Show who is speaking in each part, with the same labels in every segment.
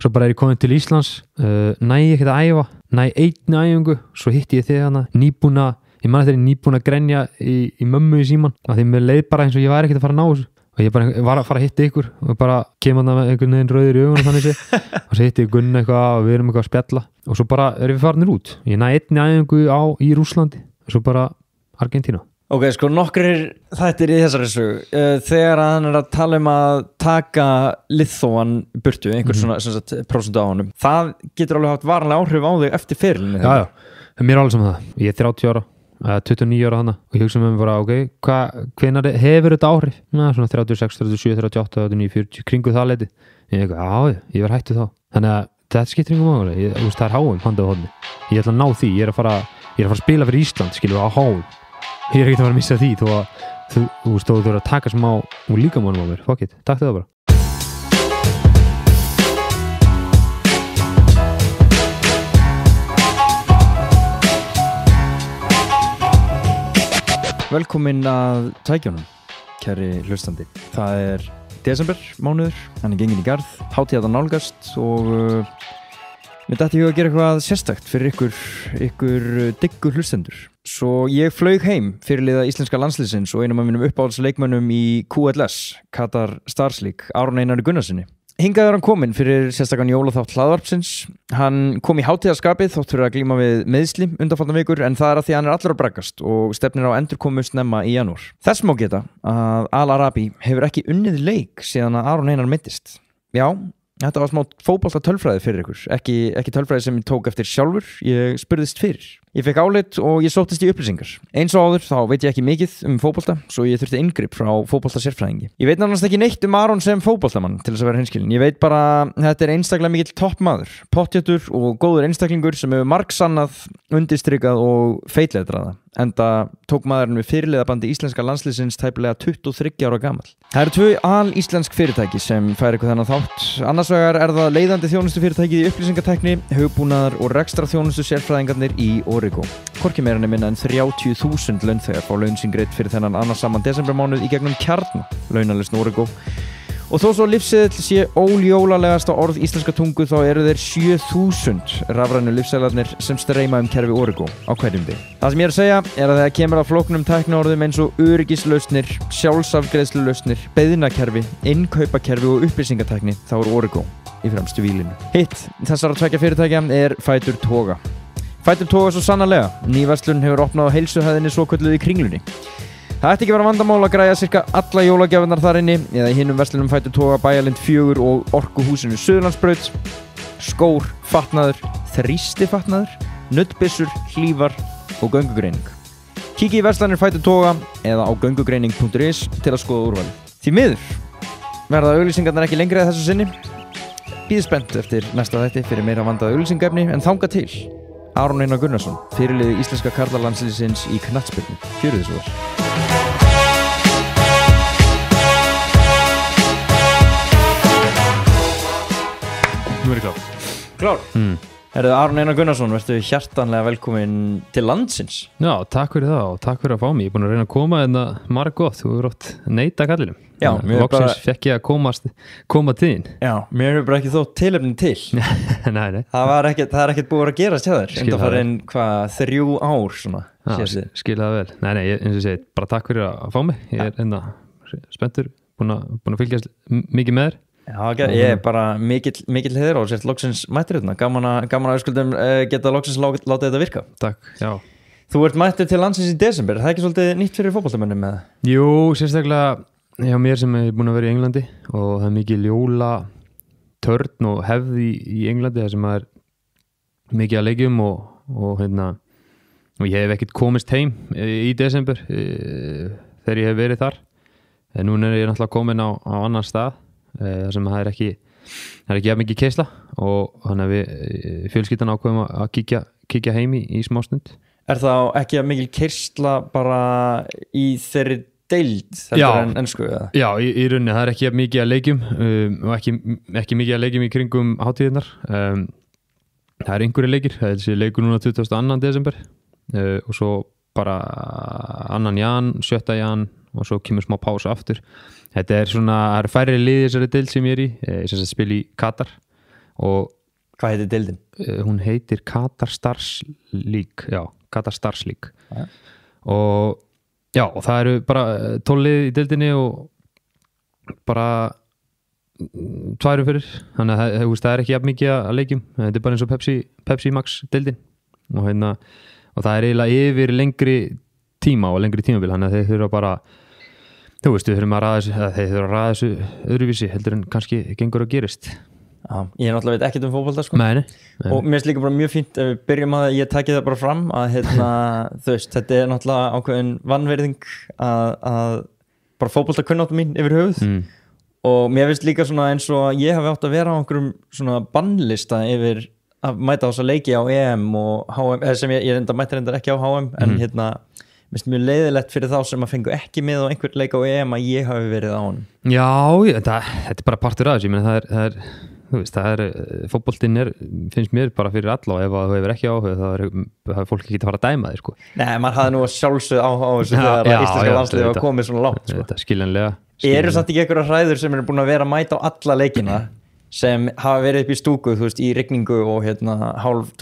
Speaker 1: svo bara ég komin til Íslands næ ég ekkert að æfa, næ einni æfingu svo hitti ég þig hana, ég man eftir nýbúin að grenja í mömmu í síman, af því mér leið bara eins og ég væri ekkert að fara að ná þessu og ég bara var að fara að hitta ykkur og bara kemur það með einhvern veginn rauður í augunum þannig sé og svo hitti ég Gunn eitthvað og við erum eitthvað að spjalla og svo bara erum við farinir út ég næ einni æfingu í Rússlandi og svo bara Argentína.
Speaker 2: Ok, sko nokkrir þættir í þessari sögu þegar hann að tala að taka Litháen burtu, einhver svona prósentu á honum, það getur alveg haft varanlega áhrif á þig eftir ferilinu.
Speaker 1: Já, mér er alveg saman það, ég er 30 ára 29 ára hana og ég hugsa með mér bara ok, hvenær hefur þetta áhrif? Svona 36, 37, 38, 39, 40 kringu það leiti. Ég var hættu þá. Þannig að þetta skiptir yngur máli. Það er háum handað á hodni. Ég ætla að ná því. Ég er að fara að spila fyrir Ísland, skilur á háum. Ég er ekkert að fara að missa því þó að þú þurfa að taka smá úr líkamannum á mér. Fuck it, takk það bara.
Speaker 2: Velkomin að tækjunum, kæri hlustandi. Það er desember mánuður, hann er gengin í garð, hátíð að nálgast og mér dætti að gera eitthvað sérstakt fyrir ykkur diggur hlustendur. Svo ég flaug heim fyrirliða íslenska landsliðsins og einum af mínum uppáhaldsleikmönnum í QLS, Qatar Stars League, Aron Einari Gunnarssoni. Hingað er hann kominn fyrir sérstakann jólaþátt hlaðvarpsins. Hann kom í hátíðarskapið þótt fyrir að glíma við meiðsli undanfarnar vikur en það er að því hann er allur að braggast og stefnir á endurkomu snemma í janúar. Þess má geta að Al Arabi hefur ekki unnið leik síðan að Aron Einar meiddist. Já, þetta var smá fótbolta tölfræði fyrir ykkur, ekki tölfræði sem ég tók eftir sjálfur, ég spurðist fyrir. Ég fekk álit og ég sóttist í upplýsingar. Eins og áður þá veit ég ekki mikið fótbolta, svo ég þurfti inngrip frá fótbolta sérfræðingi. Ég veit nánast ekki neitt Aron sem fótboltamann til þess að vera hinskilin. Ég veit bara þetta er einstaklega mikill toppmaður, pottjættur og góður einstaklingur sem hefur margsannað, undirstrikað og feitletraða. Enda tók maðurinn við fyrirliðabandi íslenska landsliðsins tæplega 23 ára gamall. Það eru 2 alíslensk fyrirtæki sem fær ykkur þennan þátt. Annars vegar er það leiðandi þjónustufyrirtækið í upplýsingatækni, hugbúnaðar og rekstrarþjónustu sérfræðingarnir í Origo. Hvorki meira en minna en 30.000 launþegar fá laun sín greidd fyrir þennan annars saman desembermánuð í gegnum Kjarna, launalausn Origo. Og þó svo lyfseðill sé óljólalegasta orð íslenska tungu þá eru þeir 7.000 rafrænu lyfseðlarnir sem streyma kerfi Origo á hverjum degi. Það sem ég er að segja er að þegar kemur að flóknum tækniorðum eins og öryggislausnir, sjálfsafgreiðslulausnir, beiðnakerfi, innkaupakerfi og upplýsingatækni þá er Origo í fremstu vílinu. Hitt þessara tveggja fyrirtækja er Fætur Toga. Fætur Toga svo sannarlega. Ný verslun hefur opnað á heilsuhæðinni svokölluðu í Kringlunni. Það ætti ekki vera vandamál að græja cirka alla jólagjafarnar þar inni eða í hinum verslunum Fætur Toga, Bæjarlind 4 og Orkuhúsinu Suðurlandsbraut, skór, fatnaður, þrýstifatnaður, nuddbyssur, hlífar og göngugreining. Kíkið í verslanir Fætur Toga eða á göngugreining.is til að skoða úrvalið. Því miður verða auglýsingarnar ekki lengri að þessu sinni. Bíðið spennt eftir næsta þætti fyrir meira vandaða auglýsingaefni en þangað til Aron Einar Gunnarsson, fyrirliði íslenska karlalandsliðsins í knattspyrnu. Gjörið þið svo vel.
Speaker 1: Nú er ég klár.
Speaker 2: Klár? Herðu, Aron Einar Gunnarsson, verður hjartanlega velkomin til landsins.
Speaker 1: Já, takk fyrir það og takk fyrir að fá mig. Ég er búin að reyna að koma margt gott, þú hefur oft neita kallinum.
Speaker 2: Já,
Speaker 1: loksins fekk ég að koma til þín.
Speaker 2: Já, mér hefur bara ekki þótt tilefni til.
Speaker 1: Nei.
Speaker 2: Það er ekkert búið að gerast hjá þér. Enda farin 3 ár svona.
Speaker 1: Já, skil það vel. Nei, eins og ég segi, bara takk fyrir að fá mig. Ég er spenntur, búin að fylgjast mikið með þér.
Speaker 2: Já, ég er bara mikill heiður og sért loksins mættir hérna. Gaman að við skuldum geta loksins látið þetta virka.
Speaker 1: Takk, já.
Speaker 2: Þú ert mættir til landsins í desember. Það er ekki svolítið nýtt fyrir fótboltamönnum með það?
Speaker 1: Jú, sérstaklega hjá mér sem er búin að vera í Englandi og það er mikið jólatörn og hefð í Englandi það sem er mikið að leikjum og ég hef ekkert komist heim í desember þegar ég hef verið þar. En núna er ég náttúrulega komin á annan stað þar sem það er ekki jafn mikið keisla og þannig að við fjölskyldan ákveðum að kíkja heim í smástund.
Speaker 2: Er það ekki jafn mikil keisla bara í þeirri deild en ensku?
Speaker 1: Já, í rauninni það er ekki jafn mikið að leikjum og ekki mikið að leikjum í kringum hátíðirnar. Það er einhverjir leikir, það er þessi leikur núna 22. desember og svo bara 2. jan, 7. jan og svo kemur smá pása aftur. Þetta er svona, það eru færri liðir þessari deild sem ég er í, ég sem spil í Katar og
Speaker 2: Hvað heitir deildin?
Speaker 1: hún heitir Qatar Stars League Qatar Stars League
Speaker 2: Já.
Speaker 1: og það eru bara 12 lið í deildinni og bara 2 fyrir þannig að það er ekki jafn mikið að leikjum þetta er bara eins og Pepsi Max deildin og og það er eiginlega yfir lengri tíma og lengri tímabil þannig að þeir þurfa bara við þurfum að ræða þessu öðruvísi heldur en kannski gengur að gerist
Speaker 2: Já, ég náttúrulega veit ekkert fótbolta sko.
Speaker 1: Nei.
Speaker 2: Og mér finnst líka bara mjög fínt ef við byrjum að ég taki það bara fram að þetta er náttúrulega ákveðin vannverðing að bara fótbolta kunnáttu mín yfir höfuð og mér finnst líka svona eins og ég hafi átt að vera á einhverjum svona bannlista yfir að mæta á þess að leiki á EM og HM, sem ég mætti ekki á HM en mér finnst mjög leiðilegt fyrir þá sem að fengu ekki með á einhver leik á EM að ég hafi verið á hann. Já,
Speaker 1: þetta er bara partur af þessu, ég meina fótboltinn finnst mér bara fyrir alla og ef þú hefur ekki áhuga þá er fólk ekki að fara að dæma þig sko.
Speaker 2: Nei, maður hafði nú að sjálfsögð áhuga á þessu þegar íslenska landslið var komið svona langt sko.
Speaker 1: Þetta skiljanlega
Speaker 2: Eru samt ekki einhverjar hræður sem eru búin að vera að mæta á alla leikina sem hafa verið upp í stúku í rigningu og hálf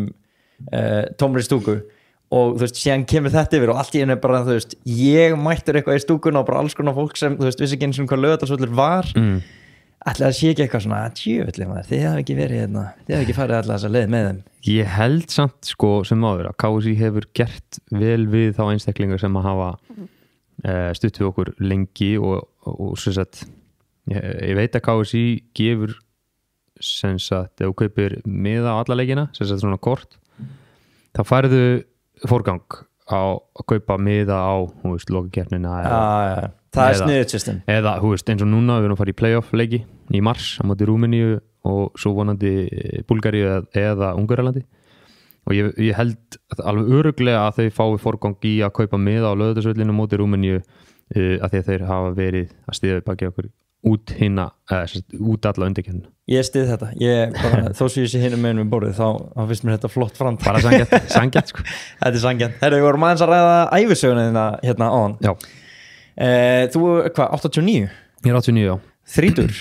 Speaker 2: tómri stúku og síðan kemur þetta yfir og allt í einu er bara ég mættur eitthvað í stúkuna og bara alls konar fólk sem vissi ekki eins og hvað Laugardalsvöllur var ætli það sé ekki eitthvað svona djöfulli maður, þið hafi ekki verið þið hafi ekki farið allar þessa leið með þeim
Speaker 1: Ég held samt sko sem áður að KSÍ hefur gert vel við þá einstaklingar sem að hafa stutt við okkur lengi og sem sagt ég veit að KSÍ gefur sem sagt ef þú kaupir miða á alla leikina sem sagt svona kort þá færðu forgang á að kaupa miða á lokakeppnina
Speaker 2: það er sniðugt system
Speaker 1: eða eins og núna við erum að fara í playoff leiki í mars á móti Rúmeníu og svo vonandi Búlgaríu eða Ungverjalandi og ég held alveg örugglega að þau fái forgang í að kaupa miða á Laugardalsvöllinu móti Rúmeníu að því að þeir hafa verið að styðja baki okkur út alla undirkeppnina
Speaker 2: Ég styð þetta, þó sem ég sé hinum meginn við borðið þá finnst mér þetta flott fram
Speaker 1: bara sanngjarnt sko.
Speaker 2: Þetta er sanngjarnt. Herra, við vorum aðeins að ræða ævisöguna þína áðan.
Speaker 1: Já.
Speaker 2: Þú, 89?
Speaker 1: Ég er 89, já.
Speaker 2: Þrítur.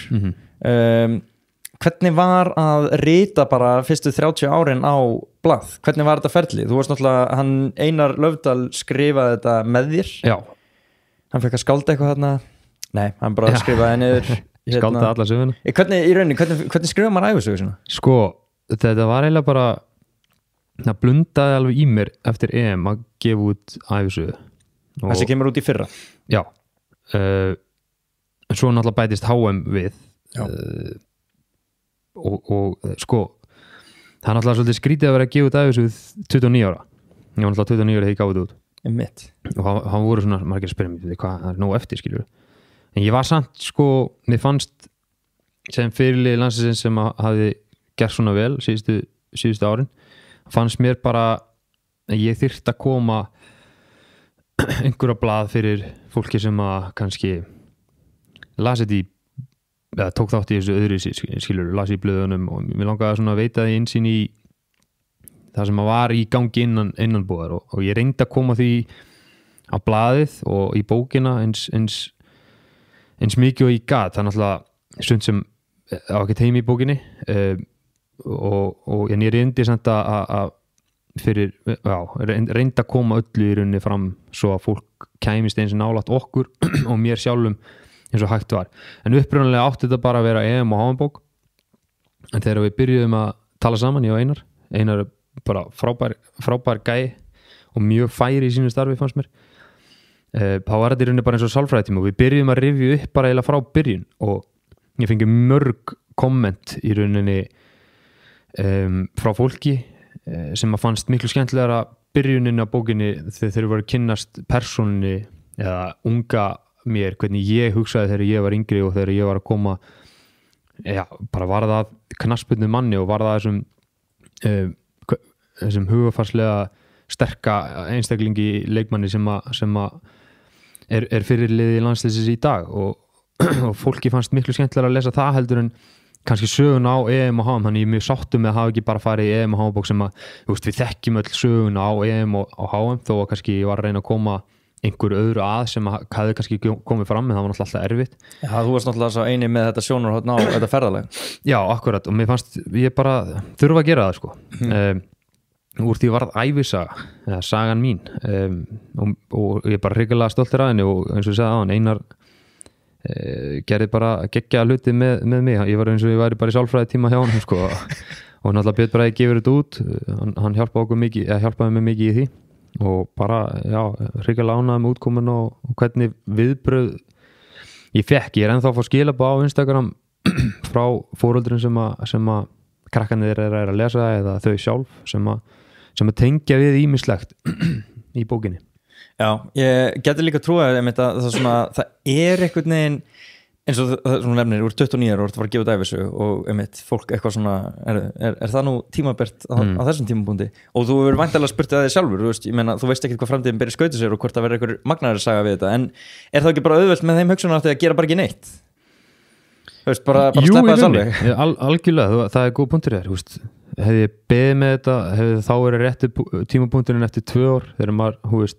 Speaker 2: Hvernig var að rita bara fyrstu 30 árin á blað? Hvernig var þetta ferli? Þú varst náttúrulega, Einar Löfdal skrifaði þetta með þér.
Speaker 1: Já.
Speaker 2: Hann fekk að skálda eitthvað þarna. Nei, hann bara skrifaði niður.
Speaker 1: Skáldaði alla söguna.
Speaker 2: Hvernig skrifaði maður ævisögu svona?
Speaker 1: Sko, þetta var eiginlega bara það blundaði alveg í mér eftir EM að gefa út ævisögu.
Speaker 2: Þessi kemur út í fyrra?
Speaker 1: Já. Svo náttúrulega bætist HM við. Og sko það er náttúrulega svolítið skrítið að vera að gefa út ævisögu 29 ára. Ég var náttúrulega 29 ára þegar ég gaf þetta út. Og hann voru svona margir að spyrja mig hvað það er nóg eftir skilur. En ég var samt sko, mér fannst sem fyrirliði landsliðsins sem hafði gert svona vel síðustu árin, fannst mér bara að ég þyrfti að koma einhverja blað fyrir fólki sem að kannski las þetta eða tók þátt í þessu öðru skilur, las í blöðunum og mér langaði svona að veita því einsýn í það sem að var í gangi innanbúðar og ég reyndi að koma því á blaðið og í bókina eins mikið og ég gat, það er náttúrulega stund sem á ekkert heim í bókinni og en ég reyndi samt að reyndi að koma öllu í rauninni fram svo að fólk kæmist eins og nálægt okkur og mér sjálfum eins og hægt var en upprunalega átti þetta bara að vera EM og HM bók en þegar við byrjuðum að tala saman ég og Einar bara frábær gæi og mjög færi í sínu starfi fannst mér þá var þetta í rauninni bara eins og sálfræðitíma og við byrjum að rifja upp bara eiginlega frá byrjun og ég fengi mörg komment í rauninni frá fólki sem að fannst miklu skemmtilegra byrjunin á bókinni þegar þeir voru að kynnast persónunni eða unga mér, hvernig ég hugsaði þegar ég var yngri og þegar ég var að koma bara var það knattspyrnu manni og var það þessum hugafarslega sterka einstaklingi leikmanni sem að er fyrirliði landsliðsins í dag og fólki fannst miklu skemmtilega að lesa það heldur en kannski söguna á EM og HM þannig ég er mjög sáttum með að hafa ekki bara farið í EM og HM bók sem að við þekkjum öll söguna á EM og HM þó að kannski ég var að reyna að koma einhver öðru sem hafði kannski komið fram en það var náttúrulega alltaf erfitt.
Speaker 2: Já, þú varst náttúrulega svo eini með þetta sjónarhorn á þetta ferðalag.
Speaker 1: Já, akkurat, og mér fannst ég bara þurfa að gera það sko. Úr því varð ævisaga, eða sagan mín, og ég er bara hrikalega stoltur af henni og eins og ég sagði á hann, Einar gerði bara geggja hluti með mig, ég var eins og ég væri bara í sálfræði tíma hjá hann sko, og náttúrulega Björn Bragi gefur þetta út, hann hjálpaði mig mikið í því og bara, já, hrikalega ánægður með útkomun og hvernig viðbrögð ég er ennþá að fá skilabóð á Instagram frá foreldrum sem að krakkarnir eru að lesa eða þau sjálf sem að tengja við ýmislegt í bókinni.
Speaker 2: Já, ég geti líka trúið að það er einhvern veginn eins og það sem nefnir úr 29 og það var að gefa dæfisu og fólk eitthvað svona er það nú tímabært á þessum tímapunkti og þú verður væntanlega spurt að þig sjálfur þú veist ekki hvað framtíðin byrja skauta sér og hvort það verður einhver magnaðari saga við þetta en er það ekki bara auðvelt með þeim hugsunar að gera bara ekki neitt bara sleppa það alveg
Speaker 1: algjörlega, það er góð punktur þér hefði ég beðið með þetta hefði þá verið réttu tímapunkturinn eftir 2 ár þegar maður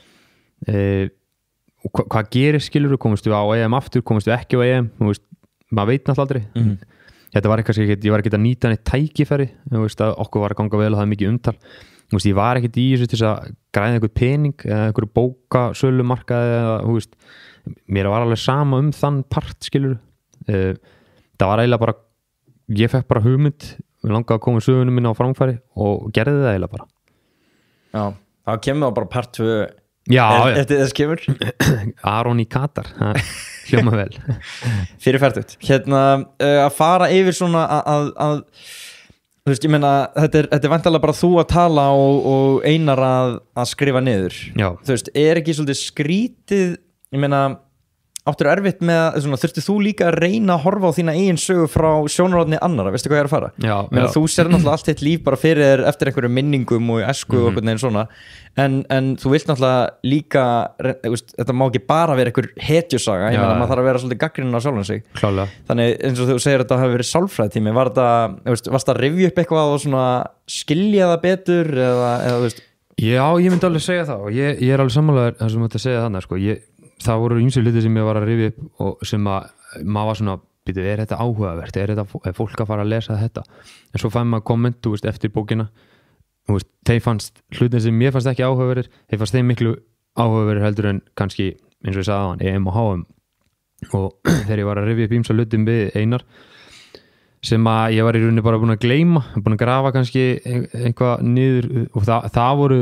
Speaker 1: hvað gerir skilur komist við á EM aftur, komist við ekki á EM maður veit náttúrulega aldrei þetta var eitthvað ég var ekki að nýta neitt tækifæri að okkur var að ganga vel og það er mikið umtal ég var ekkert í þessu til að græða einhver pening eða einhver bókasölumarkaði eða mér var alveg sama þann part skilur það var eiginlega bara ég fekk bara hugmynd við langaði að koma sögunum minna á framfæri og gerði það eiginlega bara
Speaker 2: Já, þá kemur það bara part 2
Speaker 1: eftir
Speaker 2: þess kemur
Speaker 1: Aron í Katar hljóma vel
Speaker 2: fyrir færtugt að fara yfir svona að þú veist, ég meina þetta er væntanlega bara þú að tala og Einar að skrifa niður þú veist, er ekki svolítið skrítið ég meina áttur erfitt með þurftir þú líka að reyna að horfa á þína eigin sögu frá sjónarhorni annara, veistu hvað ég er að fara þú sér náttúrulega allt þitt líf bara fyrir þér eftir einhverju minningum og æsku og einhvern veginn svona en þú vilt náttúrulega líka þetta má ekki bara vera einhver hetjusaga ég meina maður þarf að vera svolítið gagnrýninn á sjálfan sig
Speaker 1: Klálega.
Speaker 2: Þannig eins og þú segir að þetta hafi verið sálfræðitími varst það að rifja upp eitthvað og svona skilja það betur eða þú veist
Speaker 1: Já, ég myndi alveg segja það og ég er alveg sammálaður það sem þú ert að segja þannig sko það voru ýmsir hluti sem ég var að rifja upp og sem að maður var svona er þetta áhugavert, er fólk að fara að lesa þetta en svo fæði maður komment eftir bókina þeir fannst hlutin sem mér fannst ekki áhugaverðir þeir fannst þeim miklu áhugaverðir heldur en kannski eins og ég sagði á hann EM og HM og þegar ég var að rifja upp ýmsa hlutin við Einar sem að ég var í rauninni bara búin að gleyma búin að grafa kannski eitthvað niður og það voru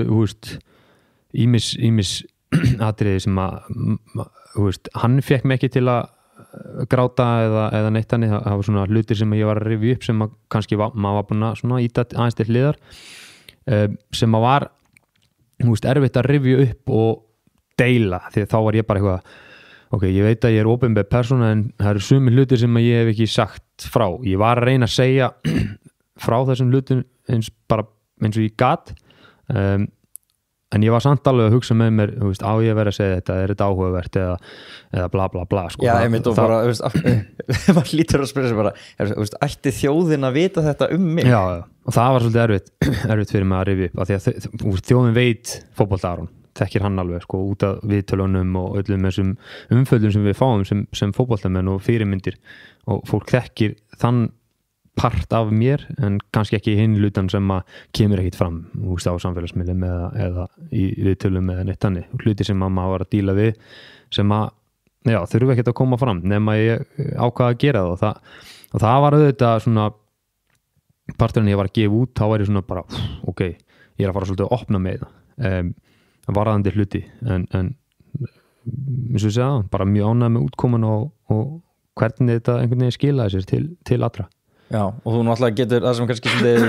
Speaker 1: ýmis atriði sem að hann fekk mig ekki til að gráta eða neitt hann það var svona hlutir sem ég var að rifja upp sem að kannski maður var búin að íta aðeins til hliðar sem að var erfitt að rifja upp og deila því þá var ég bara eitthvað ok, ég veit að ég er opinber persóna en það eru sumir hlutir sem að ég hef ekki sagt frá ég var að reyna að segja frá þessum hlutum eins og ég gat en ég var samt alveg að hugsa með mér á ég að vera að segja þetta, er þetta áhugavert eða bla bla bla sko.
Speaker 2: Já, ég myndi og bara maður lítur að spyrja sig bara ætti þjóðin að vita þetta mig?
Speaker 1: Já, og það var svolítið erfitt fyrir mig að rifja upp af því að þjóðin veit fótbolta Aron, þekkir hann alveg sko, út af viðtölunum og öllum þessum umföllum sem við fáum sem fótboltamenn og fyrirmyndir og fólk þekkir þann part af mér en kannski ekki hinn lutan sem að kemur ekkit fram á samfélagsmiðlum eða í viðtölum eða neitt annir hluti sem að maður var að díla við sem að þurfa ekkit að koma fram nema ég ákvaða að gera það og það var auðvitað svona parturinn ég var að gefa út þá var ég svona bara ok, ég er að fara svolítið að opna með það varðandi hluti en eins og ég segja bara mjög ánægð með útkoman og hvernig þetta einhvern veginn skilaði sér til allra
Speaker 2: Já, og þú náttúrulega getur það sem kannski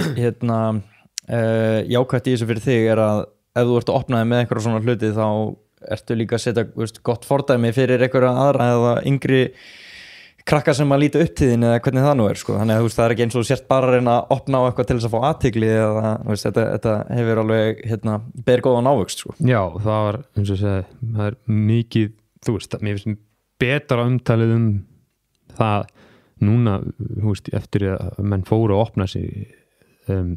Speaker 2: jákvætt í þessu fyrir þig er að ef þú ert að opna þig með einhverja svona hluti þá ertu líka að setja gott fordæmi fyrir einhverja aðra eða yngri krakka sem að líta upp til þín eða hvernig það nú er sko. Þannig að það er ekki eins og þú sért bara að reyna að opna á eitthvað til þess að fá athygli eða þetta hefur alveg ber góðan ávöxt sko.
Speaker 1: Já, það var eins og segja það er mikið, mér finnst betra umtalið það núna, eftir að menn fóru að opna sig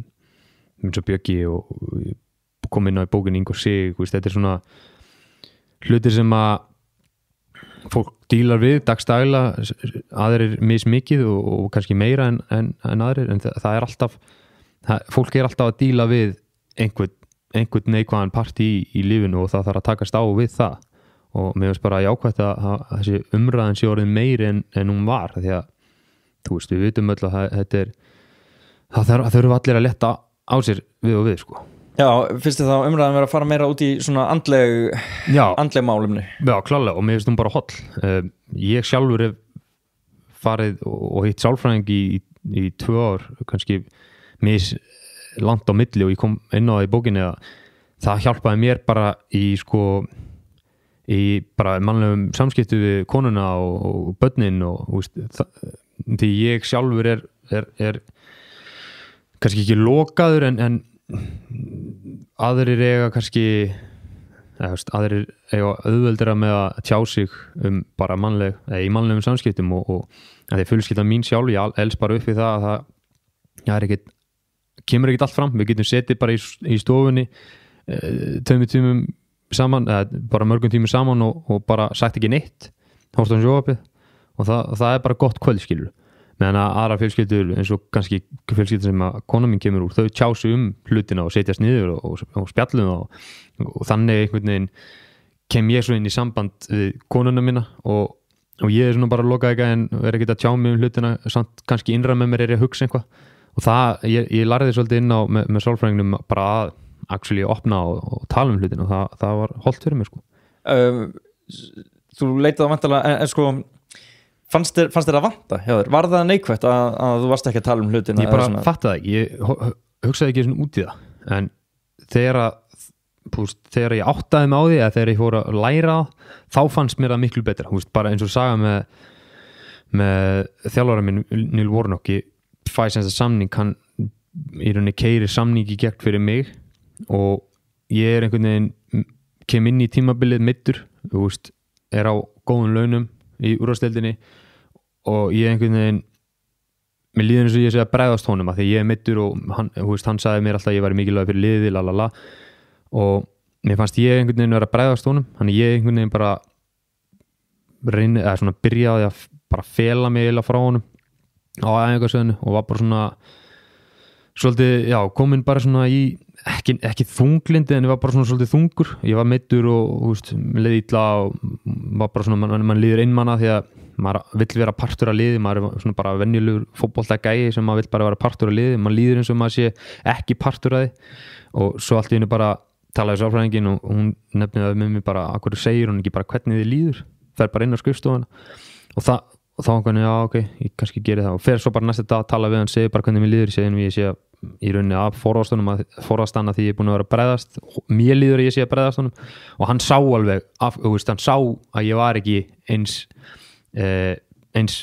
Speaker 1: eins og Bjöggi og kom inn á í bókin Ingo Sig, þetta er svona hlutir sem að fólk dílar við dagstaglega, aðrir mismikið og kannski meira en aðrir, en það er alltaf fólk er alltaf að díla við einhvern neikvæðan parti í lífinu og það þarf að takast á við það og mér finnst bara jákvætt að þessi umræðan sé orðin meiri en hún var, því að þú veist, við vitum öll að það þurfa allir að letta á sér við og við, sko.
Speaker 2: Já, finnst þið þá umræðan vera að fara meira út í svona andleg málumni? Já,
Speaker 1: klálega, og mér finnst hún bara holl. Ég sjálfur hef farið og hitt sálfræðing í 2 ár, kannski langt á milli, og ég kom inn á það í bókinni að það hjálpaði mér bara í bara mannlegum samskiptu við konuna og börnin og því ég sjálfur er kannski ekki lokaður en aðrir eiga kannski aðrir eiga auðveldara með að tjá sig bara í mannlegum samskiptum og að því fullskiptan mín sjálf, ég elst bara upp við það að það kemur ekkert allt fram, við getum setið bara í stofunni 2 tímum saman, bara mörgum tímum saman og bara sagt ekki neitt, hórt á sjónvarpið og það er bara gott kvöldskilur, meðan að aðra fjölskyldur eins og kannski fjölskyldur sem að kona mín kemur úr, þau tjásu hlutina og setjast niður og spjallum og þannig einhvern veginn kem ég svo inn í samband við konuna mína og ég er svona bara lokað ekki en er ekki að tjá mig hlutina, samt kannski innra með mér er ég að hugsa eitthvað og það, ég lærði svolítið inn á með sálfræðingnum bara að actually opna og tala hlutina og það var holdt fyrir mér, sko.
Speaker 2: Þú leitaði vantilega, en sko fannst þér að vanta hjá þér? Var það neikvætt að þú varst ekki að tala hlutina?
Speaker 1: Ég bara fattaði ekki, ég hugsaði ekki svona út í það, en þegar ég áttaði mig á því að þegar ég fór að læra þá fannst mér það miklu betra, bara eins og saga með þjálfara minn Neil Warnock, ég fæ sem þetta samning, hann í rauninni keyrir samningi gegn fyrir mig og ég er einhvern veginn kem inn í tímabilið middur, er á góðum launum í úrvalsdeildinni og ég einhvern veginn mér líður eins og ég sé að bregðast honum að því ég er middur og hann sagði mér alltaf að ég væri mikilvæg fyrir liði, lalala og mér fannst ég einhvern veginn vera að bregðast honum, þannig ég einhvern veginn bara byrjaði að bara fela mig eða frá honum á æfingastöðinu og var bara svona svolítið, komin bara svona í ekki þunglindi en ég var bara svona svolítið þungur, ég var meiddur og mér leiði illa og var bara svona, mann líður einmana því að maður vill vera partur af liði, maður er svona bara venjulegur fótboltagæi sem maður vill bara vera partur af liði, maður líður eins og maður sé ekki partur af því og svo allt í henni bara talaði sálfræðingin og hún nefniði með mér bara, akkur segir hún ekki bara hvernig þið líður, það er bara inn á skrifstofuna og þá hann, ok, ég kannski geri það og fer svo bara næsta dag að tala við hann, segir bara hvernig mér líður, ég sé í rauninni af forðast hann að því ég er búin að vera að bregðast, mér líður að ég sé að bregðast honum og hann sá alveg, hann sá að ég var ekki eins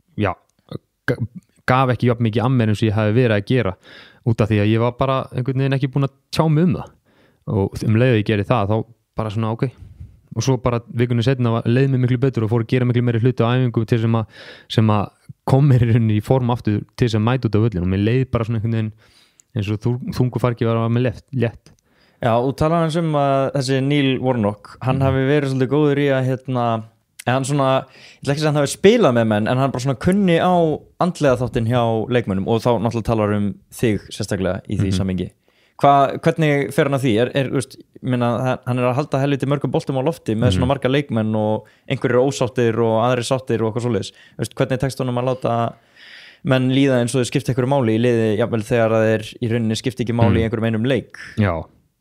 Speaker 1: gaf ekki jafn mikið að mér eins og ég hafi verið að gera út af því að ég var bara einhvern veginn ekki búin að tjá mig það og leið að ég geri það, þá bara svona ok og svo bara vikunni setna leið mér miklu betur og fór að gera miklu meiri hluti á æfingu til sem að kom mér í form aftur til þess að mæta út af völlin og mér leið bara svona einhvern veginn eins og þungu fargi var með létt.
Speaker 2: Já, og talaði hans að þessi Neil Warnock, hann hafi verið svolítið góður í að hann svona, ég ætla ekki að segja hann hafi spilað með menn en hann bara svona kunni á andlega þáttinn hjá leikmönnum og þá náttúrulega talar þig sérstaklega í því samhengi. Hvernig fer hann að því? Hann er að halda helviti mörgum boltum á lofti með svona marga leikmenn og einhverjir ósáttir og aðrir sáttir og eitthvað svoleiðis. Hvernig tekst honum að láta menn líða eins og þau skipta einhverju máli í liði jafnvel þegar það er í rauninni skipta ekki máli í einhverjum einum leik?
Speaker 1: Já,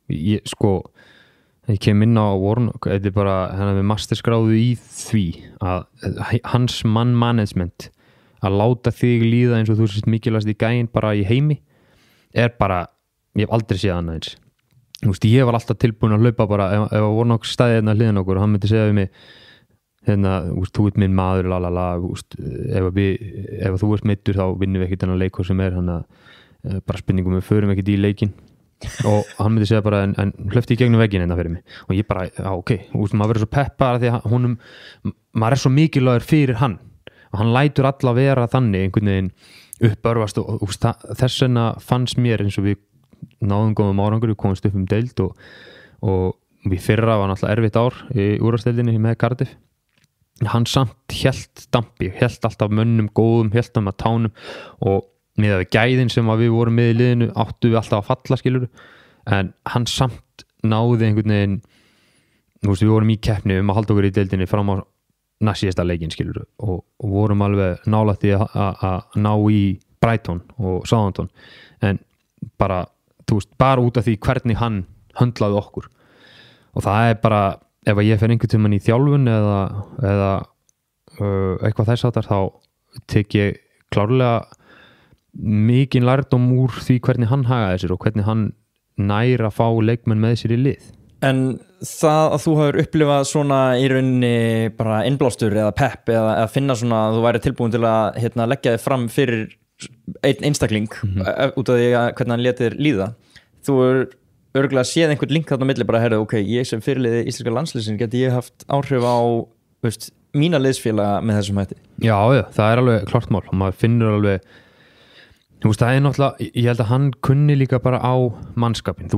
Speaker 1: ég kem inn á Warnock, þetta er bara hann er með masterskráðu í því að hans management að láta þig líða eins og þú sést mikilvægast í gæinn bara í heimi er bara ég hef aldrei séð annað eins ég var alltaf tilbúin að hlaupa bara ef Warnock stæði hérna hliðin okkur og hann myndi segja við mig þú ert minn maður lalala, ef þú ert meiddur þá vinnum við ekkert þennan leik sem er hann að bara spurningum við förum ekkert í leikin og hann myndi segja bara en hlöfti í gegnum veggin hérna fyrir mig og ég bara, ok, maður verður svo peppar því að maður er svo mikilvægur fyrir hann og hann lætur alla vera þannig einhvern veginn uppörvast og þess vegna fannst mér eins og við náðum góðum árangur, við komumst upp deild og í fyrra var náttúrulega erfitt ár í úrvalsdeildinni með Cardiff. Hann samt hélt dampi, hélt alltaf mönnum góðum, hélt að tánum og með gæðin sem við vorum með í liðinu áttu við alltaf að falla skilur, en hann samt náði einhvern veginn, við vorum í keppni að halda okkur í deildinni fram á næstsíðasta leikinn skilur og vorum alveg nálægt því að ná í Brighton og Southampton, en bara út af því hvernig hann höndlaði okkur, og það bara ef ég fer einhvern tímann í þjálfun eða eitthvað þess áttar, þá tek ég klárlega mikinn lærdóm úr því hvernig hann hagaði sér og hvernig hann nær að fá leikmenn með sér í lið.
Speaker 2: En það að þú hefur upplifað svona í rauninni bara innblástur eða pepp eða finna svona að þú væri tilbúin til að leggja þig fram fyrir einn einstakling út af því að hvernig hann létir líða, þú örugglega séð einhvern link þarna á milli, bara heyrðu, ok, ég sem fyrirliði íslenska landsliðsins geti ég haft áhrif á mína liðsfélaga með þessum hætti? Já,
Speaker 1: það alveg klart mál og maður finnur alveg, það náttúrulega, ég held að hann kunni líka bara á mannskapin,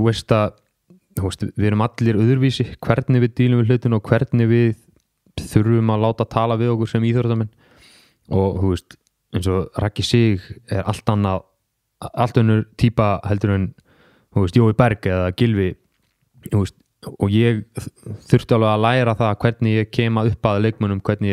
Speaker 1: við erum allir öðruvísi, hvernig við dílum við hlutin og hvernig við þurfum að láta tala við okkur sem íþróttamenn, og eins og Raggi Sig allt önnur típa heldur en Jói Berg eða Gylfi, og ég þurfti alveg að læra það hvernig ég kem upp að leikmönnum, hvernig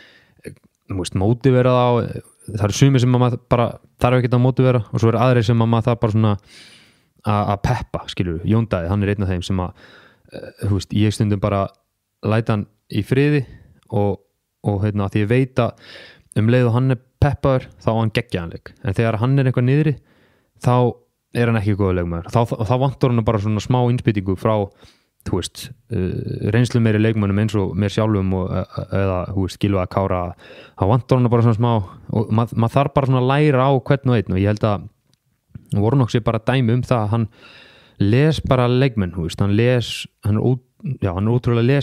Speaker 1: ég mótivera það eru sumir sem maður bara þarf ekki að mótivera og svo aðrir sem maður það bara svona að peppa, skilur, Jón Daði, hann einn af þeim sem að ég stundum bara læta hann í friði og því ég veit að leið og hann peppaður þá hann geggjaðanleik, en þegar hann eitthvað niðri þá hann ekki góður leikmaður, þá vantar hann bara svona smá innspýtingu frá reynslu meiri leikmönnum eins og mér sjálfum eða Gylfa Kára, þá vantar hann bara svona smá og maður þarf bara svona að læra á hvern og einn, og ég held að voru nokkuð sér bara dæmi það að hann les bara leikmenn, hann er ótrúlega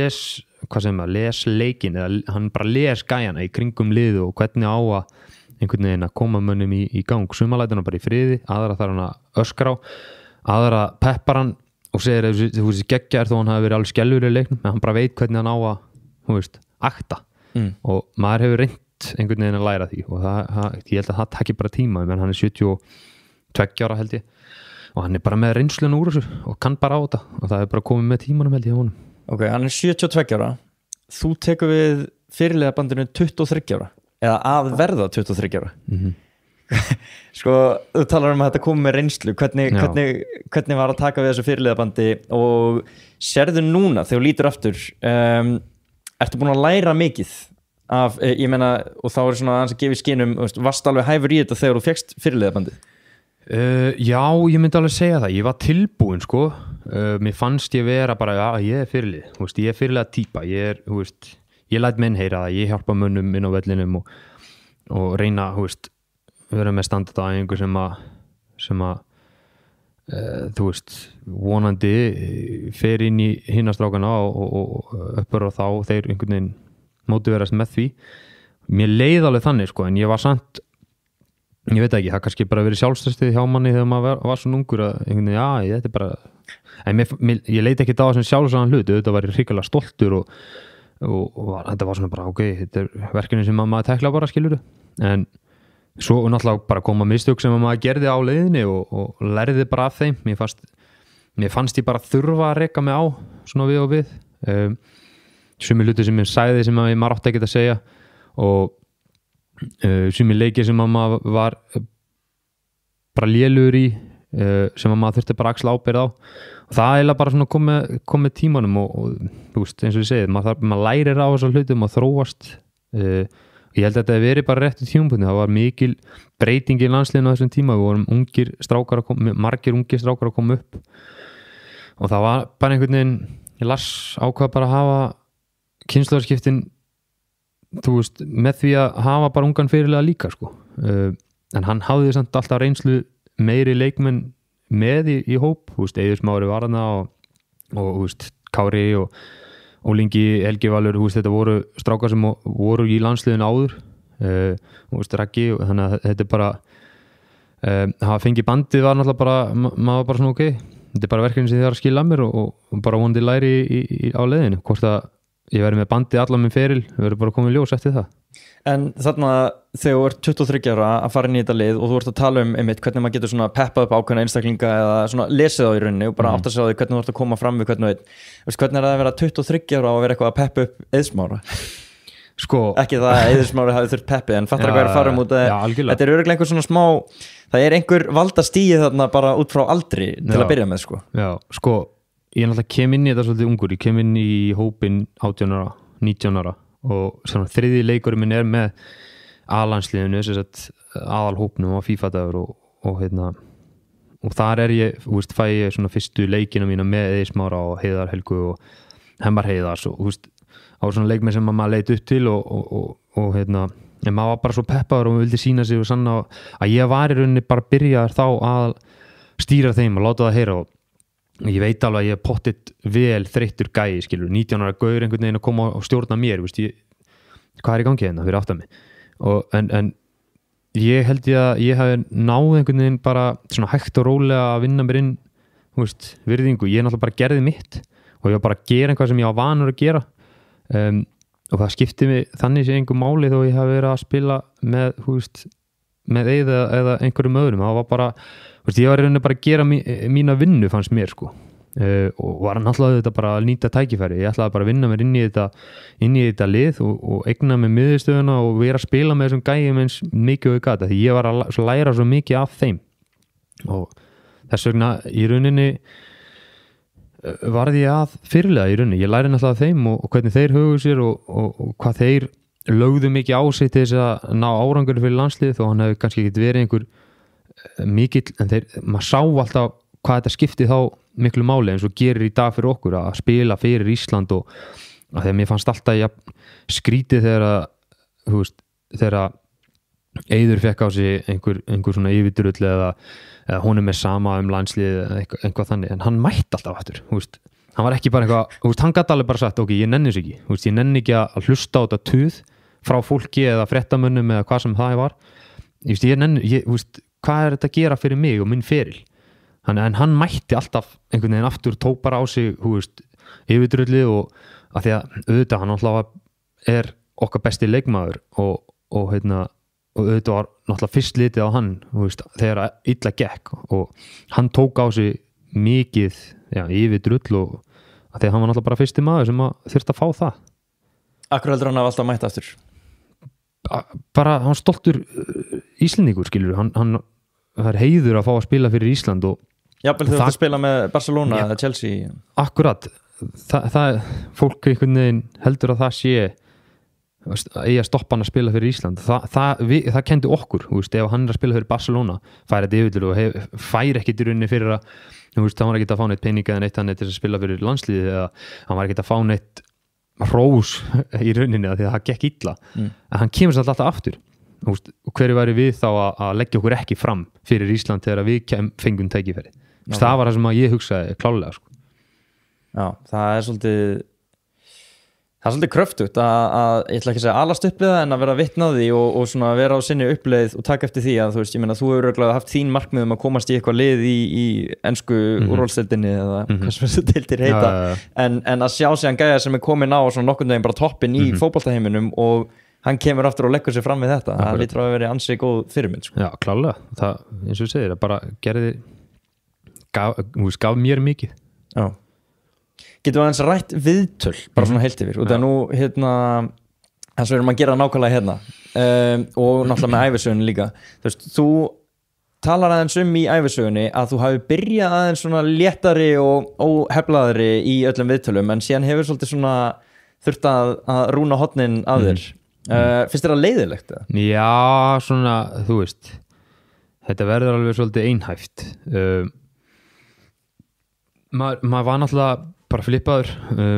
Speaker 1: les leikinn, eða hann bara les gæjana í kringum liðu og hvernig á að einhvern veginn að koma mönnum í gang, sumalætur hann bara í friði, aðra þarf hann að öskra á, aðra peppar hann og segir að þessi geggja þó hann hafi verið alveg skelfur í leiknum, en hann bara veit hvernig hann á að akta og maður hefur reynt einhvern veginn að læra því og ég held að það takir bara tíma, menn hann er 72 ára held ég og hann er bara með reynsluna úr þessu og kann bara á þetta og það er bara komið með tímanum held ég á honum.
Speaker 2: Ok, hann er 72 ára, þú tekur við fyrirliða bandinu 23 ára eða að verða 23 ára sko, þú talar að þetta komið með reynslu, hvernig var að taka við þessu fyrirliðabandi og sérðu núna þegar þú lítur aftur, ertu búin að læra mikið af, ég meina, og þá er svona aðeins að gefa í skynum, varst alveg hæfur í þetta þegar þú fékkst fyrirliðabandi?
Speaker 1: Já, ég myndi alveg segja það, ég var tilbúin sko, mér fannst ég vera bara, já, ég er fyrirlið, ég er fyrirliða típa, ég læt menn heyra það, ég hjálpa mönnum inn á vellinum og reyna, vera með standard á einhver sem að vonandi fer inn í hinnastrákana og uppur og þá þeir einhvern veginn mótiverast með því. Mér leið alveg þannig sko, en ég var samt, ég veit ekki, það kannski bara verið sjálfströstið hjá manni þegar maður var svona ungur að einhvern veginn, þetta er bara, en ég leit ekki á þessum sjálfsagðan hlut, þetta var hrikalega stoltur og þetta var svona bara, ok, þetta er verkefni sem maður tekla bara, skilur en svo náttúrulega bara koma mistök sem maður gerði á leiðinni og lærði bara af þeim, mér fannst ég bara þurfa að reka mig á svona við og við sumi hluti sem ég sagði sem maður átti ekki að segja og sumi leikir sem maður var bara lélugur í sem maður þurfti bara að axla ábyrgð á og það er bara svona komið tímanum og eins og ég segið, maður lærir á þessar hlutum og þróast ég held að þetta verið bara réttu tímapunkti, það var mikil breyting í landsliðinu á þessum tíma, við vorum margir ungir strákar að koma upp og það var bara einhvern veginn, Lars ákvað bara að hafa kynslóðarskiptin með því að hafa bara ungan fyrirlega líka sko. En hann hafði samt alltaf reynslu meiri leikmenn með í hóp, Eiður Smári var þarna og Kári og Ólingi, Helgi Valur, þetta voru strákar sem voru í landsliðinu áður Raggi, þannig að þetta er bara hafa fengið bandið var náttúrulega bara, maður var bara svona ok, þetta er bara verkefni sem þið þarf að skila að mér og bara vonandi læri á leiðinu, hvort að ég verði með bandið allan minn feril, verður bara komið ljós eftir það.
Speaker 2: En þarna þegar þú ert 23 ára að fara inn í þetta lið og þú ert að tala einmitt hvernig maður getur svona peppað upp ákveðna einstaklinga eða svona lesið á í rauninni og bara átt að segja á því hvernig þú ert að koma fram við hvernig er það að vera 23 ára og vera eitthvað að peppa upp Eiðsmára? Sko, ekki það að Eiðsmári hafi þurft peppið en fattar hvað er að fara út þetta er örugglega einhver svona smá, það er einhver valdastíð þarna bara út frá aldri til að byrja með sko.
Speaker 1: Já, sko, ég náttúrulega kem inn í þetta svolítið ungur, ég kem inn í hópin 18 ára, 19 ára og svona þriði leikurinn minn er með aðlandsliðinu, aðalhópnum og FIFA-dagur og þar er ég, fæ ég svona fyrstu leikina mína með Eiðsmára og Heiðar Helgu og Hemmar Heiðars og á svona leikmenn sem maður leit upp til og en maður var bara svo peppaður og vildi sína sig og sanna að ég var í rauninni bara byrjaður þá að stýra þeim og láta það heyra og ég veit alveg að ég pottit vel þreyttur gæi, skilur, 19 ára gaur einhvern veginn að koma og stjórna mér, hvað er í gangi hérna fyrir aftan mig en ég held ég að ég hafi náð einhvern veginn bara svona hægt og rólega að vinna mér inn virðingu, ég náttúrulega bara gerði mitt og ég var bara að gera einhvað sem ég var vanur að gera og það skipti mig þannig sé einhver máli þó ég hafi verið að spila með eða einhverjum öðrum, það var bara ég var rauninni bara að gera mína vinnu fannst mér sko og var náttúrulega þetta bara að nýta tækifæri, ég ætlaði bara að vinna mér inn í þetta lið og eigna með miðstöðuna og vera að spila með þessum gæjum eins mikið og ég gata því ég var að læra svo mikið af þeim og þess vegna í rauninni varði ég að fyrirlega í rauninni, ég læri náttúrulega af þeim og hvernig þeir höguðu sér og hvað þeir lögðu mikið á sig til þess að ná árangur fyrir landslið þó hann hefði kannski ekki verið einhver mikill, en maður sá alltaf hvað þetta skipti þá miklu máli eins og gerir í dag fyrir okkur að spila fyrir Ísland og að þegar mér fannst alltaf skrítið þegar Eiður fekk á sig einhver svona yfirdrull eða honum er sama landslið eða eitthvað þannig, en hann mætti alltaf aftur, hann var ekki bara eitthvað, hann gat alveg bara sagt ok, ég nenni þess ekki, ég nenni ekki að hlusta á þetta tuð frá fólki eða fréttamönnum eða hvað sem það var hvað er þetta að gera fyrir mig og minn feril en hann mætti alltaf einhvern veginn aftur, tók bara á sig yfirdrullið og að því að auðvitað hann alltaf er okkar besti leikmaður og auðvitað var náttúrulega fyrst litið á hann þegar illa gekk og hann tók á sig mikið yfirdrull og að því að hann var náttúrulega bara fyrsti maður sem þurfti að fá það.
Speaker 2: Akkur heldur hann að alltaf mætti aftur?
Speaker 1: Bara hann stoltur Íslendingur, skilur hann það er heiður að fá að spila fyrir Ísland og
Speaker 2: jafnvel þegar þú spila með Barcelona eða Chelsea.
Speaker 1: Akkurat, það fólk einhvern veginn heldur að það sé eigi að stoppa hann að spila fyrir Ísland það kendi okkur, ef hann er að spila fyrir Barcelona, fær þetta yfirlega og fær ekkert í rauninni fyrir að hann var ekki að fá neitt peninga eða neitt hann til að spila fyrir landsliðið eða hann var ekki að fá neitt rós í rauninni því að það gekk illa en hann kemur alltaf aftur og hverju væri við þá að leggja okkur ekki fram fyrir Ísland þegar við fengum tækifæri það var það sem ég hugsaði klálega sko.
Speaker 2: Já, það er svolítið kröftugt að ég ætla ekki að segja alast upp við það en að vera vitni á því og svona vera á sinni uppleið og taka eftir því að ég meina þú hefur örugglega haft þín markmið að komast í eitthvað lið í ensku úrvalsdeildinni eða hvað sem þessu deildir heita en að sjá sig hann gæja sem er komin á svona nokkurn veginn bara toppin í fótboltaheiminum og hann kemur aftur og leggur sig fram við þetta það lítur að vera ansi góð fyrirmynd sko.
Speaker 1: Já, klálega, það eins og þú segir bara gaf mér mikið.
Speaker 2: Já. Getum við aðeins rætt viðtöl bara svona heilt yfir og það nú þess að við erum að gera nákvæmlega og náttúrulega með ævisögunni líka þú talar aðeins í ævisögunni að þú hafi byrjað aðeins svona léttari og óheflaðri í öllum viðtölum en síðan hefur svolítið svona þurft að rúna hornin að þér finnst þér það leiðilegt?
Speaker 1: Já, svona, þú veist þetta verður alveg svolítið einhæft maður var náttúrulega bara flippaður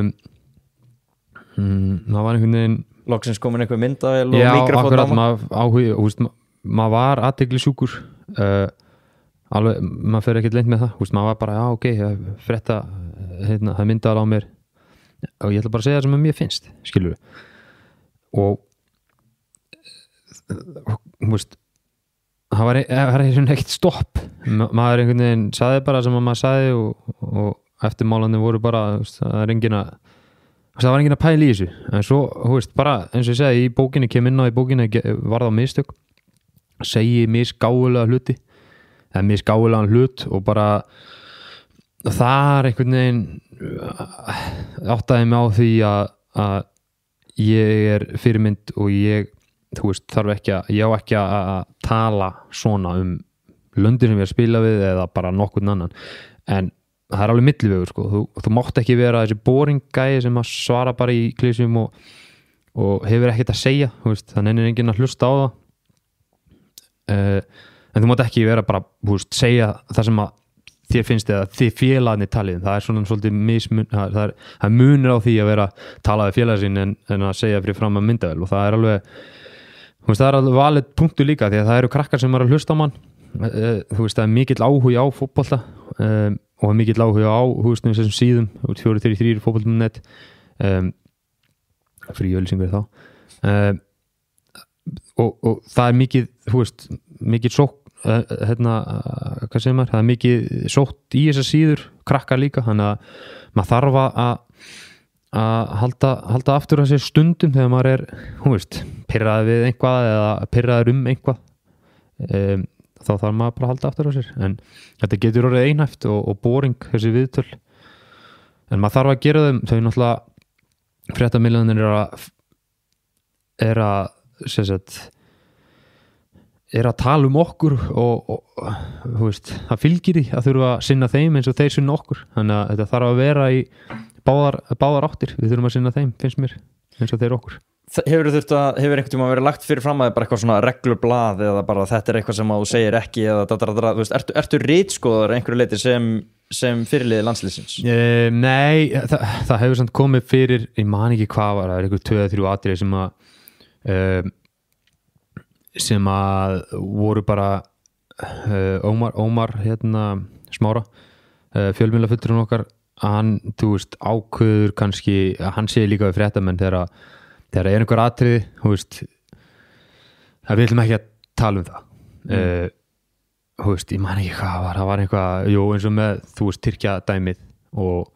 Speaker 1: maður var einhvern veginn
Speaker 2: loksins komin einhver myndavél og mikrofón
Speaker 1: akkurat, maður var athyglisjúkur alveg, maður fer ekkert lengt með það maður var bara, frétta það myndavél á mér og ég ætla bara að segja það sem mér finnst skilur og það var ekkert stopp maður einhvern veginn sagði bara sem maður sagði og eftirmálandi voru bara það var engin að pæla í þessu en svo, bara eins og ég segi í bókinni kem inn á í bókinni var það mistök segi misgáfulega hluti eða misgáfulegan hlut og bara það einhvern veginn áttaði mig á því að ég fyrirmynd og ég þarf ekki ég á ekki að tala svona löndin sem ég spila við eða bara nokkurn annan en það alveg millivegur sko. þú mátt ekki vera þessi boring gæi sem að svara bara í klísjum og hefur ekkert að segja þannig er enginn að hlusta á það en þú mátt ekki vera bara segja það sem að þér finnst eða þið félagarnir talið það svona svolítið mismun það er munur á því að vera tala við félagar sín en að segja fyrir fram að myndavel og það er alveg valið punktu líka því að það eru krakkar sem eru að hlusta á mann það er mikill áhugi á fótbolta og mikill áhugi á þessum síðum 433 fótbolta.net frí ölsingur þá og það er mikið sókn hvað segir maður það er mikið sótt í þessar síður krakkar líka, þannig að maður þarf að halda aftur að sér stundum þegar maður er pirraður við einhvað eða pirraður einhvað þá þarf maður bara að halda aftur á sér en þetta getur orðið einhæft og boring þessi viðtöl en maður þarf að gera þau náttúrulega fréttamiðlarnir er að tala okkur og það fylgir því að þurfa að sinna þeim eins og þeir sinna okkur þannig að þetta þarf að vera í báðar áttir við þurfum að sinna þeim, finnst mér eins og þeir okkur
Speaker 2: Hefur einhvern tíma verið lagt fyrir fram að bara eitthvað svona reglublað eða bara þetta er eitthvað sem þú segir ekki eða ertu ritskoðar einhverju leiti sem fyrirliði landsliðsins?
Speaker 1: Nei, það hefur samt komið fyrir ég man ekki hvað var, það er einhver 2-3 atriði sem að voru bara Ómar Smára fjölmiðlafulltrúinn okkar hann, ákveður kannski að hann sé líka við fréttamenn þegar er einhver atriði við viljum ekki að tala það ég man ekki hvað var það var eitthvað, eins og með Tyrkja dæmið og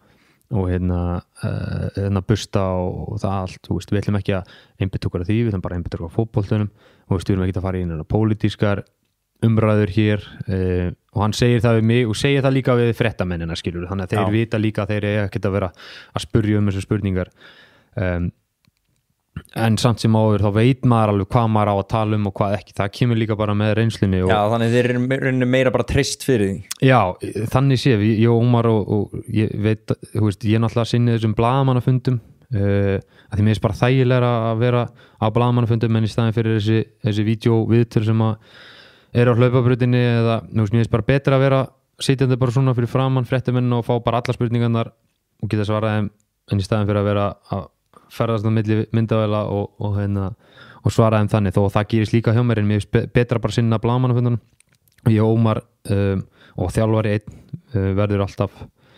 Speaker 1: busta og það allt við viljum ekki að einbytta okkur að því við viljum bara einbytta okkur á fótboltunum og við viljum ekki að fara í pólitískar umræður hér og hann segir það við mig og segir það líka við fréttamennina skilur þannig að þeir vita líka að þeir ekki að vera að spurja þessu spurningar en samt sem áður þá veit maður alveg hvað maður á að tala og hvað ekki, það kemur líka bara með reynslunni
Speaker 2: Já, þannig þeir eru meira bara treyst fyrir því
Speaker 1: Já, þannig sé ég og Ómar og ég veit, ég náttúrulega sinni þessum blaðamannafundum að því mér er bara þægilega að vera á blaðamannafundum en í staðin fyrir þessi vídeóviðtöl sem að eru á hlaupabrautinni eða, mér er bara betra að vera sitjandi bara svona fyrir framann fréttamenn og fá bara alla spurningarnar og geta svarað þeim en í staðin fyrir að vera að ferðast á milli myndavéla og svara þeim þannig þó það gerist líka hjá mér en mér er betra bara að sinna blaðamannafundunum og ég og Ómar og þjálfari einn verður alltaf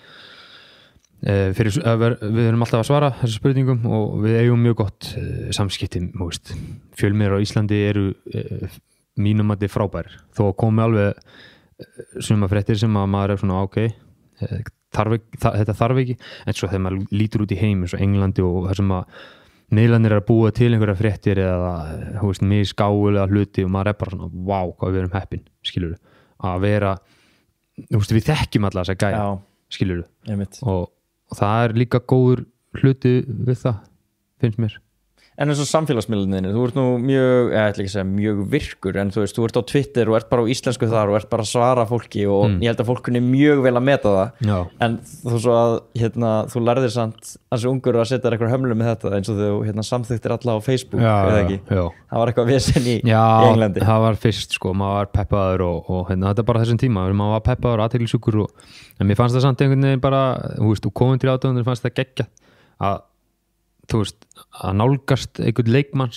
Speaker 1: við erum alltaf að svara þessum spurningum og við eigum mjög gott samskipti fjölmiðlar á Íslandi eru mínum að þetta er frábær þó komi alveg suma fréttir sem að maður er svona þetta þarf ekki en svo þegar maður lítur út í heim eins og Englandi og það sem að miðlarnir er að búa til einhverja fréttir eða misgáfulega hluti og maður er bara svona vá hvað við erum heppin skilur að vera við þekkjum alla þessa gæja skilur og það er líka góður hluti við það finnst mér
Speaker 2: En eins og samfélagsmiðlarnir, þú ert nú mjög, ég ætla ekki að segja mjög virkur en þú ert á Twitter og ert bara á íslensku þar og ert bara að svara fólki og ég held að fólk kunni mjög vel að meta það en þú svo að þú lærðir samt þessi ungur að setja eitthvað hömlu með þetta eins og þú samþyktir alla á Facebook eða ekki, það var eitthvað vesen í Englandi
Speaker 1: Já, það var fyrst maður var peppaður og þetta er bara þessum tíma maður var peppaður og athyglisjúkur en mér fannst það samt einhvern veginn bara komin til 18 fannst það geggjað að að nálgast einhvern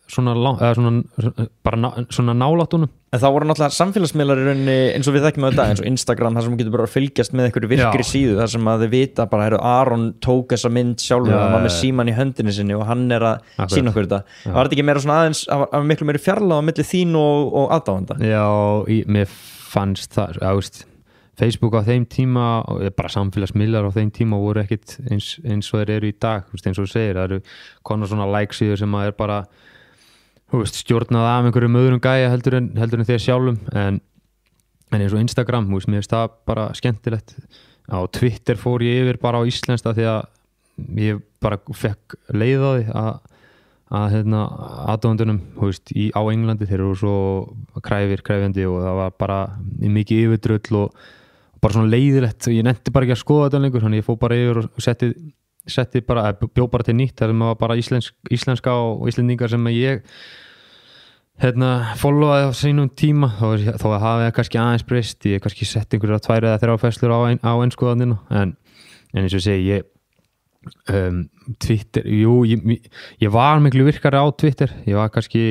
Speaker 1: svona, svona náláttunum.
Speaker 2: En þá voru náttúrulega samfélagsmiðlar í rauninni eins og við þekkjum á þetta, eins og Instagram þar sem þú getur bara að fylgjast með einhverju virkri síðu þar sem að þið vita bara, Aron tók þessa mynd sjálfur, hann var með síman í höndinni sinni og hann að sína okkur þetta. Var þetta ekki meira svona aðeins af miklu meiri fjarlægð á milli þín og aðdáenda?
Speaker 1: Já, mér fannst það, veist, Facebook á þeim tíma og bara samfélagsmiðlar á þeim tíma voru ekkit eins og þeir eru í dag, veist, eins og þú segir, það eru konar svona like-síður sem að bara stjórnað af einhverjum öðrum gæja heldur en þeir sjálfum en eins og Instagram, mér finnst það bara skemmtilegt. Á Twitter fór ég yfir bara á íslenska því að ég bara fekk leið á því að aðdáendunum á Englandi, þeir eru svo krefjandi og það var bara mikið yfirdrull og bara svona leiðilegt og ég nennti bara ekki að skoða þetta lengur, þannig ég fór bara yfir og setti bara, bjó bara til nýtt þar sem var bara íslenska og íslendingar sem ég followaði á sínum tíma þó að hafi kannski aðeins breyst, ég kannski sett einhverja 2 eða 3 festlur á enskuðanina en eins og segi Twitter, ég var miklu virkari á Twitter, ég var kannski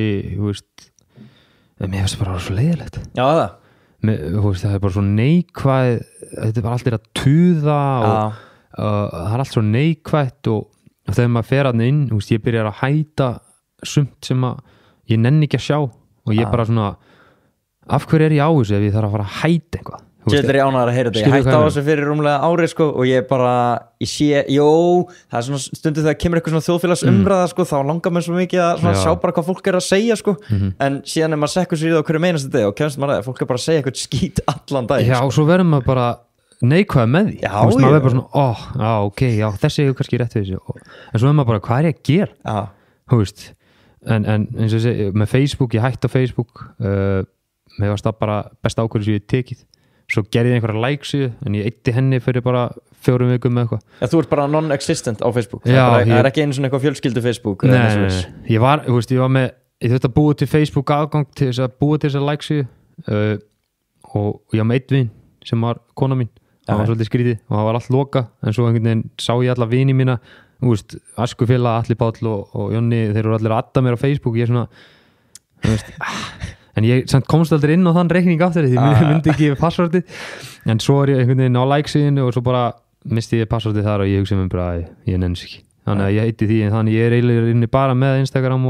Speaker 1: mér finnst bara svo leiðilegt.
Speaker 2: Já,
Speaker 1: það er bara svo neikvæð, þetta var alltaf að tuða og það er allt svo neikvætt og þegar maður fer að inn, ég byrjar að hæta sumt sem að ég nenni ekki að sjá og ég bara svona af hverju ég á þessu ef ég þarf að fara að hæta eitthvað.
Speaker 2: Þetta er ánægður að heyra þetta, ég hætti á þessu fyrir rúmlega ári og ég sé, það er svona stundu þegar kemur eitthvað svona þjóðfélagsumræða þá langar mér svo mikið að sjá bara hvað fólk er að segja en síðan maður sekkur sér í það á hverju meinasta deg og kemst maður að fólk er bara að segja eitthvað skít allan dag.
Speaker 1: Já, og svo verður maður bara neikvæða með því, maður verður bara svona ok, þessi er kannski rétt við þessu en svo er maður bara, hvað er ég að gera? En eins og segi, með Facebook, ég hætti á Facebook mér varst það bara besta ákvörðu sem ég tekið, svo gerði ég einhverja like-síðu en ég eitti henni fyrir bara 4 vikum með eitthvað.
Speaker 2: Já, þú ert bara non-existent á Facebook, það er ekki einu svona eitthvað fjölskyldu Facebook?
Speaker 1: Nei, ég var með, ég þurfti að búa til Facebook aðgang til þess að búa til þess að like-síðu og ég var með einn vin sem var kona mín, það var svolítið skrítið og það var allt loka, en svo einhvern veginn sá ég alla vini mína, Askufélag, Atli Páll og Jonni, þeir eru allir að adda mér á Facebook, ég er svona en ég komst aldrei inn á þann reikning aftur því ég myndi ekki passwordið, en svo er ég einhvern veginn á like-síðinu og svo bara misti ég passwordið þar og ég hugsa mér bara ég nenns ekki, þannig að ég heiti því en þannig ég er eiginlega inni bara með Instagram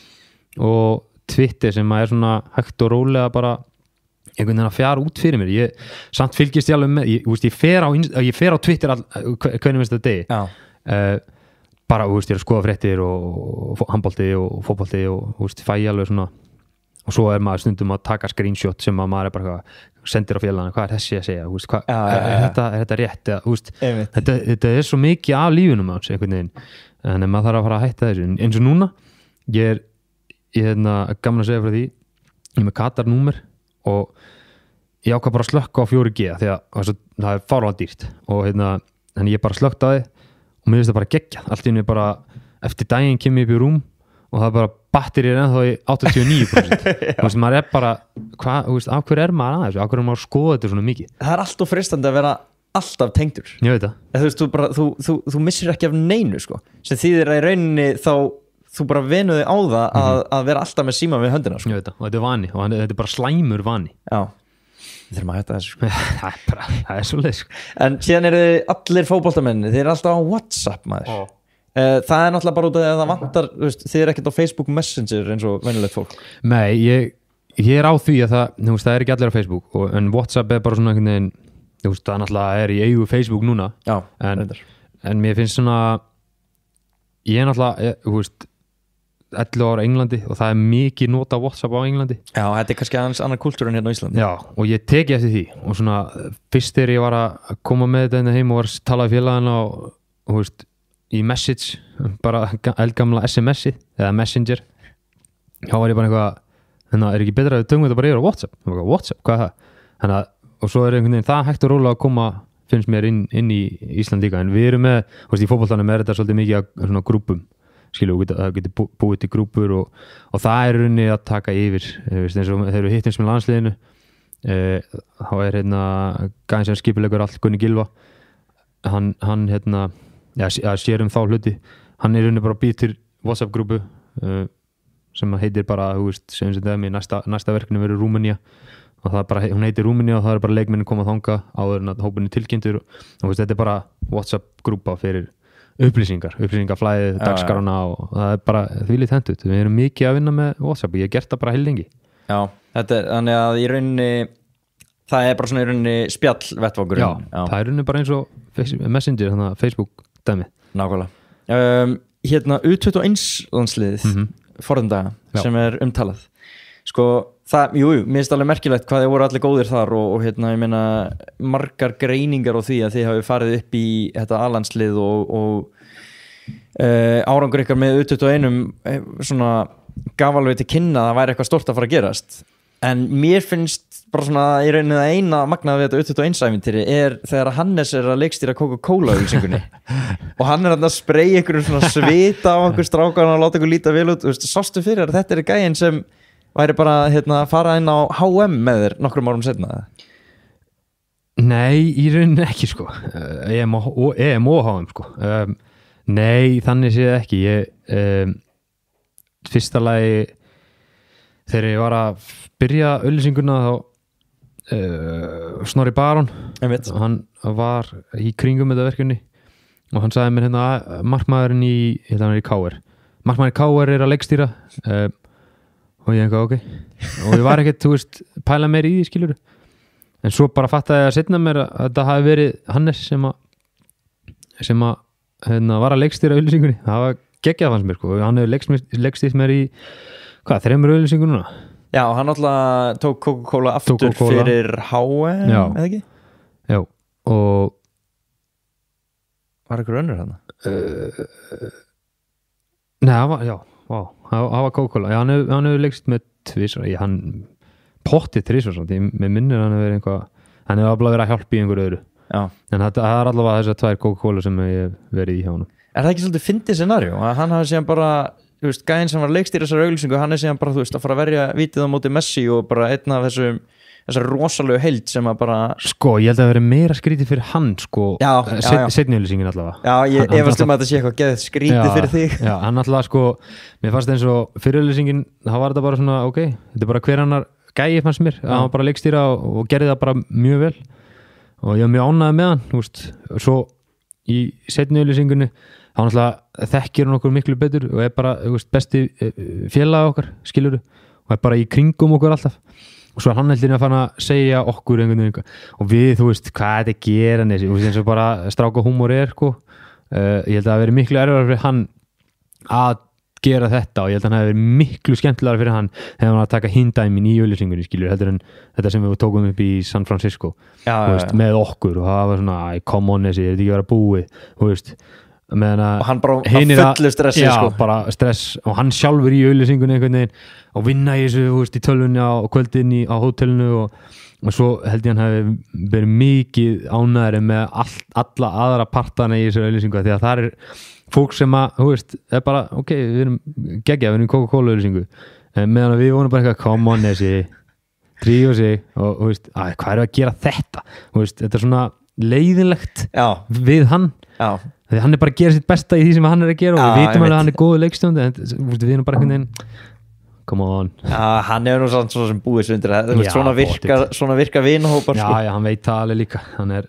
Speaker 1: og Twitter sem er svona hægt og rólega bara einhvern veginn að fjara út fyrir mér, ég samt fylgist ég alveg með, ég fer á Twitter hvernig minnst þetta degi bara, ég er að skoða fréttir og handbolti og fótbolti og fæ ég alveg svona og svo er maður stundum að taka screenshot sem að maður er bara sendir á félagana, hvað er þessi að segja, er þetta rétt eða, þetta er svo mikið af lífunum á þessu einhvern veginn, en maður þarf að fara að hætta þessu, eins og núna ég er gaman að segja frá því ég er með Katar-númer og ég ákvað bara að slökka á 4G því að það er fárlega dýrt og þannig ég bara slökkt á því og mér finnst það bara geggjað, allt í einu bara eftir daginn kemur ég upp í rúm og það er bara batterið ennþá í 89% maður er bara, af hverju er maður aðeins, af hverju er maður að skoða þetta svona mikið? Það
Speaker 2: er alltaf freistandi að vera alltaf tengdur.
Speaker 1: Ég veit það.
Speaker 2: Þú missir ekki af neinu sem þýðir að í rauninni þá þú bara venuði á það að vera alltaf með síma við höndina.
Speaker 1: Ég veit það, og þetta er vani og þetta er bara slæmur vani.
Speaker 2: Já, við þurfum að hætta þessu.
Speaker 1: Það er svo leið.
Speaker 2: En síðan eru allir fótboltamenn, þeir eru alltaf á WhatsApp maður. Það er náttúrulega bara út af því að það vantar, þið er ekkert á Facebook Messenger eins og venjulegt fólk.
Speaker 1: Nei, ég er á því að það er ekki allir á Facebook en WhatsApp er bara svona einhvern veginn, það náttúrulega er í eigu Facebook núna.
Speaker 2: Já,
Speaker 1: en mér finnst svona ég er náttúrulega 11 ára á Englandi og það er mikið nota WhatsApp á Englandi.
Speaker 2: Já, þetta er kannski aðeins annar kultúr en hérna á Íslandi.
Speaker 1: Já, og ég teki eftir því og svona fyrst þegar ég var að koma með þetta heim og var að tala í félagana og í message, bara eldgamla SMS-ið eða Messenger þá var ég bara eitthvað er ekki betra að við tökum þetta bara yfir á WhatsApp WhatsApp, hvað er það? Og svo er einhvern veginn það hægt og rólega að koma finnst mér inn í Ísland líka en við erum með, í fótboltanum er þetta svolítið mikið af svona grúpum það getur búið til grúpur og það er rauninni að taka yfir eins og þegar við hittum sem landsliðinu þá er gæðin sem skipulegur allt Gunni Gylfa hann sér þá hluti hann er rauninni bara býð til WhatsApp grúpu sem heitir bara, þú veist, sem þetta er með næsta verkefni verður Rúmenía og það er bara, hún heitir Rúmenía og það er bara leikmennin koma þanga áður en að hópurinn er tilkynntur og þú veist, þetta er bara WhatsApp-grúpa fyrir upplýsingaflæðið, dagskrána og það er bara þvílíkt hentut, við erum mikið að vinna með WhatsApp, ég hef gert það bara heilengi.
Speaker 2: Já, þetta er, þannig að í rauninni það er bara svona í rauninni spjallvettvangurinn.
Speaker 1: Já, það er rauninni bara eins og Messenger, þannig að Facebook dæmi.
Speaker 2: Nákvæmlega. Hérna U21 landsliðið forðundaga sem er umtalað. Sko, það, jú, mér finnst alveg merkilegt hvað þið voru allir góðir þar og hérna, ég meina, margar greiningar á því að þið hafi farið upp í þetta A-landslið og árangur ykkar með U21 svona gaf alveg til kynna að það væri eitthvað stórt að fara að gerast en mér finnst bara svona í rauninni að eina magnaði við þetta U21-ævintýri er þegar Hannes er að leikstýra Coca-Cola auglýsingunni og hann er að spreyja einhverjum svona svita á einhver strákan og láta einhver líta vel út, þú veist, sástu fyrir að þetta er gæinn sem væri bara hérna að fara inn á HM með þér nokkrum árum setna?
Speaker 1: Nei, í rauninni ekki sko EM og HM sko nei, þannig séð ekki ég fyrsta lagi þegar ég var að byrja auglýsinguna þá Snorri Baron hann var í kringum þetta verkefni og hann sagði mér hérna markmaðurinn í KR markmaðurinn í KR er að leikstýra og ég ok og ég var ekkert, þú veist, pæla meir í því skilur en svo bara fattaði ég að setna mér að þetta hafi verið Hannes sem að hérna, var að leikstýra auglýsingunni, það var geggjað fannst mér sko, hann hefur leikstýrt mér í 3 auglýsingu núna.
Speaker 2: Já, hann alltaf tók Coca-Cola aftur fyrir HM, eða ekki?
Speaker 1: Já, og
Speaker 2: var eitthvað önnur hann?
Speaker 1: Nei, það var Coca-Cola, já, hann hefur leikstýrt með tvisvar, hann pottið tvisvar samt, með minnir hann hefur verið einhvað, hann hefur alveg verið að hjálpa í einhverju öðru. Já. En það er allavega þessar 2 Coca-Cola sem ég hef verið í hjá hann.
Speaker 2: Er það ekki svolítið fyndið scenario? Að hann hafi síðan bara, þú veist, gæinn sem var leikstýra þessar auglýsingu, hann er síðan bara, þú veist, að fara að verja vitið á móti Messi og bara einn af þessar rosalegu heild sem að bara... Sko,
Speaker 1: ég held að það veri meira skrítið fyrir hann, sko, seinni auglýsingin allavega.
Speaker 2: Já, ég efast að þetta sé eitthvað geðið skrítið fyrir þig.
Speaker 1: Já, hann allavega, sko, mér fannst eins og fyrir auglýsingin, þá var þetta bara svona, ok, þetta er bara hver annar gæi fannst mér, að hann bara leikstýra og gerði það bara mjög vel og ég var mjög ánægður með hann, þú veist, svo í seinni auglýsingunni þá náttúrulega þekkir hann okkur miklu betur og er bara, þú veist, besti félag okkar, skilur og er bara í kringum okkur alltaf og svo er hann heldur að fara að segja okkur einhvern veginn og við, þú veist, hvað þetta gera eins og bara stráka húmor er sko. Ég held að það veri miklu erfiðara fyrir hann að gera þetta og ég held að hann hefði verið miklu skemmtilegar fyrir hann þegar hann var að taka hindæmin í auglýsingunni skilur heldur en þetta sem við tókum upp í San Francisco veist, með okkur og það var svona come on þessi, þetta ekki vera búið veist,
Speaker 2: og hann bara fullu stressi
Speaker 1: sko. Bara stress og hann sjálfur í auglýsingunni einhvern veginn og vinna í þessu veist, í tölvunni á kvöldin á hótelinu og svo held ég hann hefði verið mikið ánægri með alla aðra partana í þessu auglýsingu því að það er fólk sem að, þú veist, er bara ok, við erum geggjað, við erum Coca-Cola auglýsingu meðan við vonum bara eitthvað come on þessi, drífa sig og þú veist, hvað er að gera þetta þú veist, þetta er svona leiðinlegt við hann því hann er bara að gera sitt besta í því sem hann er að gera og við vitum alveg að hann er góðu leikstjóndi en við erum bara einhvern veginn come on
Speaker 2: hann er nú svona sem búið sundir svona virka vinahópar
Speaker 1: já, hann veit það alveg líka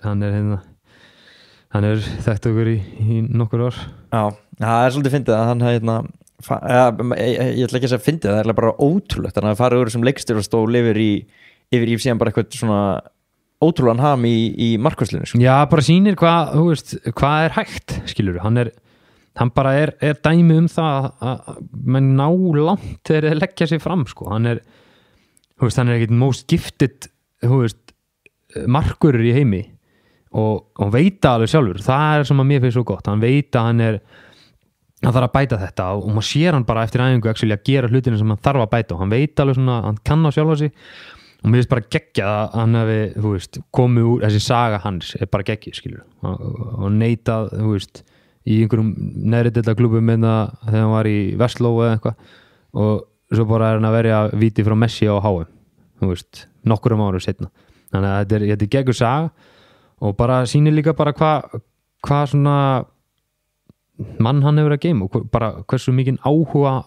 Speaker 1: hann er þekkt okkur í nokkur ár
Speaker 2: það er svolítið fyndið að hann ég ætla ekki að segja fyndið það er bara ótrúlegt hann hafi farið úr sem leikstjórast og lifir yfir síðan bara eitthvað svona ótrúlegan ham í markvörslunni sko.
Speaker 1: Já, bara sýnir hvað er hægt skilur, hann bara er dæmi það að menn ná langt þegar þeir leggja sig fram sko. hann er ekkit most gifted markvörður í heimi og veit alveg sjálfur það er sem að mér finnst svo gott hann veit að hann þarf að bæta þetta og maður sér hann bara eftir æfingu að gera hlutina sem hann þarf að bæta og hann veit alveg svona, hann kann á sjálfa sig og mér finnst bara geggjað að hann hefði, þú veist, komið úr þessi saga hans er bara geggjað, skilur og neitað, þú veist í einhverjum neðri deilda klúbbum þegar hann var í Vestló eða eitthvað og svo bara er hann að verja víti frá Messi á HM, þú veist nokkurum árum setna, þannig að þetta er geggjað saga og bara sýnir líka bara hvað svona mann hann hefur að geyma og bara hversu mikinn áhuga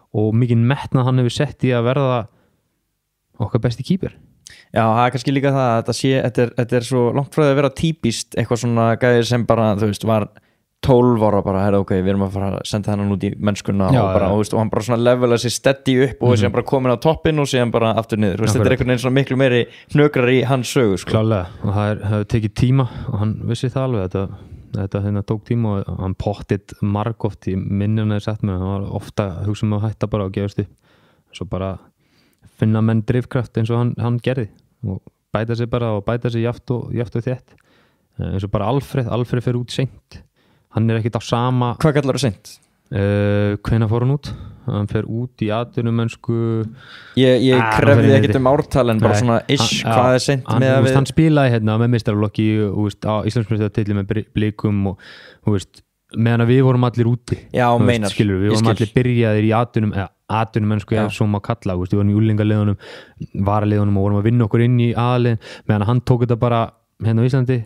Speaker 1: og mikið metnað hann hefur sett í að verða okkar besti kýper.
Speaker 2: Já, það er kannski líka það að þetta er svo langt frá því að vera típist eitthvað svona gæðir sem bara, þú veist, var 12 ára bara, ok, við erum að fara að senda hann út í mennskuna og hann bara svona levela sér steady upp og síðan bara komin á toppinn og síðan bara aftur niður, þetta er einhvern veginn svona miklu meiri hnökrar í hans sögu, sko.
Speaker 1: Klálega, og það hefur tekið tíma og hann vissi það alveg, þetta hérna tók tíma og hann pottið margoft í minnum eða sett með, hann var ofta hugsa að hætta bara og gefast upp, svo bara finna menn drifkraft eins og hann gerði og bæta sig bara og bæta sig jaft og þétt, eins og bara Alfred fer út seint. Hann er ekkert á sama.
Speaker 2: Hvað kallar það seint?
Speaker 1: Hvenær fór hann út? Hann fer út í atvinnumönnsku.
Speaker 2: Ég krefði ekkert ártal en bara svona hvað er seint með að við.
Speaker 1: Hann spilaði hérna með meistaraflokki á Íslandsmeistaratitilli með Blikum og meðan við vorum allir úti.
Speaker 2: Já, meinar.
Speaker 1: Við vorum allir byrjaðir í atvinnumönnsku eða svo má kalla, við vorum í úlingaliðunum, varaliðunum og vorum að vinna okkur inn í aðaliðin meðan hann tók þetta bara hérna á Íslandi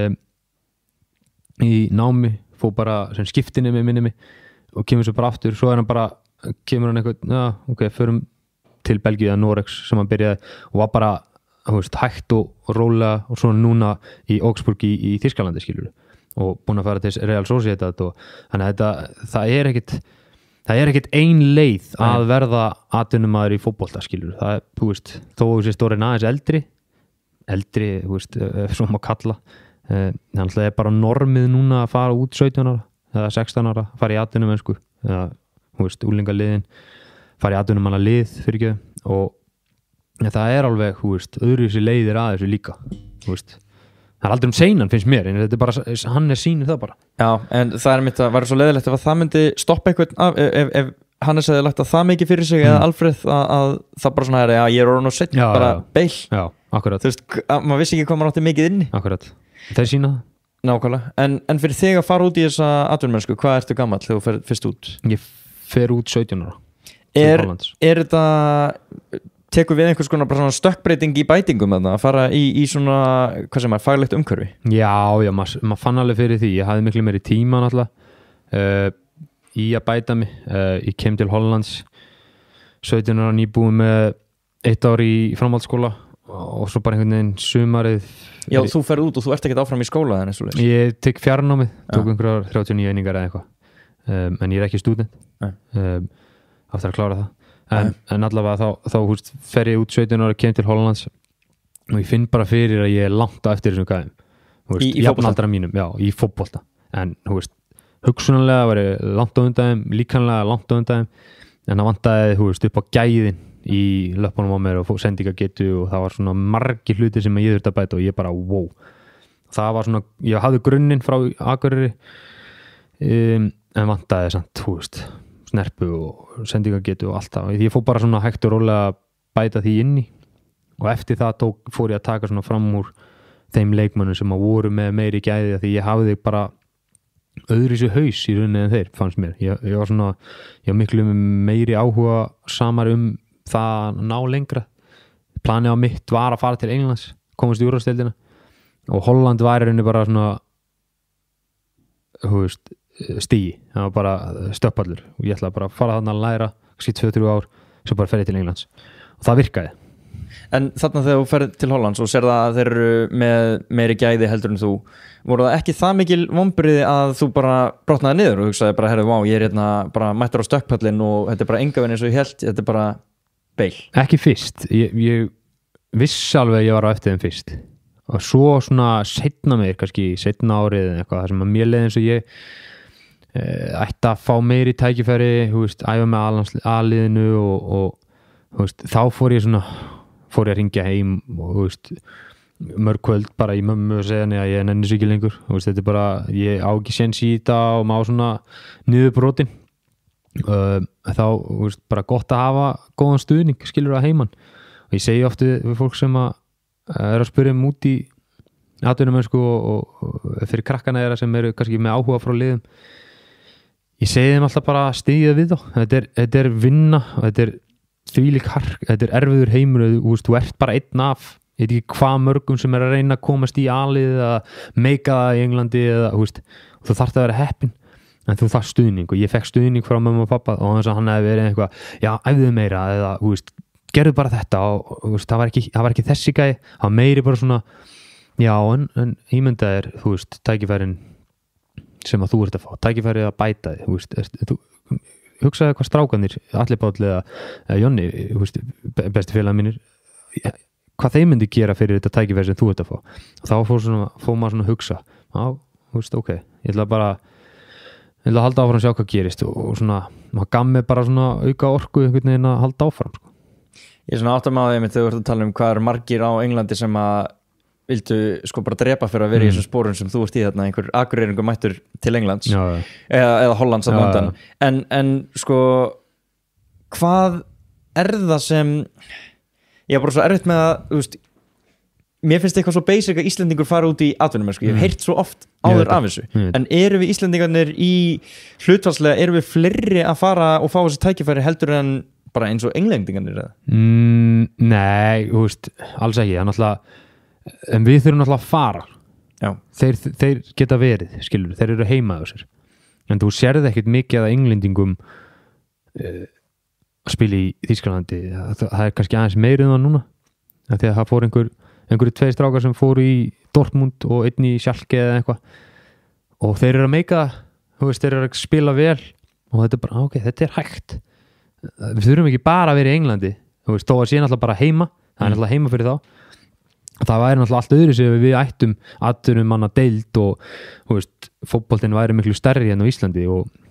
Speaker 1: í námi, fór bara sem skiptinni með minni og kemur svo bara aftur, svo kemur hann eitthvað, förum til Belgíu eða Noregs sem hann byrjaði og var bara, hægt og rólega og svona núna í Augsburg í Þýskalandi, skilur og búin að fara til Real Sociedad og þannig að það er ekkert ein leið að verða atvinnumaður í fótbolta, skilur það þó þessi stóri aðeins eldri, svo má kalla þannig að það er bara normið núna að fara út 17 ára eða 16 ára, fara í atvinnumönnsku eða, úlingaliðin fara í atvinnumannalið fyrir ekki og það er alveg, öðruvísi leiðir að þessu líka, það er aldrei seinan finnst mér, en þetta er bara, hann er sýnir það bara. Já, en það er mitt að vera svo leiðilegt ef það myndi stoppa eitthvað ef Hannes hefði lagt að það mikið fyrir sig eða Alfred að það bara svona ég er orðin og sett, bara beil. Já, akkurat. Þú veist, maður vissi ekki hvað maður átti mikið inni. Akkurat. Það er sína það. Nákvæmlega. En fyrir þig að fara út í þessa atvinnumönnsku, hvað ertu gamall þegar þú fer fyrst út? Ég fer út 17 ára. Er þetta, tekur við einhvers konar bara svona stökkbreyting í bætingum að fara í svona, hvað sem faglegt umhverfi? Já, maður fann alveg fyrir því. Ég hafði miklu meiri tíma náttúrulega í að bæta mig. Ég kem til Hollands 17 ára nýbúið með 1 ár í framhaldsskóla og svo bara einhvern veginn sumarið. Já, þú ferð út og þú ert ekkert áfram í skóla en ég tek fjarnámið, tók einhverjar 39 einingar eða eitthvað en ég er ekki stúdent aftur að klára það en allavega þá fer ég út 17 ára, kem til Hollands og ég finn bara fyrir að ég er langt á eftir þessum gæðum í jafnaldra mínum, já, í fótbolta en hugsunarlega var ég langt á undan, líkanlega langt á undan en það vantaði upp á gæðin í löpunum á mér og sendingagetu og það var svona margir hluti sem ég þurfti að bæta og ég bara wow það var svona, ég hafði grunninn frá Akureyri en vantaði samt, snerpu og sendingagetu og allt það og ég fór bara svona hægt og rólega að bæta því inni og eftir það fór ég að taka svona fram úr þeim leikmönnum sem að voru með meiri gæði því ég hafði bara öðruvísi haus í rauninni en þeir, fannst mér ég var svona, ég var miklu meiri áhuga samar það að ná lengra planið á mitt var að fara til Englands komast í úrvalsdeildina og Holland var í rauninni bara svona stigi, það var bara stöppallur og ég ætlaði bara að fara þarna að læra kannski 2-3 ár, svo bara ferði til Englands og það virkaði. En þarna þegar þú ferð til Hollands og sér það að þeir eru með meiri gæði heldur en þú voru það ekki það mikil vonbrigði að þú bara brotnaði niður og hugsaði bara, herru, ég er hérna bara mættur á stökkpallin og þetta er bara enga veginn eins og ég held, þetta er bara beil. Ekki fyrst, ég vissi alveg að ég var á eftir þeim fyrst og svo svona seinna mér, kannski seinna árið eða eitthvað, það sem að mér leiði eins og ég ætti að fá meiri tækifæri, æfa með A-liðinu og þá fór ég að ringja heim og mörg kvöld bara í mömmu og segja henni að ég nenni sig ekki lengur þetta er bara, ég á ekki séns í þetta og má svona niðurbrotin þá bara gott að hafa góðan stuðning, skilur að heiman og ég segi oft við fólk sem að spyrja út í atvinnumönnsku og fyrir krakkana þeirra sem eru kannski með áhuga frá liðum ég segi þeim alltaf bara að styðja við þá þetta er vinna og þetta er þvílík hark, þetta er erfiður heimur þú ert bara einn af ég veit ekki hvað mörgum sem er að reyna að komast í A-lið eða meika það í Englandi eða þú þarft að vera heppin en þú þarf stuðning og ég fekk stuðning frá mömmu og pappa og þess að hann hefði verið eitthvað, já, æfðu meira eða, þú veist, gerðu bara þetta og þú veist, það var ekki þessi gæi, það var meiri bara svona, já, en ímyndaðir, þú veist, tækifærin sem að þú ert að fá, tækifærið að bæta þig, þú veist, þú hugsaði hvað strákanir, Alli Páll eða Jonni, þú veist, besti félagar mínir, hvað þeir myndi gera fyrir þetta tækifæri sem þú ert að fá og þá fór maður svona að hugsa, já, þú veist, ok, ég ætla að halda áfram að sjá hvað gerist og svona, maður gaf mig bara svona auka orku einhvern veginn að halda áfram sko.
Speaker 2: Ég er svona áttam á þeim þegar þú ert að tala hvað eru margir á Englandi sem að vildu sko bara drepa fyrir að vera í þessum spórum sem þú ert í þarna, einhver akureyringur mættur til Englands eða Hollands að vondan en sko hvað það sem ég er bara svo erfitt með að þú veist, mér finnst eitthvað svo basic að Íslendingur fara út í atvinnumennsku, ég hef heyrt svo oft áður af þessu, en eru við Íslendingarnir í hlutfallslega, eru við fleiri að fara og fá þessi tækifæri heldur en bara eins og englendingarnir eða?
Speaker 1: Nei, þú veist, alls ekki, en við þurfum náttúrulega að fara. Já. Þeir geta verið, skilur, þeir eru heima á sér. En þú sérði ekkert mikið að englendingum að spila í Þýskalandi, það er kannski aðeins meirið það núna, því að það fór einhverju tveir strákar sem fóru í Dortmund og einn í Schalke eða eitthvað og þeir eru að meika, þú veist, þeir eru að spila vel og þetta er bara, ok, þetta er hægt. Við þurfum ekki bara að vera í Englandi, þú veist, þó að sé náttúrulega bara heima, það er náttúrulega heima fyrir þá. Það væri náttúrulega allt öðru sem við ættum atvinnum manna deild og þú veist, fótboltinn væri miklu stærri enn á Íslandi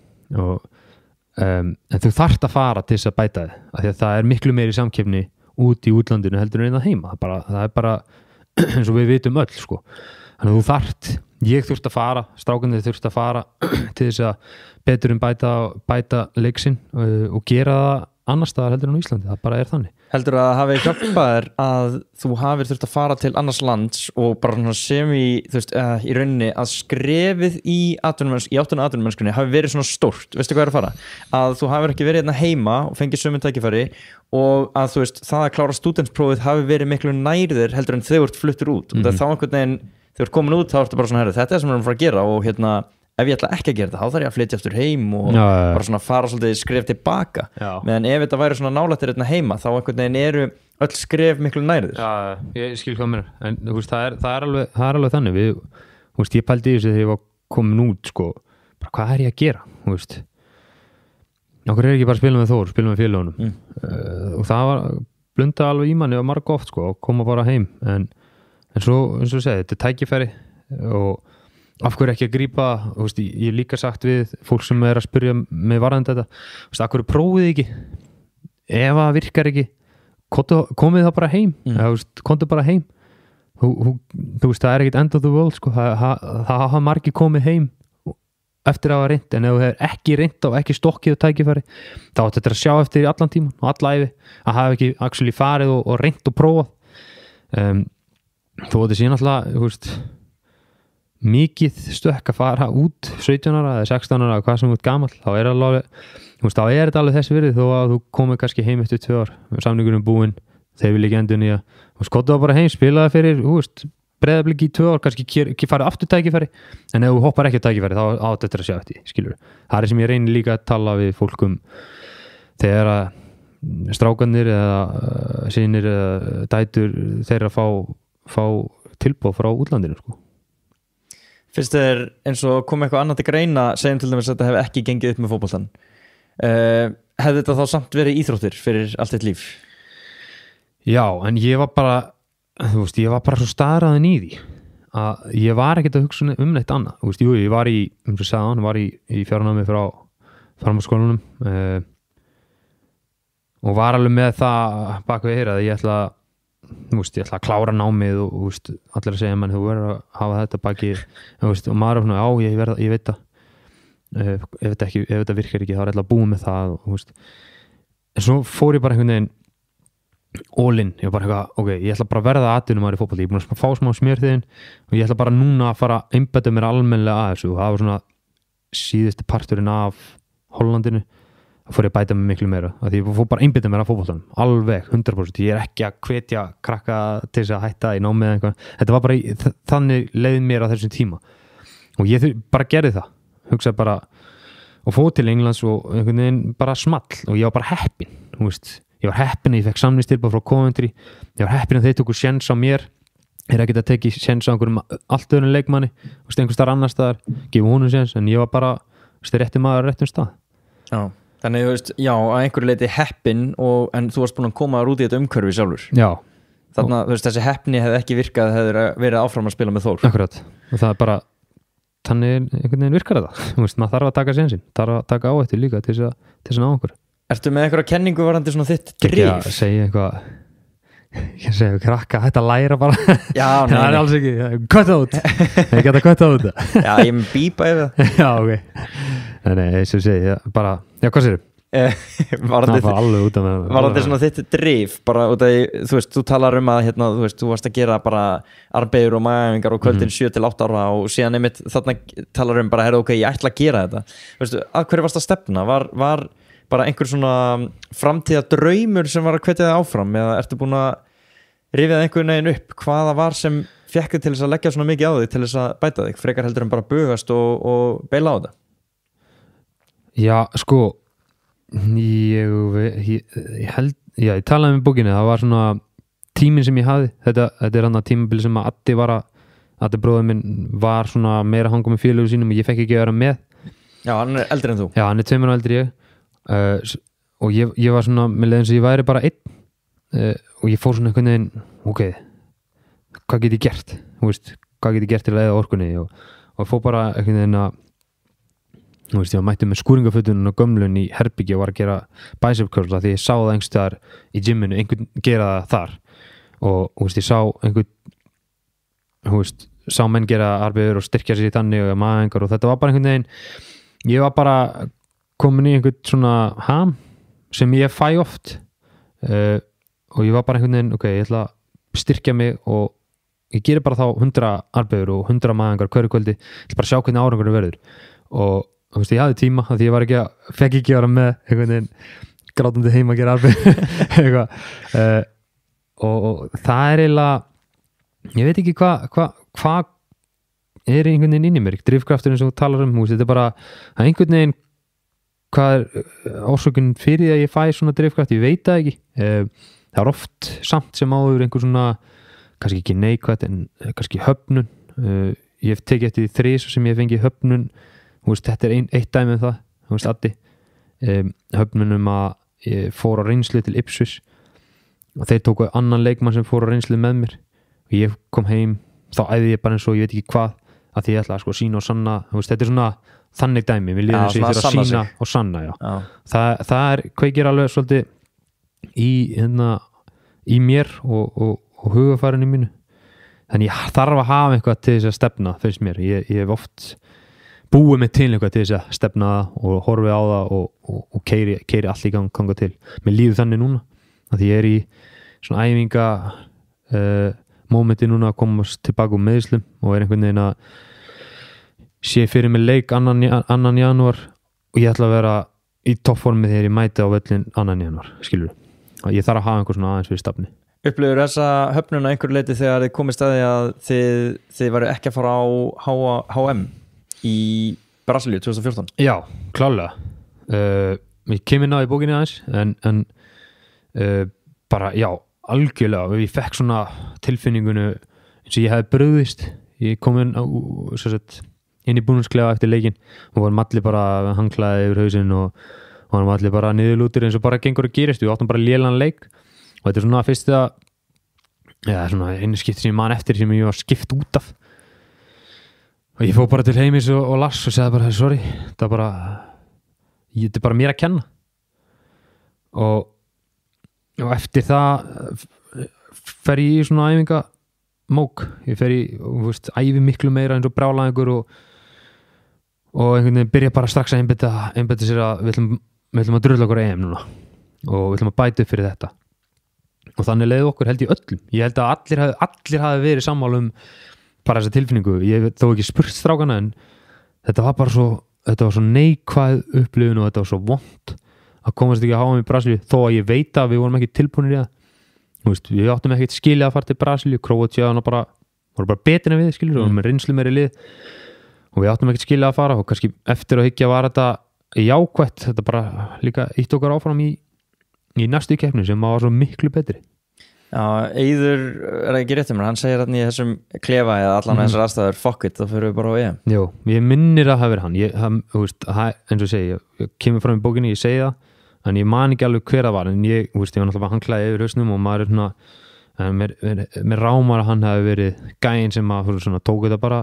Speaker 1: en þú þarft að fara til þess að bæta þig, af því að það er miklu meiri samkeppni út í útlandinu heldur en það heima, það er bara eins og við vitum öll sko. Þannig að þú þarft, ég þurft að fara, strákarnir þurft að fara til þess að betur bæta leiksinn og gera það annars staðar heldur en á Íslandi, það bara er þannig.
Speaker 2: Heldur að hafi hjálpað þér að þú hafir þurft að fara til annars lands og bara sem í rauninni að skrefið í áttunum atvinnumennskunni hafi verið svona stórt, veistu hvað er að fara? Að þú hafir ekki verið hérna heima og fengið sömu tækifæri og að þú veist, það að klára stúdentsprófið hafi verið miklu nærðir heldur en þau ert fluttur út og þá einhvern veginn, þau ert komin út þá ertu bara svona, herri, þetta er sem við erum að fara að gera og ef ég ætla ekki að gera þetta, þá þarf ég að flytja aftur heim og bara svona fara svolítið skref tilbaka meðan ef þetta væri svona nálættir hérna heima þá einhvern veginn eru öll skref miklu nærðir.
Speaker 1: Já, ég skil hvað mér en þú veist, það er alveg þannig þú veist, ég pældi í þessu þegar ég var komin út sko, bara hvað er ég að gera þú veist, okkur er ekki bara að spila með Þór, spila með félagunum og það var blunda alveg í manni og marg oft sko, og koma bara heim en svo, eins og segi, þetta er tækifæri og af hverju ekki að grípa, þú veist, ég hef líka sagt við fólk sem er að spyrja með varðandi þetta, þú veist, af hverju prófið ekki ef það virkar ekki komið það bara heim komdu bara heim þú veist, það er ekkit end of the world sko. það hafa margir komið heim eftir að hafa reynt, en ef þú hefur ekki reynt og ekki stokkið og tækifæri þá áttu þetta að sjá eftir í allan tíman og alla ævi að hafa ekki actually farið og reynt og prófað þó þetta sé náttúrulega, þú veist mikið stökk að fara út 17 ára eða 16 ára, hvað sem út gamall þá er þetta alveg þessi virði þó að þú komið kannski heim eftir 2 ár samningunum búinn, þeir vil ekki endur nýja og skotta það bara heim, spilaði fyrir Breiðablik í 2 ár, kannski farið aftur tækifæri, en ef þú hoppar ekki tækifæri þá áttu þetta að sjá eftir, skilur það er sem ég reynir líka að tala við fólkum þegar að strákanir eða synir eða dætur þeirra fá tilboð frá útlandinu sko.
Speaker 2: Finnst þér eins og kom eitthvað annað til greina, segjum til dæmis að þetta hef ekki gengið upp með fótboltan hefði þetta þá samt verið íþróttir fyrir allt þitt líf?
Speaker 1: Já, en ég var bara þú veist, ég var bara svo staðraðin í því að ég var ekkert að hugsa neitt annað, þú veist, jú, ég var í fjárnámi frá framhaldsskólanum og var alveg með það bak við að ég ætla að klára námið og allir að segja mann, þú verður að hafa þetta baki og maður er svona, ég veit það ef þetta virkar ekki þá er alltaf búið með það en svo fór ég bara einhvern veginn all-in, ég var bara eitthvað, ok, ég ætla bara að verða atvinnumaður í fótbolta, ég er búin að fá smá smjörþiðin og ég ætla bara núna að fara að einbetta mér almennilega að þessu og það var svona síðusti parturinn af Hollandinu þá fór ég að bæta mig miklu meira af því ég fór bara einbytta mér að fótboltanum, alveg 100%, ég er ekki að hvetja krakka til þess að hætta í námið eða eitthvað, þetta var bara þannig leið mér á þessum tíma og ég bara gerði það, hugsaði bara og fór til Englands og einhvern veginn bara small og ég var bara heppinn, ég var heppinn að ég fekk samningstilboð frá Coventry, ég var heppinn að þeir tóku séns á mér, þeir ekki að teki séns á einhverjum allt öðrum leikmanni, einhvers staðar annars staðar, gefa honum séns, en ég var bara rétti maður á réttum stað.
Speaker 2: Já, þannig já, að einhverju leiti heppinn en þú varst búin að koma út í þetta umhverfi sjálfur.
Speaker 1: Já.
Speaker 2: Þannig að þessi heppni hefði ekki virkað, hefði verið áfram að spila með Þór.
Speaker 1: Akkurat, og það bara þannig einhvern veginn virkar þetta maður þarf að taka sénsinn, þarf að taka áhættu líka til þess að ná okkur.
Speaker 2: Ertu með einhverja kenningu varandi svona þitt drif?
Speaker 1: Ekki að segja eitthvað ég segja krakka, þetta læra bara
Speaker 2: Já,
Speaker 1: það er alls ekki, cut out ég geta cut out
Speaker 2: Já, ég með bípa yfir það.
Speaker 1: Já, ok nei, sem segja, bara, já, hvað sér
Speaker 2: Varandi svona þitt drif bara út af, þú talar að þú varst að gera bara arbeigur og mæfingar og kvöldin 7-8 ára og síðan einmitt þarna talar bara, ok, ég ætla að gera þetta að hverju varst að stefna, var bara einhver svona framtíða draumur sem var að hvetja þig áfram, eða ertu búin að rifja það einhvern veginn upp, hvaða var sem fékk þig til þess að leggja svona mikið á þig til þess að bæta þig, frekar heldur en bara bugast og beila á þetta?
Speaker 1: Já, sko ég held, já, ég talaði með bókinni, það var svona tíminn sem ég hafði, þetta er hann að tímabili sem að Addi bróður minn var svona meira hangað með félögu sínum og ég fekk ekki að vera með.
Speaker 2: Já, hann er eldri en þú.
Speaker 1: Já, hann er 2 ára eldri ég og ég var svona með leiðin sem ég væri bara einn og ég fór svona einhvern veginn, ok, hvað get ég gert, hvað get ég gert til að eyða orkunni og fór bara einhvern veginn að ég var mættur með skúringafötunum og gömlun í herbyggja og var að gera bicep curls því ég sá það einhverstaðar í gyminu, einhvern gera það þar og ég sá einhvern sá menn gera arbegur og styrkja sér í þannig og maðengar og þetta var bara einhvern veginn, ég var bara komin í einhvern svona ham sem ég fæ oft og ég var bara einhvern veginn, ok, ég ætla að styrkja mig og ég gerir bara þá 100 arbegur og 100 maðengar hverju kvöldi, ég ætla bara að sjá hvernig árangurinn verður og ég hafði tíma því ég var fekk ekki að vera með einhvern veginn grátandi heima að gera arbegur og það er eiginlega ég veit ekki hvað er einhvern veginn inn í mér, drifkrafturinn sem þú talar þetta er bara einhvern veginn hvað er ásökun fyrir því að ég fæ svona drifkraft, ég veit það ekki það er oft samt sem áður einhver svona, kannski ekki neikvætt en kannski höfnun ég hef tekið eftir því 3 sem ég fengi höfnun þetta er eitt dæmi um það Addi höfnun að ég fór á reynslu til Ipswich og þeir tóku annan leikmann sem fór á reynslu með mér og ég kom heim, þá æði ég bara eins og ég veit ekki hvað að því ég ætla að sína og sanna þetta er svona þannig dæmi, við líðum sér fyrir að sína og sanna það er kveikir alveg svolítið í mér og hugafarinu mínu þannig ég þarf að hafa eitthvað til þess að stefna finnst mér, ég hef oft búið mig til eitthvað til þess að stefna það og horfið á það og keiri allt í ganga til mér líður þannig núna að ég er í svona æfinga mómenti núna að komast tilbaka úr meiðslum og er einhvern veginn að sé fyrir mig leik annan janúar og ég ætla að vera í toppformi þegar ég mæti á völlin annan janúar, skilur og ég þarf að hafa einhver svona aðeins fyrir stafni.
Speaker 2: Upplifur þessa höfnuna einhver leiti þegar þið komið staði að þið varu ekki að fara á HM í Brasilíu 2014?
Speaker 1: Já, klálega ég kem inn á í bókinni aðeins en bara, já, algjörlega ég fekk svona tilfinningunu eins og ég hefði brugðist ég kom inn í búningsklefa eftir leikinn og varum allir bara hanglaði yfir hausinn og varum allir bara niðurlútir eins og bara gengur að gerist, við áttum bara lélan leik og þetta er svona fyrsta svona einu skipti sem ég man eftir sem ég var skipt út af og ég fór bara til heimis og Lars og segði bara, sorry, þetta er bara mér að kenna og eftir það fer ég í svona æfinga mók, ég fer í æfi miklu meira eins og brjálæðingur og einhvern veginn byrja bara strax að einbeita sér að við ætlum að drulla okkur EM núna og við ætlum að bæta upp fyrir þetta og þannig leiði okkur held ég öllum ég held að allir hafi verið sammála bara þessa tilfinningu, ég hef þó ekki spurt strákana en þetta var svo neikvæð upplifun og þetta var svo vont að komast ekki að hafa mig í Brasilíu þó að ég veit að við vorum ekki tilbúinir í það við áttum ekkert skilja að fara til Brasilíu Króatía voru bara betur en við skilur og með reynslu meiri lið og við áttum ekkert skilja að fara og kannski eftir að hyggja var þetta jákvætt, þetta bara líka ítt okkar áfram í næstu keppni sem var svo miklu betri.
Speaker 2: Já, Eiður er ekki rétt hann segir þarna í þessum klefa eða allan þessar aðstæður, fuck it, þá fyrir við bara á EM.
Speaker 1: Jú, ég minnir að það verið hann, þú veist, eins og ég segi, ég kemur fram í bókinni, ég segi það, en ég man ekki alveg hver það var, en ég var náttúrulega hanklaði yfir hausnum og maður svona, mér rámar að hann hafi verið gæinn sem að svona, tók þetta bara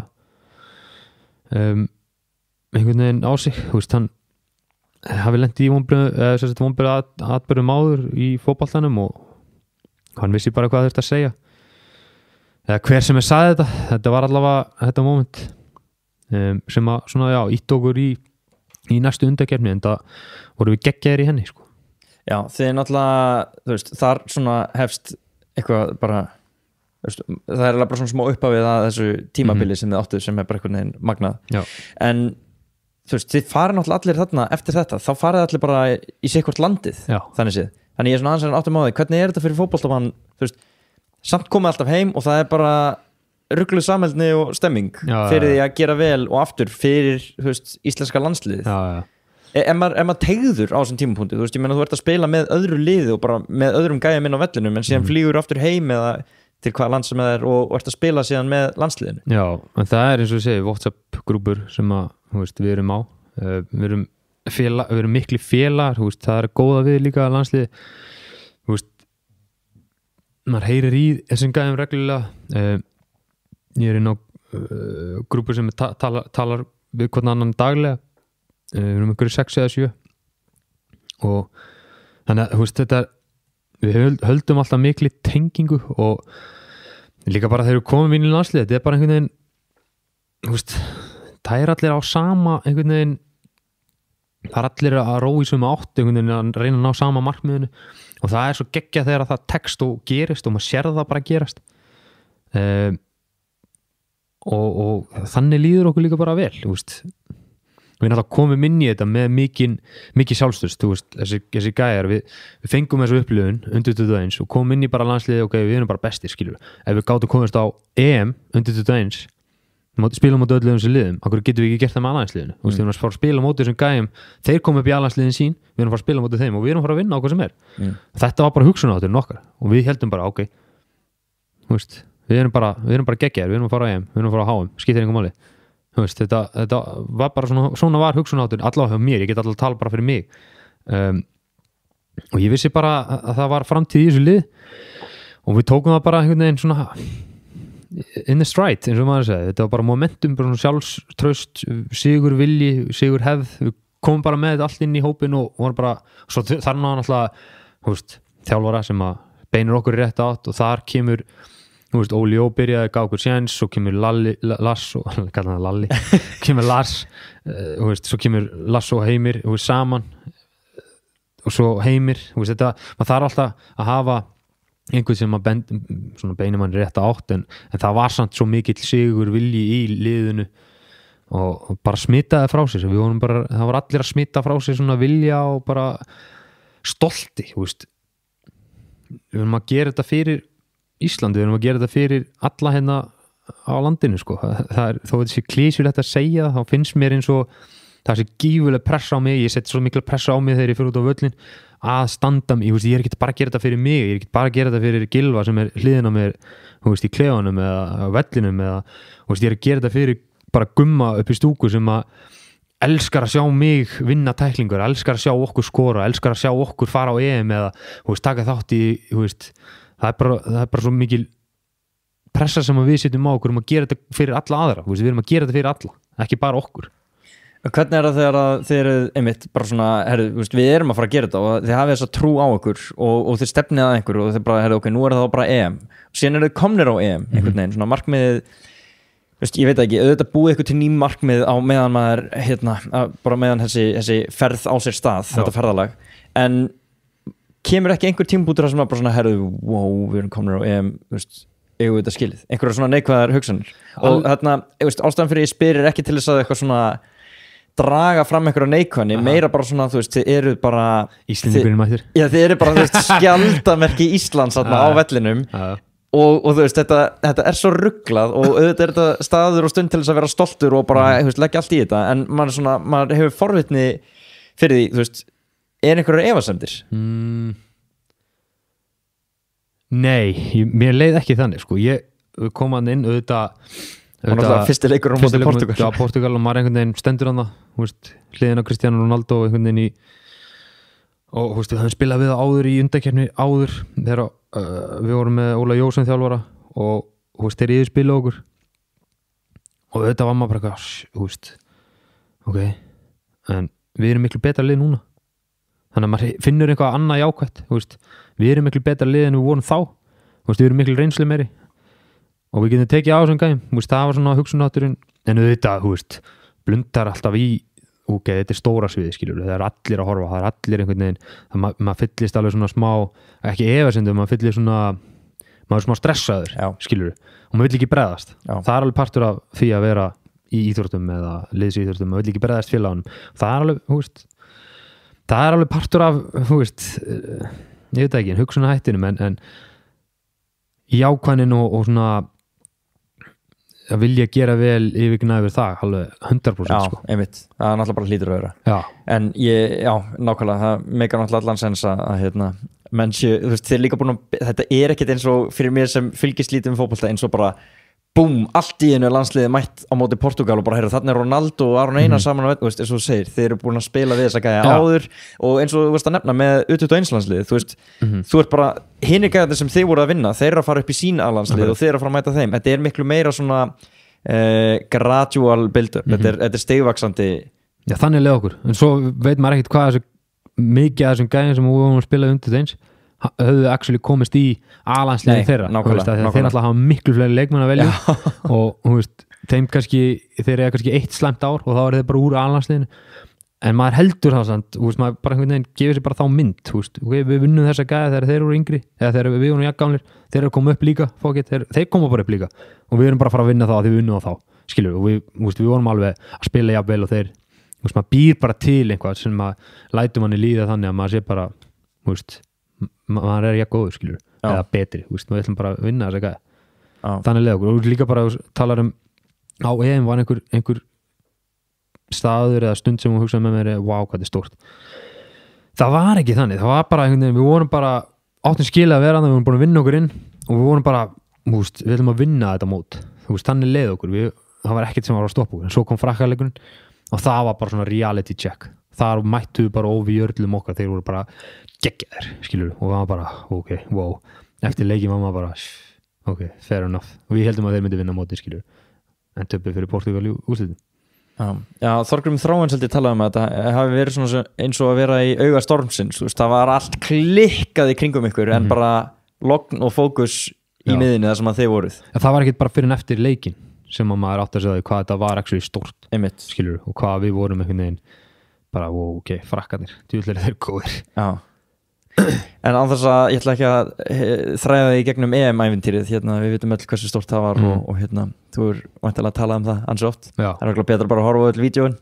Speaker 1: einhvern veginn á sig, þú veist, hann hafi lent í vonbrigða atburðum áður í fótboltanum og hann vissi bara hvað þurfti að segja eða hver sem sagði þetta var allavega þetta moment sem að svona, já, ítt okkur í næstu undankeppni en það voru við geggjaðir í henni sko.
Speaker 2: Já, þið náttúrulega, þú veist, þar svona hefst eitthvað bara, veist, það er bara svona smá uppafið að þessu tímabili sem þið áttu sem er bara einhvern veginn magnað.
Speaker 1: Já.
Speaker 2: En þú veist, þið farið náttúrulega allir þarna eftir þetta, þá farið allir bara í sérkvort landið. Já. Þannig séð. Þannig ég er svona ansæðan áttum á því, hvernig er þetta fyrir fótboltamann, þú veist, samt komið alltaf heim og það er bara rugluð samheldni og stemming fyrir því að gera vel og aftur fyrir, þú veist, íslenska landsliðið. Er maður teygður á þessum tímapunkti, þú veist, ég meina þú ert að spila með öðru liði og bara með öðrum gæjum inn á vellinum en síðan flýgur aftur heim eða til hvaða land sem það er og ert að spila síðan með landsliðinu. Já,
Speaker 1: en það er eins og ég segi, WhatsApp-grúpur sem að, þú veist, við erum á, við erum miklu félagar, þú veist, það er góða við líka landsliði, þú veist, maður heyrir í þessum gæðum reglulega, ég er inn á grúpur sem talar við hvern annan daglega, við erum ykkur 6 eða 7 og þannig að, þú veist, þetta við höldum alltaf miklu tengingu og líka bara þegar við komum inn í landsliði, þetta er bara einhvern veginn, þú veist, það er allir á sama einhvern veginn, það er allir að róa í sömu átt einhvern veginn að reyna að ná sama markmiðinu og það er svo geggjað þegar það tekst og gerist og maður sér það bara gerast og þannig líður okkur líka bara vel, þú veist við náttúrulega komum inn í þetta með mikið sjálfstöðst, þú veist, þessi gæjar við fengum þessu upplifun undir 21 og komum inn í bara landsliði, ok, við erum bara bestir skilur, ef við gátum komast á EM undir 21 spila móti öllu þessu liðum, okkur getum við ekki gert það með alhansliðinu, þú veist, við erum að fara að spila móti þessum gæjum, þeir komum upp í alhansliðin sín við erum að fara að spila móti þeim og við erum að fara að vinna á hvað sem er þetta var bara hugsunarhátturinn okkar og við heldum bara, ok þú veist, við erum bara geggjaðir, við erum að fara á EM, við erum að fara á HM, skiptir engum máli þú veist, þetta var bara svona var hugsunarhátturinn, allavega hjá mér, ég get allavega tala bara fyrir mig og ég vissi bara að það var framtíð í þessu lið og við tókum það bara einhvern veginn svona in the stride, eins og maður segi, þetta var bara momentum, bara sjálfstraust, sigur vilji, sigur hefð, við komum bara með þetta allt inn í hópin og vorum bara, svo þar náttúrulega, þú veist, þjálfara sem að beinir okkur í rétt átt og þar kemur, þú veist, Óli Ó byrjaði gaf okkur séns, svo kemur Lars og, kallar hann Lalli, kemur Lars, þú veist, svo kemur Lars og Heimir, þú veist, saman og svo Heimir, þú veist, þetta, maður þarf alltaf að hafa einhvern sem að beinir mann rétt átt en það var samt svo mikill sigur vilji í liðinu og bara smitaði frá sér við vorum bara, það var allir að smita frá sér svona vilja og bara stolti, þú veist við erum að gera þetta fyrir Íslandi, við erum að gera þetta fyrir alla hérna á landinu sko, það er, þó þessi klísjulegt að segja, þá finnst mér eins og það sé gífuleg pressa á mig, ég seti svo mikla pressa á mig þegar ég fyrir út á völlin að standa mig, ég er ekki bara að gera þetta fyrir mig, ég er ekki bara að gera þetta fyrir Gylfa sem er hliðin á mér, þú veist, í klefanum eða vellinum eða, þú veist, ég er að gera þetta fyrir bara Gumma upp í stúku sem að elskar að sjá mig vinna tæklingur, elskar að sjá okkur skora, elskar að sjá okkur fara á EM eða, þú veist, taka þátt í, þú veist, það er bara svo mikil pressa sem við setjum á okkur að gera þetta fyrir alla aðra, þú veist, við erum að gera þetta fyrir alla, ekki bara okkur.
Speaker 2: Hvernig er það þegar þið eru einmitt bara svona, herru, við erum að fara að gera þetta og þið hafið þess að trú á okkur og þið stefnið að einhver og þið bara, herru, ok, nú er það bara EM og síðan eru þið komnir á EM einhvern veginn, svona markmiðið, ég veit ekki, auðvitað búið eitthvað til ným markmið á meðan maður, bara meðan þessi ferð á sér stað, þetta ferðalag, en kemur ekki einhver tímabútur sem var bara svona, herru, wow, við erum komnir á EM, eigum við þetta skilið, einhverjar svona neikvæðar hugsanir og þarna, ástæðan fyrir ég spyr er ekki til þess að eitthvað svona draga fram einhverja neikvæðni, meira bara svona, þú veist, þið eru bara
Speaker 1: Íslendingurinn mættir.
Speaker 2: Já, þið eru bara, þú veist, skjaldamerki Íslands þarna á vellinum og þú veist, þetta er svo rugglað og auðvitað er þetta staður og stund til þess að vera stoltur og bara, þú veist, leggja allt í þetta en maður hefur forvitni fyrir því, þú veist, einhverjar efasemdir?
Speaker 1: Nei, mér leið ekki þannig sko. Ég kom hann inn auðvitað
Speaker 2: fyrsti leikur á móti Portúgal.
Speaker 1: Já, Portúgal og maður einhvern veginn stendur hann hliðin á Cristiano Ronaldo og einhvern veginn og þú veist, við höfum spilað við áður í undankeppni áður þegar við vorum með Óla Jósson þjálfara og þú veist, þeir yfir spila okkur og auðvitað var maður bara þú veist, ok en við erum miklu betra lið núna þannig að maður finnur eitthvað annað jákvætt, þú veist, við erum miklu betra lið en við vorum þá, þú veist, við erum miklu reynslu meiri og við getum tekið á þessum gæm, þú veist, það var svona hugsunátturinn en auðvitað, þú veist, blundar alltaf í ok, þetta er stóra sviði, skilur það er allir að horfa, það er allir einhvern veginn maður fyllist alveg svona smá ekki efasemdum, maður fyllir svona maður er smá stressaður, skilur og maður vill ekki bregðast, það er alveg partur af því að vera í íþróttum eða liðsíþróttum, maður vill ekki bregðast félagunum það er alveg, þú veist það er alveg partur af, þú veist ég veit ekki, hugsunahættinum en jákvæðnin og svona að vilja gera vel yfirgnað yfir það alveg 100% sko.
Speaker 2: Einmitt, það er náttúrulega bara hlýtur að vera en nákvæmlega, það meikar náttúrulega allan sens að menn séu, þú veist, þeir líka búin að þetta er ekkert eins og fyrir mér sem fylgist lítið með fótbolta eins og bara búm, allt í einu er landsliðið mætt á móti Portúgal og bara heyrðu, þarna er Ronaldo og Aron Einar saman og veist, eins og þú segir, þeir eru búin að spila við þessa gæja áður og eins og þú veist að nefna með U21 landsliðið, þú veist, þú ert bara hinir gæjarnir sem þeir voru að vinna, þeir eru að fara upp í sín landsliðið og þeir eru að fara að mæta þeim, þetta er miklu meira svona gradual build-up, þetta er stigvaxandi.
Speaker 1: Já, þannig leið okkur, en svo veit maður ekkert hvað mikið af þessum gæjum sem við vorum að spila undir þeins höfðu actually komist í A-landsliðin þeirra þeir alltaf hafa miklu fleiri leikmenn að velja og þú veist, þeim kannski þeir eru kannski eitt slæmt ár og þá er þeir bara úr A-landsliðinu en maður heldur það samt, þú veist, maður bara einhvern veginn gefur sér bara þá mynd, þú veist, okay, við vinnum þessa gæja þegar þeir eru yngri, eða þegar við vorum jafngamlir þeir eru að koma upp líka, þeir koma bara upp líka og við erum bara að fara að vinna þá að við vinnum þá skilur, og við vorum alveg að spila jafnvel og þeir, þú veist, maður býr bara til einhvað sem maður lætur manni líða þannig að maður sé bara, þú veist maður er jafn góður, skilur, eða betri þú veist, við ætlum bara að vinna þessa gæja þannig leið okkur, og líka bara talar á EM var einhver staður eða stund sem hún hugsaði með mér, wow, hvað þetta er stórt það var ekki þannig, það var bara við vorum bara áttum skilið að vera við vorum búin að vinna okkur inn og við vorum bara, þú veist, við ætlum að vinna þetta mót þú veist, þannig leið okkur, það var ekkert sem var að stoppa okkur, en svo kom frakkaleikurinn og það var bara svona reality check þar mættu við bara ofi jörlum okkar þeir voru bara geggjaðir, skilur og það var bara, ok, wow eftir leikinn var maður bara, ok, fair enough og við heldum að þeir myndi vinna móti, skilur en töpuð fyrir Portúgal í úrslitum.
Speaker 2: Já, Þorgrímur Þráinsson talaði um að þetta hafi verið svona eins og að vera í auga stormsins, það var allt klikkað í kringum ykkur en bara logn og fókus í miðinni þar sem að þeir voruð.
Speaker 1: Það var ekkert bara fyrir en eftir leikinn sem að maður átti að segja hvað þetta var actually stórt, skilur og hvað við vorum einhvern veginn bara, wow, ok, frakkarnir, djúðlega þeir góðir.
Speaker 2: Já. En án þess að ég ætla ekki að þræða í gegnum EM-ævintýrið, við vitum öll hversu stórt það var og þú er væntanlega að tala um það ansi oft, það er okkur betra bara að horfa á öll vídeóin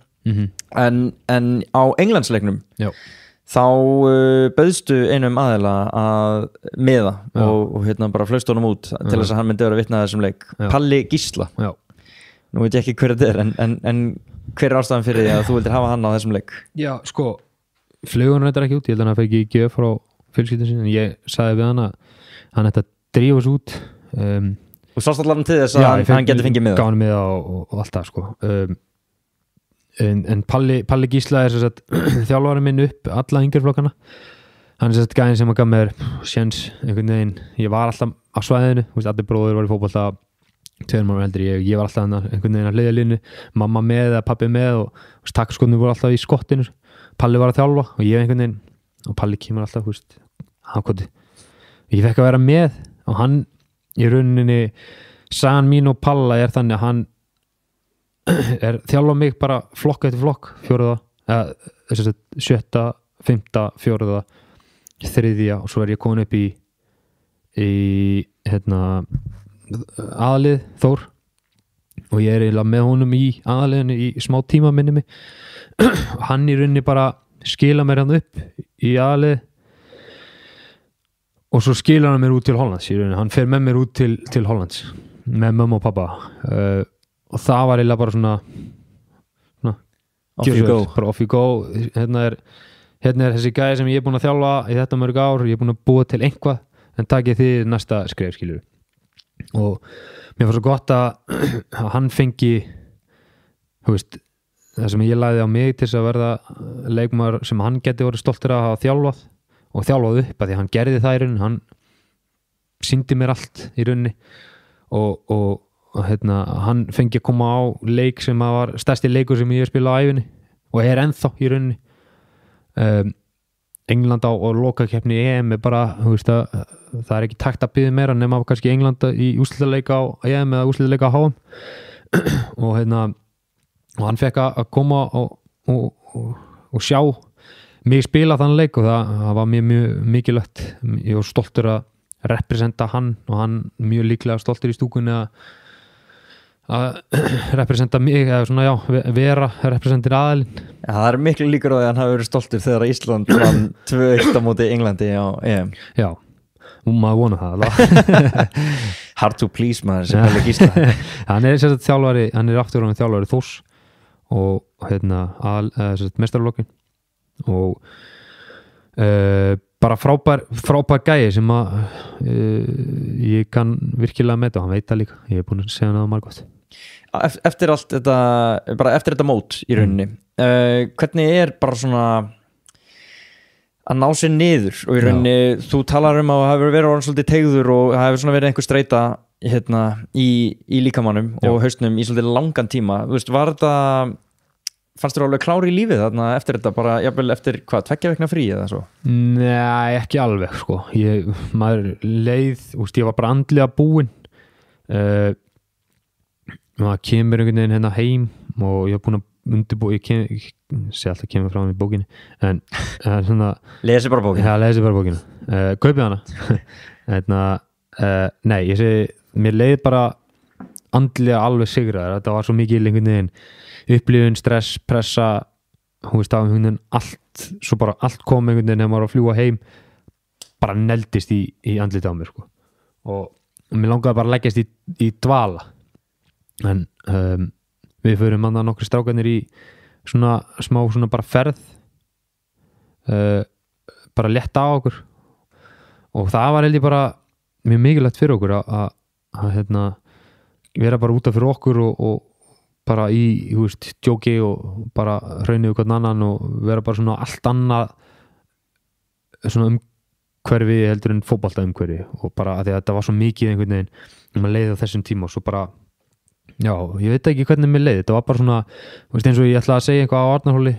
Speaker 2: en á Englandsleiknum þá bauðstu einum aðila að miða og bara flaust honum út til þess að hann myndi vera vitni að þessum leik, Palli Gísla. Nú veit ég ekki hver þetta er en hver er ástæðan fyrir því að þú vildir hafa hann á þessum leik?
Speaker 1: Já, sko flugunum þetta ekki út, ég held að hann fæk ekki gjöf frá fjölskyldun sinni, en ég sagði við hann ætti að drífa þessu út
Speaker 2: og sást allan til þess að hann geti fengið miða?
Speaker 1: Já, hann miða og allt það sko en Palli Gísla er þjálfarinn minn upp alla yngjörflokkana hann er gæðin sem að gaf mér sjens einhvern veginn, ég var alltaf á svæðinu, allir bróður var í fótbolta 2 ára eldri, ég var alltaf einhvern veginn að hliðja línu, mamma með eða pabbi með og takkskotnir voru alltaf í skottinu Palli var að þjálfa og ég einhvern veginn og Palli kemur alltaf, ég fekk að vera með og hann í rauninni sagan mín og Palla er þannig að hann er þjálfa mig bara flokk eftir flokk, 4., 7., 5., 4., 3. og svo er ég komin upp í aðalið Þór og ég er eiginlega með honum í aðaliðinu í smá tíma minni mig hann í rauninni bara skila mér hann upp í aðalið og svo skila hann mér út til Hollands í rauninni, hann fer með mér út til Hollands með mömmu og pappa og það var eiginlega bara svona
Speaker 2: Off you go.
Speaker 1: bara off you go. Hérna er þessi gæði sem ég er búin að þjálfa í þetta mörg ár, ég er búin að búa til einhvað, en takið þið næsta skref, skilur. Og mér fannst svo gott að hann fengi, þú veist, það sem ég lagði á mig til þess að verða leikmaður sem hann geti verið stoltur að hafa þjálfað og þjálfað upp, að því hann gerði það í rauninni, hann sýndi mér allt í rauninni og hann fengi að koma á leik sem að var stærsti leikur sem ég spila á ævinni og er ennþá í rauninni. England á lokakeppni EM er bara, þú veist, að það er ekki takt að biðja meira nema kannski England í úrslitaleika á EM eða úrslitaleika á HM og og hann fekk að koma og sjá mig spila þann leik og það var mjög mikilvægt. Ég var stoltur að representa hann og hann mjög líklega stoltur í stúkunni að representa mig eða svona, já, vera representir aðalinn.
Speaker 2: Ja, það er miklu líkur á því að hann hafi verið stoltur þegar Ísland vann 2-1 á móti Englandi á EM.
Speaker 1: Já, maður vona það.
Speaker 2: Hard to please maður sem hefði Gísla.
Speaker 1: Hann er sérstætt þjálfari, hann er afturorðinn þjálfari Þórs og meistaralokin og bara frábær gæi sem að ég kann virkilega með þetta og hann veit það líka, ég hef búin að segja hann að margótt.
Speaker 2: Eftir allt þetta, bara eftir þetta mót í rauninni, hvernig er bara svona að ná sér niður og í rauninni, þú talar að það hefur verið orðin svolítið teygður og það hefur svona verið einhver streita í líkamannum og haustnum í svolítið langan tíma, þú veist, var þetta fannst þú alveg klári í lífið þarna eftir þetta, bara jafnvel eftir 2 vikna frí eða svo?
Speaker 1: Nei, ekki alveg sko, maður leið, ég var bara andlega búinn, maður kemur einhvern veginn hérna heim og ég var búinn að undirbúa, ég sé alltaf kemur frá í bókinni, en svona
Speaker 2: lesi bara bókina?
Speaker 1: Já, lesi bara bókina, kaupið hana nei, ég segi mér leið bara andlega alveg sigraður, þetta var svo mikið einhvern veginn upplifun, stress, pressa, þú veist, af einhvern veginn allt, svo bara allt kom einhvern veginn þegar maður var að fljúga heim, bara neldist í andliti á mér sko. Og mér langaði bara að leggjast í dvala, en við förum annað nokkri strákarnir í svona smá svona bara ferð, bara létta á okkur, og það var held ég bara mjög mikilvægt fyrir okkur að vera bara útaf fyrir okkur og bara í, þú veist, djóki og bara hraunið hvern annan og vera bara svona allt annað svona umhverfi heldur en fótbolta umhverfi og bara að því að þetta var svo mikið einhvern veginn maður leiði á þessum tíma og svo bara já, ég veit ekki hvernig mér leiði, þetta var bara svona, þú veist, eins og ég ætlaði að segja eitthvað á Arnarhóli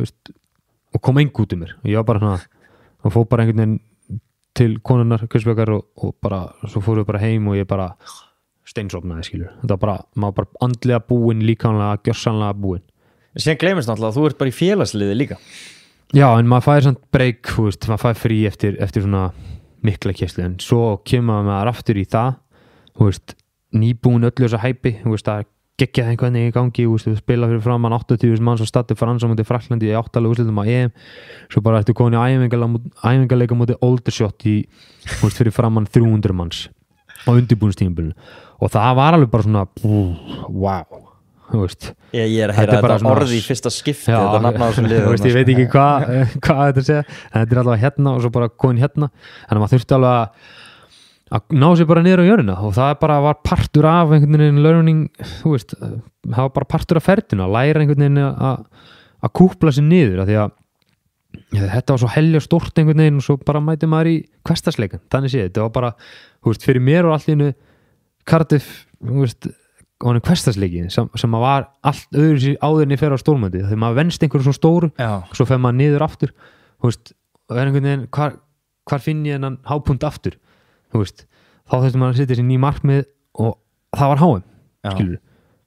Speaker 1: og kom engu út um mér og ég var bara svona og fór bara einhvern veginn til konunnar Kursbjörgar og bara, svo fórum við bara heim og ég bara steinsofnaði, skilur. Þetta var bara, maður bara andlega búinn, líkamlega, gjörsamlega búinn.
Speaker 2: Síðan gleymist náttúrulega að þú ert bara í félagsliði líka.
Speaker 1: Já, en maður fær samt break, þú veist, maður fær frí eftir svona mikla kesslu, en svo kemur maður aftur í það, þú veist, nýbúinn öllu þessa hæpi, þú veist, það geggjað einhvern veginn í gangi, þú veist, þú spila fyrir framan 80.000 manns og staddi Frans á móti Fraklandi í 8 úrslitum á EM, svo bara ertu komin í æfingarleika móti Oldershot í, þú veist, fyrir framan 300 manns á undirbúinstímabilinu og það var alveg bara svona wow, þú veist
Speaker 2: ég er að heyra þetta orði í fyrsta skipti þetta nafn á þessum liðum,
Speaker 1: ég veit ekki hvað þetta segja, en þetta er allavega hérna og svo bara komin hérna, en maður þurfti alveg að ná sér bara niður á jörðina og það bara var partur af einhvern veginn learning, þú veist, það var bara partur af ferðinu, að læra einhvern veginn að kúpla sér niður, af því að þetta var svo helja stórt einhvern veginn og svo bara mæti maður í hversdagsleikan, þannig séð, þetta var bara, þú veist, fyrir mér og allt í einu Cardiff, þú veist, og hann er hversdagsleiki sem var allt öðru sér áður en ég fer á stórmöndi, þegar maður venst einhverju svo stóru, svo fer maður niður aftur, þú veist, og er einhvern veginn, hvar finn ég hennan hápunkt aftur, þú veist, þá þurfti maður að setja sér ný markmið og það var HM, skilur.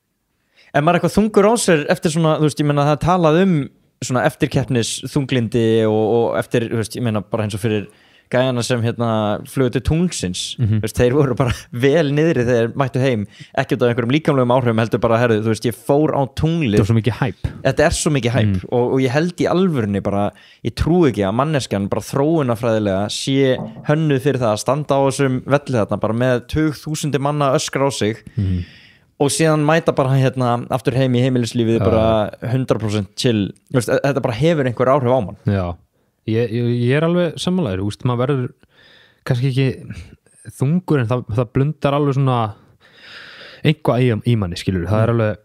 Speaker 2: En maður eitthvað þungur á sér eftir svona, þú veist, ég meina það talað svona eftirkeppnis þunglindi og eftir, þú veist, ég meina bara eins og fyrir gæjana sem flugu til tunglsins, þú veist, þeir voru bara vel niðri þegar mættu heim, ekki út af einhverjum líkamlegum áhrifum, heldur bara, herðu, þú veist, ég fór á tunglið.
Speaker 1: Þetta er svo mikið hæp.
Speaker 2: Þetta er svo mikið hæp og ég held í alvörunni bara, ég trúi ekki að manneskjan bara þróunarfræðilega sé hönnuð fyrir það að standa á þessum velli þarna bara með 20.000 manna öskra á sig og síðan mæta bara aftur heim í heimilislífið bara 100% chill, þetta bara hefur einhver áhrif á mann.
Speaker 1: Já, ég alveg sammálaður, maður verður kannski ekki þungur en það blundar alveg svona einhvað í manni, skilur, það er alveg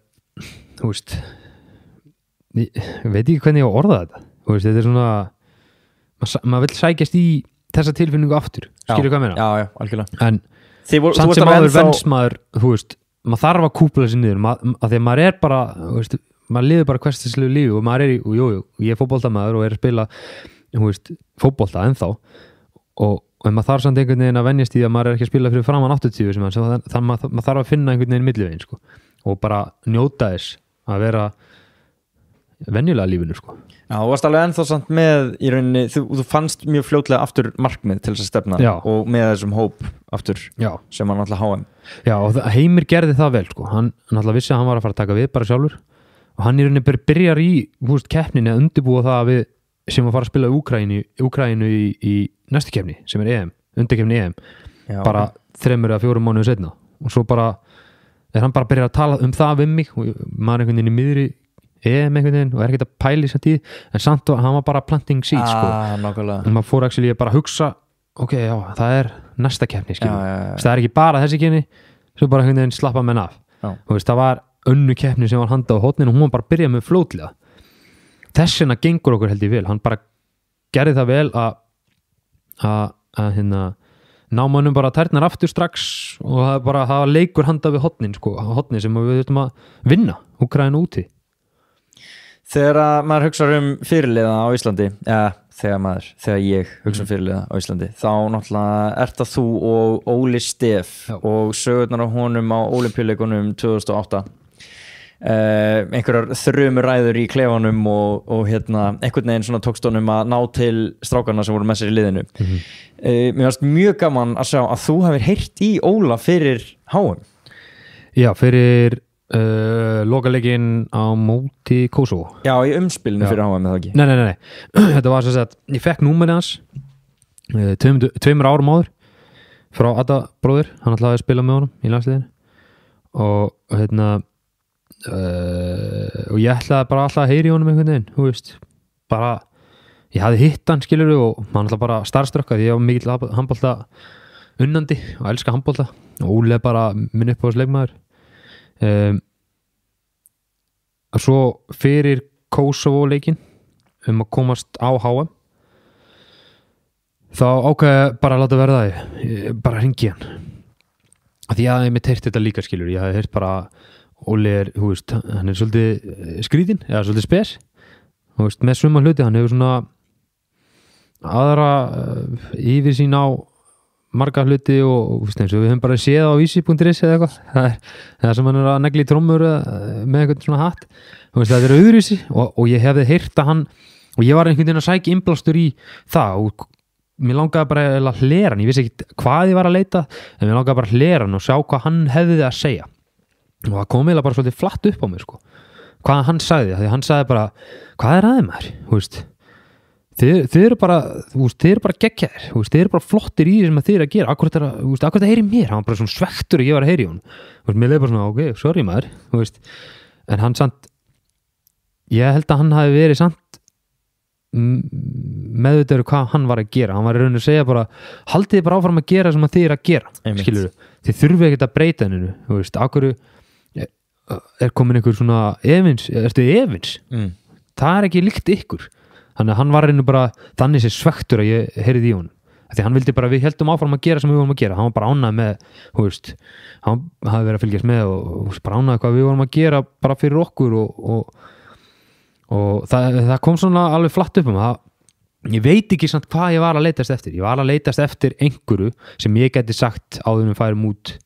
Speaker 1: ég veit ekki hvernig ég á að orða þetta, þetta er svona maður vill sækjast í þessa tilfinningu aftur, skilur hvað meina?
Speaker 2: Já, algjörlega.
Speaker 1: En samt sem maður vensmaður, maður þarf að kúpla þessi niður, af því að maður er bara, maður lifir bara hverstilslegu lífi og maður er ég er fótboltamaður og er að spila fótbolta ennþá og maður þarf samt einhvern veginn að venjast í að maður er ekki að spila fyrir framan 80 þannig að maður þarf að finna einhvern veginn milliveginn og bara njóta þess að vera venjulega lífinu
Speaker 2: Já, þú varst alveg ennþá samt með í rauninni, þú fannst mjög fljótlega aftur markmið til þess að stefna og með þessum hóp aftur sem hann alltaf HM.
Speaker 1: Já, og Heimir gerði það vel hann alltaf vissi að hann var að fara að taka við bara sjálfur og hann í rauninni byrjar í keppninni að undirbúa það að við sem að fara að spila Úkraínu í næstu keppni sem er EM, undirkeppni EM bara 3 eða 4 mánuði seinna og svo bara hann bara byrjar að tala það við mig og maður einhvern veginn í miðri EM einhvern veginn og er ekkert að pæla í þessa tíð en samt og hann var bara planting seeds en maður fór actually bara að hugsa ok, já, það er næsta keppni það er ekki bara þessi keppni svo bara einhvern veginn slappa menn af það var önnu keppni sem var handað á hotnin og hún var bara að byrja með flótlega þess vegna gengur okkur held ég vel hann bara gerði það vel að ná mannum bara tærnar aftur strax og það var leikur handað við hotnin sem við þurfum að vinna Úkraínu úti.
Speaker 2: Þegar maður hugsa fyrirliða á Íslandi þegar ég hugsa fyrirliða á Íslandi þá náttúrulega ert það þú og Óli Stef og sögurnar á honum á Ólympíuleikunum 2008 einhverjar þrumuræður í klefanum og einhvern veginn svona tókst honum að ná til strákarna sem voru með sér í liðinu mér varst mjög gaman að sjá að þú hefur heyrt í Óla fyrir HM. Já,
Speaker 1: fyrir lokaleikin á móti Kosovo.
Speaker 2: Já, í umspilinu fyrir HM eða ekki?
Speaker 1: Nei. Þetta var sem sagt, ég fekk númerið hans 2 árum áður frá Adda bróðir, hann ætlaði að spila með honum í landsliðinu og og ég ætlaði bara alltaf að heyri í honum einhvern veginn, bara ég hafði hitt hann, skilurðu, og hann ætlaði bara starfströkk því ég var mikill handbolta unnandi og elska handbolta og Óli bara minn upp á þessu leikmaður og svo fyrir Kosovo leikin að komast á HM þá ákveði bara að láta verða það bara hringi hann af því að ég mitt heyrt þetta líka, skilur ég hafði heyrt bara Óli hann er svolítið skrýtin eða svolítið spes með suma hluti, hann hefur svona aðra yfirsýn á marga hluti og eins og við höfum bara séð á vísi.is eða eitthvað það sem hann er að negla í trommur með eitthvað svona hatt það er öðruvísi og ég hefði heyrt að hann og ég var einhvern veginn að sækja innblástur í það og mér langaði bara að hlera hann, ég vissi ekki hvað ég var að leita en mér langaði bara að hlera hann og sjá hvað hann hefði að segja og það kom eiginlega bara svolítið flatt upp á mér hvað hann sagði, því hann sagði bara hvað er aðeins maður, þið eru bara geggjaðir, þið eru bara flottir í því sem þið eru að gera, akkur þetta heyri mér, hann var bara svona svektur að ég var að heyri hún mér leiði bara svona, ok, sorry maður en hann samt ég held að hann hafi verið samt meðvitaður hvað hann var að gera, hann var í raun að segja bara haldið bara áfram að gera sem þið eru að gera skilur þið þurfið ekkert að breyta hennu akkur er komin einhver svona ertu efins það er ekki líkt ykkur þannig að hann var einu bara þannig sér svektur að ég heyrði í honum því hann vildi bara, við heldum áfram að gera sem við vorum að gera hann var bara ánægð með hann hafði verið að fylgjast með og bara ánægð hvað við vorum að gera bara fyrir okkur og það kom svona alveg flatt upp það ég veit ekki samt hvað ég var að leitast eftir ég var að leitast eftir einhverju sem ég geti sagt áður en við færum út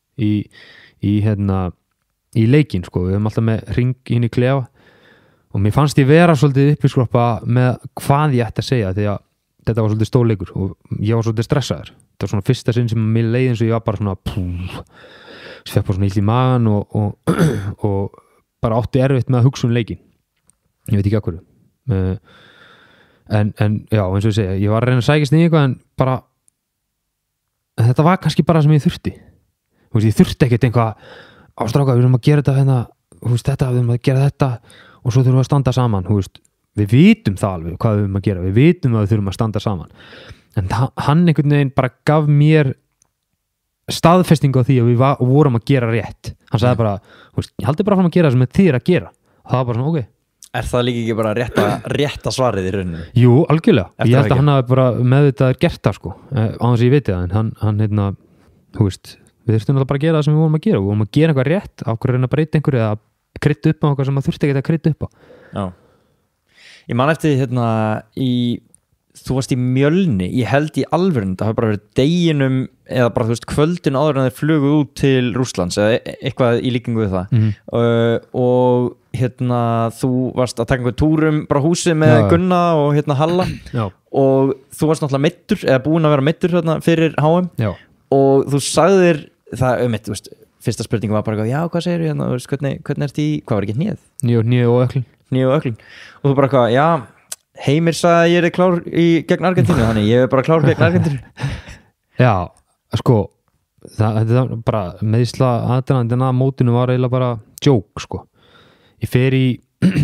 Speaker 1: í leikinn við höfum alltaf með hring inn í klefa og mér fannst ég vera svolítið upplýskroppa með hvað ég ætti að segja því að þetta var svolítið stórleikur og ég var svolítið stressaður þetta var svona fyrsta sinn sem mér leiði eins og ég var bara svona fekk bara svona illt í magan og bara átti erfitt með að hugsa leikin ég veit ekki af hverju en já, eins og ég segja ég var að reyna að sækjast í eitthvað en bara þetta var kannski bara sem ég þurfti ég þurfti ekkert einhvað strákar, við erum að gera þetta hérna, við erum að gera þetta og svo þurfum við að standa saman, við vitum það alveg hvað við erum að gera, við vitum að við þurfum að standa saman, en hann einhvern veginn bara gaf mér staðfestingu á því að við vorum að gera rétt, hann sagði bara ég haldi bara fram að gera það sem þið að gera, og það var bara svona ok.
Speaker 2: Er það líka ekki bara rétta svarið í rauninu?
Speaker 1: Jú, algjörlega, ég held að hann hafi bara meðvitað gert það sko, á þess að ég veit það, en hann hérna, við þurftum bara að gera það sem við vorum að gera, við vorum að gera eitthvað rétt, á hverju reyna að breyta einhverju eða krydda upp á eitthvað sem maður þurfti ekki að krydda upp á.
Speaker 2: Já, ég man eftir hérna þú varst í Mjölni, ég held í alvörun það hafi bara verið deginum eða bara kvöldin áður en þeir flugu út til Rússlands eða eitthvað í líkingu við það og hérna þú varst að taka einhver túrum bara húsið með Gunna og hérna Halla og þú varst náttúrulega meiddur eða búin að vera meiddur hérna fyrir HM og þú sagðir það fyrsta spurning var bara já hvað segirðu hérna, hvernig ert í, hvað var ekki hnéð?
Speaker 1: Hnéð og öklin
Speaker 2: og þú bara já Heimir sagði að ég er klár gegn Argentínu þannig ég er bara klár gegn Argentínu.
Speaker 1: Já, sko þetta er bara meðsla aðdragandinn að mótinu var eiginlega bara joke sko. Ég fer í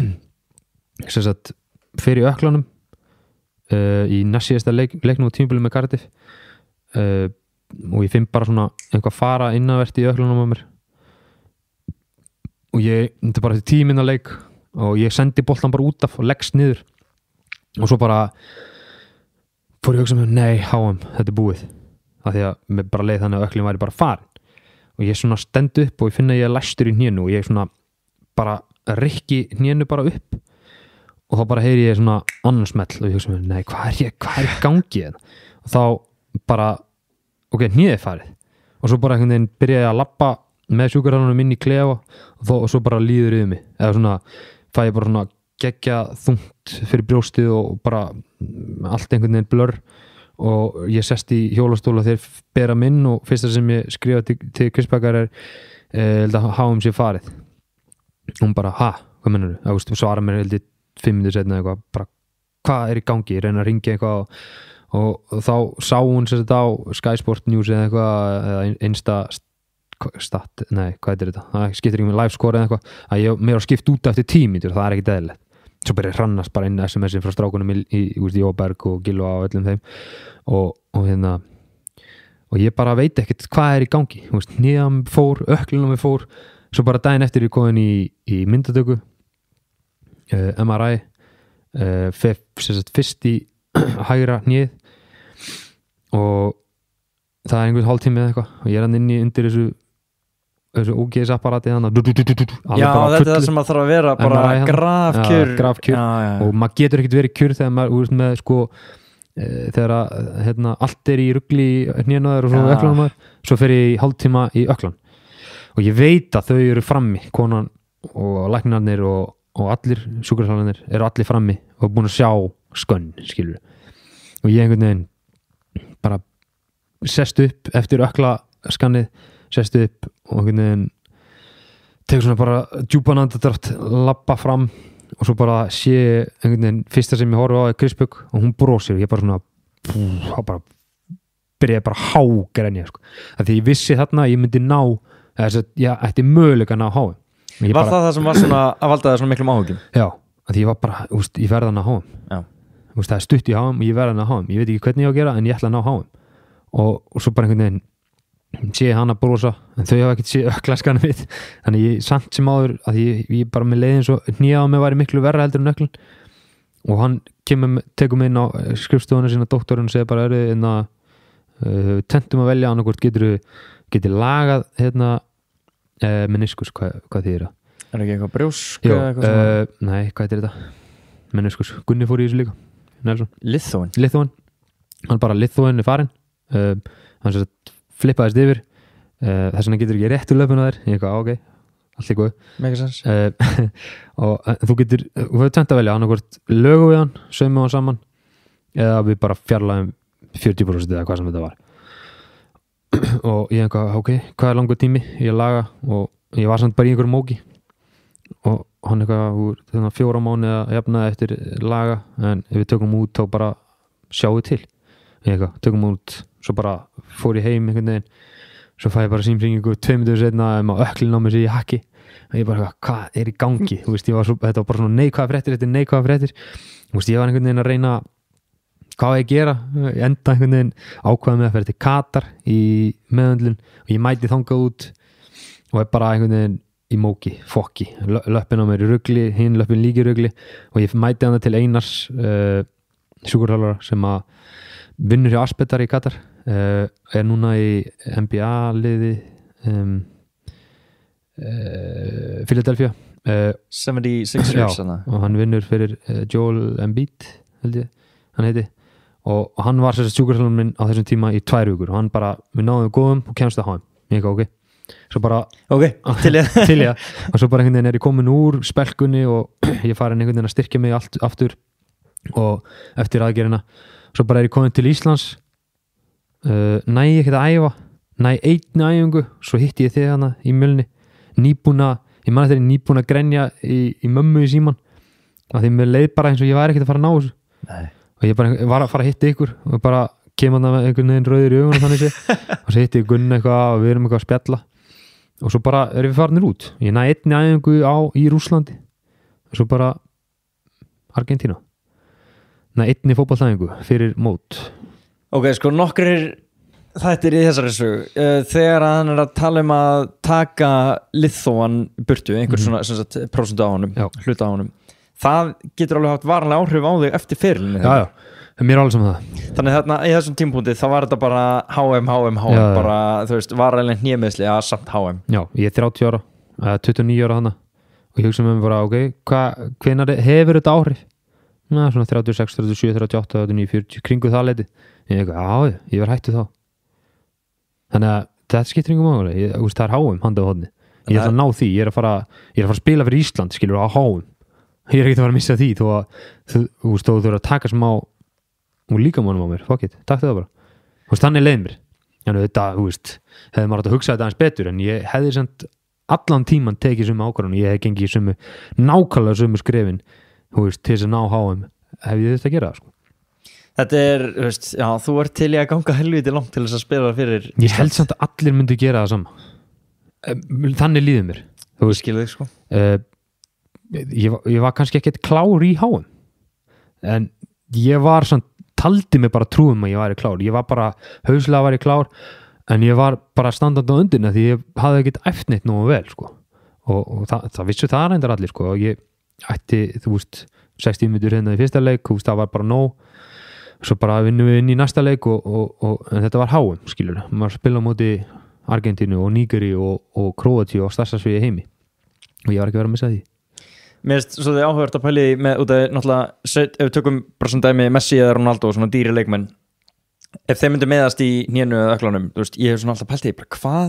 Speaker 1: öklanum í næstsíðasta leiknum á tímabilinu með Cardiff og ég finn bara svona einhvað fara innanvert í öklanum á mér og þetta er bara 10 mínútna leik og ég sendi boltan bara út af og leggst niður og svo bara fór ég að hugsa mér, nei, HM, þetta er búið af því að mér bara leið þannig að öklin væri bara farin og ég svona stend upp og ég finna að ég er læstur í hnénu og ég svona bara rykki hnénu bara upp og þá bara heyri ég svona annan smell og ég hugsa mér, nei, hvað er í gangi og þá bara ok, hnéð er farið og svo bara einhvern veginn byrja ég að labba með sjúkrahúsunum inn í klefa og svo bara líður yfir mig eða svona, fæ ég bara svona geggja þungt fyrir brjóstið og bara allt einhvern veginn blör og ég sest í hjólastóla þegar bera minn og fyrsta sem ég skrifa til Kristbakar held að HM sé farið og hún bara, hvað mennur þú? Svara mér held ég 5 minútur seinna eitthvað, bara hvað er í gangi? Ég reyna að ringja eitthvað og þá sá hún sér þetta á Sky Sport News eða eitthvað eða Insta stat, nei, hvað er þetta? Það skiptir ekki með live score eða eitthvað að mér var skipt út eftir 10 mínútur, það er ekki eðlilegt svo byrja hrannast bara inn SMS-in frá strákunum í Jóberg og Gilva og öllum þeim og hérna og ég bara veit ekkert hvað er í gangi nýðan fór, öklunum við fór svo bara daginn eftir ég komin í myndatöku MRI fyrst í hægra hnéð og það er einhvern hálftími eða eitthvað og ég er hann inni undir þessu OGS-apparati þannig
Speaker 2: já, þetta er það sem að þarf að vera bara grafkjör
Speaker 1: og maður getur ekkert verið kjör þegar maður með sko þegar að allt er í rugli hnénaður og svo öklanum maður svo fer ég í hálftíma í öklan og ég veit að þau eru frammi konan og læknarnir og allir sjúkraþjálfarnir eru allir frammi og búin að sjá skönn skilur og ég einhvern veginn bara sest upp eftir öklaskannið sest upp og einhvern veginn tegur svona bara djúpan andardrátt labba fram og svo bara sé einhvern veginn fyrsta sem ég horfi á er Kristbjörg og hún brosir og ég bara svona þá bara byrjaði bara hágrenja sko. Því ég vissi þarna að ég myndi ná ég ætti möguleika að ná HM
Speaker 2: Var það sem var svona að valda það svona miklum áhugjum?
Speaker 1: Já, því ég var bara ég verða að ná HM það er stutt í HM og ég verða að ná HM ég veit ekki hvernig ég á að gera en ég ætla að ná HM og svo bara einhvern veginn sé hann að brosa en þau hafa ekkert sé öklaskan mitt þannig ég samt sem áður að ég bara með leiðin svo hníða á mig væri miklu verra heldur en öklun og hann tekur mig inn á skrifstofuna sína doktorinn og segir bara tentum að velja annarkvort getur lagað meniskus, hvað þýðir það?
Speaker 2: Er ekki eitthvað brjósk?
Speaker 1: Nei, hvað er þetta? Meniskus, Gunni fór í þessu líka Nelson Lithoin hann bara Lithoin er farin hann sér flippaðist yfir þess vegna getur ekki réttu löpuna þér ég eitthvað, ok, allt er góð og þú hefur tvent að velja annarkvort lögu við hann, saumum hann saman eða við bara fjarlægum 40% eða hvað sem þetta var og ég eitthvað, ok, hvað er langur tími ég laga og ég var samt bara í einhverjum móki og hann eitthvað 4 mánuði að jafna eftir laga en ef við tökum út þá bara sjáum við til ég eitthvað, tökum út svo bara fór ég heim einhvern veginn svo fæ ég bara símringingu 2 mínútur seinna að öklin á mig sér í haki og ég bara, hvað er í gangi þú veist, þetta var bara svona neikvæða fréttir þú veist, ég var einhvern veginn að reyna hvað ég gera, ég enda einhvern veginn ákvaða með að ferja til Katar í meðöndlun og ég mæti þangað út og er bara einhvern veginn í móki, fokki, löppin á mér í rugli hinn löppin líki í rugli og ég mæti hana til Einars sjúkurþjálfara sem að vinnur hjá Aspetar í Katar er núna í NBA liði Philadelphia
Speaker 2: 76ers
Speaker 1: og hann vinnur fyrir Joel Embiid held ég, hann heiti og hann var sér sjúkurþjálfarinn minn á þessum tíma í 2 vikur og hann bara, við náðum góðum og kemst að HM, ég ekki ok svo bara til ég og svo bara einhvern veginn er ég komin úr spelkunni og ég farin einhvern veginn að styrkja mig aftur og eftir aðgerina svo bara er ég komin til Íslands næ ég ekkert að æfa næ einni æfingu, svo hitti ég þig hana í Mjölni ég man eftir nýbúin að grenja í mömmu í síman af því mér leið bara eins og ég væri ekkert að fara að ná þessu
Speaker 2: Nei.
Speaker 1: og ég bara var að fara að hitta ykkur og bara kemur það með einhvern veginn rauður í augunum þannig sé og svo hitti ég Gunn eitthvað og við erum eitthvað að spjalla og svo bara erum við farinir út ég næ einni æfingu í Rússlandi og svo bara Argentína næ einni fótboltaæfingu fyrir mót
Speaker 2: Ok, sko nokkrir þættir í þessari sögu þegar hann er að tala að taka Liðþóan burtu einhver svona sem sagt, prósentu á honum hluta á honum það getur alveg haft varanlega áhrif á þig eftir fyrirlinni
Speaker 1: já, mér er alveg sem það
Speaker 2: þannig þarna í þessum tímpúndi þá var þetta bara HM bara þú veist varanlega hnémeðsli að samt HM
Speaker 1: já, ég er 30 ára 29 ára hana og ég hugsa með mér bara ok, hvenær hefur þetta áhrif svona 36, 37, 38, 39, 40 kringu það leiti ég var hættu þá þannig að þetta skiptir engum máli það er HM handa á hodni ég ætla að ná því, ég er að fara að spila fyrir Ísland skilur á HM ég er ekki að fara að missa því þó að þú þurfa að taka smá og líka mánum á mér, fuck it, takk það bara þannig leið mér en þetta, hefði maður átt að hugsa þetta aðeins betur en ég hefði samt allan tíman tekið sömu ákvarðan ég hef gengið sömu nákvæmlega sömu skrefin til þess að ná HM hef ég þetta að gera það
Speaker 2: Þetta er, já, þú ert til í að ganga helviti langt til þess að spila fyrir
Speaker 1: Ég held samt að allir myndi gera það sama þannig líður mér
Speaker 2: Skilðið sko
Speaker 1: ég var kannski ekkert klár í HM en ég var samt taldi mig bara trúum að ég væri klár ég var bara, hauslega var ég klár en ég var bara standandi á undina því ég hafði ekkert æft neitt nógu vel sko. og það vissu það reyndar allir sko. og ég ætti, 60 mínútur hérna í fyrsta leik, það var bara nóg svo bara vinnum við inn í næsta leik en þetta var HM, skilur maður spila á móti Argentínu og Nígeri og Króatíu og stærsta sviði heimi og ég var ekki verið að missa því
Speaker 2: Mér finnst svo þið áhugavert að pæli með út af náttúrulega, ef við tökum bara svona dæmi Messi eða Ronaldo og svona dýri leikmenn ef þeir myndu meðast í hnénu eða öklanum, ég hef svona alltaf pælt í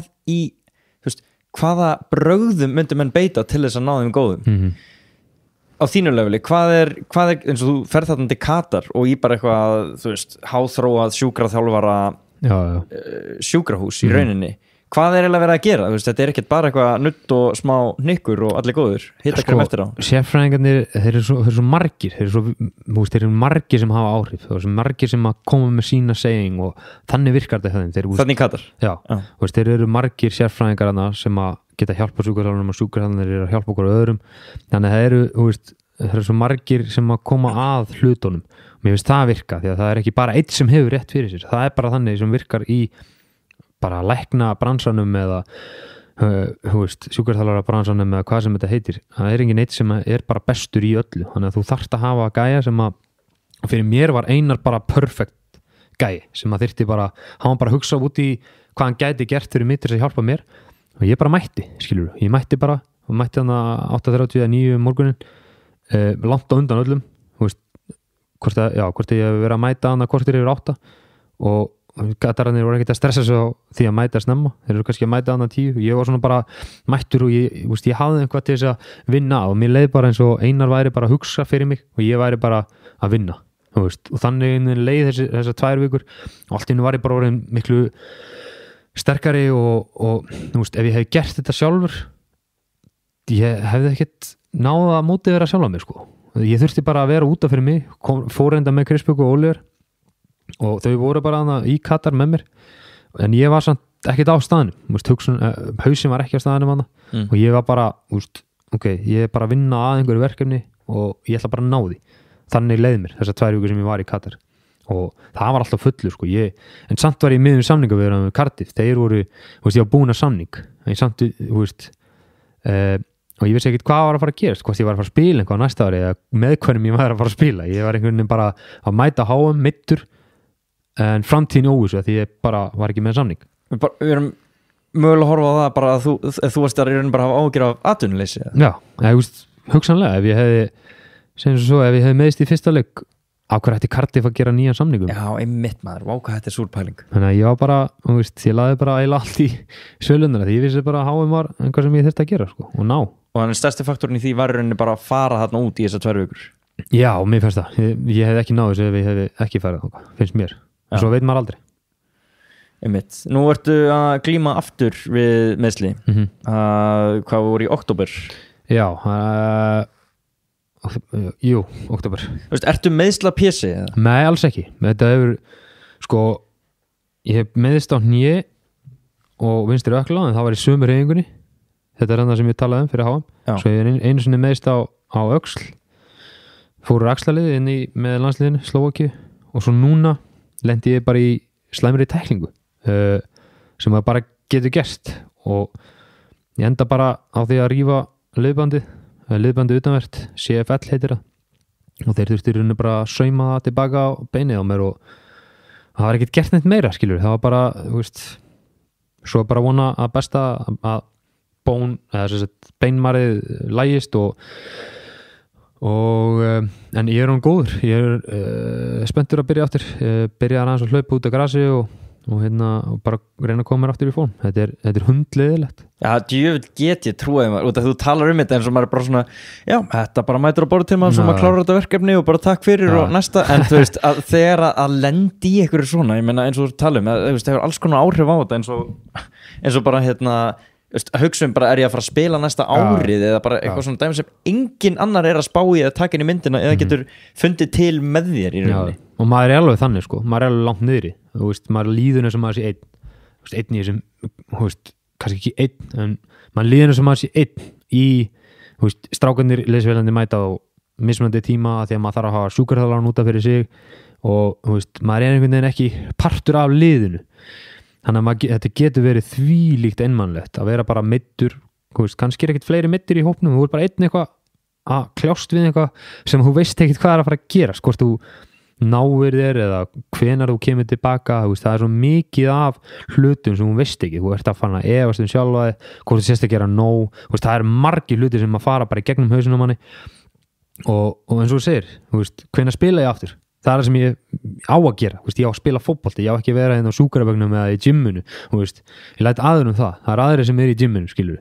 Speaker 2: hvaða brögðum myndu menn beita til þess að ná þeim góðum á þínu leveli, hvað er eins og þú ferð þarna til Katar og í bara eitthvað háþróað sjúkraþjálfara sjúkrahús í rauninni hvað er eiginlega verið að gera, þetta er ekkert bara eitthvað nutt og smá hnykkur og allir góður hittakrem eftir á
Speaker 1: sérfræðingarnir, þeir eru svo margir þeir eru margir sem hafa áhrif þeir eru margir sem koma með sína seging og þannig virkar þetta
Speaker 2: þannig í Katar
Speaker 1: þeir eru margir sérfræðingarna sem geta hjálpa sjúkraþjálfarnir og sjúkraþjálfarnir eru að hjálpa okkur öðrum þannig að það eru svo margir sem koma að hlutunum og mér finnst það virka því að það er ekki bara eitt sem hefur rétt fyrir sér það er bara þannig sem virkar í bara lækna bransanum eða sjúkraþjálfara bransanum eða hvað sem þetta heitir það er engin eitt sem er bara bestur í öllu þannig að þú þarft að hafa gæja sem að fyrir mér var Einar bara perfect gæi sem að þyrfti bara hann var bara að hugsa út í hvað hann gæti gert fyrir mig til þess að hjálpa mér og ég bara mætti, skilur ég mætti bara og mætti hann að 8:39 morgunin langt á undan öllum hvort ég hef verið að mæta hann að kortir yfir 8 og Katararnir voru ekkert að stressa sig á því að mæta snemma þeir eru kannski að mæta hann að 10 ég var svona bara mættur og ég hafði eitthvað til þess að vinna og mér leið bara eins og Einar væri bara að hugsa fyrir mig og ég væri bara að vinna og þannig leið þessar 2 vikur og allt í einu var ég bara orðin miklu sterkari og ef ég hef gert þetta sjálfur ég hefði ekkert náða að móti vera sjálf á mér sko. Ég þurfti bara að vera útaf fyrir mig fór enda með Kristbjörg og Oliver og þau voru bara í Katar með mér en ég var samt ekkert á staðnum hausin var ekki á staðnum hana og ég var bara, ok, ég er bara að vinna að einhverju verkefni og ég ætla bara að ná því þannig leið mér þessar 2 vikur sem ég var í Katar og það var alltaf fullur sko. En samt var ég miðum samninga við Cardiff, þeir voru, ég var búin að samning en ég samt, og ég vissi ekkert hvað var að fara að gerast, hvort ég var að fara að spila eitthvað næsta ári eða með hverjum ég var að fara að spila, ég var einhvern veginn bara að mæta HM meiddur en framtíðin óvissu því ég bara var ekki með samning.
Speaker 2: Við erum mögulega að horfa á það bara að þú varst að reyna bara að hafa áhyggjur af atvinnuleysi.
Speaker 1: Já, hugsanlega ef ég hefði meiðst í fyrsta leik á hverju ætti Cardiff að gera nýjan samningum.
Speaker 2: Já, einmitt maður, vá hvað þetta er súrpæling.
Speaker 1: Þannig að ég var bara, ég laði bara eiginlega allt í sölundina því ég vissi bara að HM var einhvað sem ég þurfti að gera sko, og ná.
Speaker 2: Og þannig stærsti faktorinn í því var rauninni bara að fara þarna út í þessar 2 vikur.
Speaker 1: Já, mér finnst það. Ég hef ekki náð þessu ef ég hef ekki farið þangað, finnst mér. Og svo veit maður aldrei.
Speaker 2: Einmitt. Nú ertu að glíma aftur við meiðsli. Hvað voru í október?
Speaker 1: Já, jú, október.
Speaker 2: Ertu meiðsla PC?
Speaker 1: Nei, alls ekki. Þetta hefur, ég hef meiðst á hné og vinstri ökla en það var í sömu hreyfingunni. Þetta er það sem ég talaði fyrir HM. Svo ég einu sinni meiðst á öxl, fóru axlaliði inn í með landsliðinu, Slóvakíu og svo núna lendi ég bara í slæmri tæklingu sem bara getur gerst og ég enda bara á því að rífa liðbandið utanvert, CFL heitir það og þeir þurftu í rauninu bara að sauma það tilbaka á beinið á mér og það var ekkert gert neitt meira, skilur það var bara, svo bara vona að besta að beinmarið lægist en ég er hann góður, ég er spenntur að byrja aftur, byrjaði aðeins að hlaupa út á grasi og bara reyna að koma mér aftur í form. Þetta er hundleiðilegt. Já, djöfull get ég trúið maður, út af þú talar þetta eins og maður er bara svona, já, þetta bara mætur á borð til maður, svo maður klárar þetta verkefni og bara takk fyrir og næsta, en þú veist, þegar að lendi í einhverju svona, ég meina eins og þú talum, þú veist, það hefur alls konar áhrif á þetta eins og bara hugsun bara er ég að fara að spila næsta árið eða bara eitthvað svona dæmi sem engin annar er að spá í að taka inn í myndina eða getur fundið til með þér í rauninni. Og maður er alveg þannig sko, maður er alveg langt niðri, þú veist, maður er líðun sem maður sé einn í þessum, þú veist, kannski ekki einn, en maður líðun sem maður sé einn í, þú veist, strákarnir liðsfélagandi mæta á mismunandi tíma því að maður þarf að hafa sjúkraþjálfarann út af fyrir sig og, þú veist, maður er einhvern veginn ekki partur af liðinu. Þannig að þetta getur verið þvílíkt einmannlegt að vera bara meiddur, kannski er ekkert fleiri meiddir í hópnum, þú er bara einn eitthvað að kljást við eitthvað sem þú veist ekkert hvað er að fara að gera, hvort þú náir þér eða hvenar þú kemur tilbaka, það er svo mikið af hlutum sem þú veist ekki, þú ert að fara að efast sjálfa þig, hvort þú sést að gera nóg, það er margir hlutir sem að fara bara í gegnum hausinum manni og eins og þú segir, hvenær spila ég aftur? Það er það sem ég á að gera, ég á að spila fótbolti, ég á ekki að vera á sjúkrabögnum eða í gymminu, ég læt aðrir það er aðrir sem er í gymminu, skilur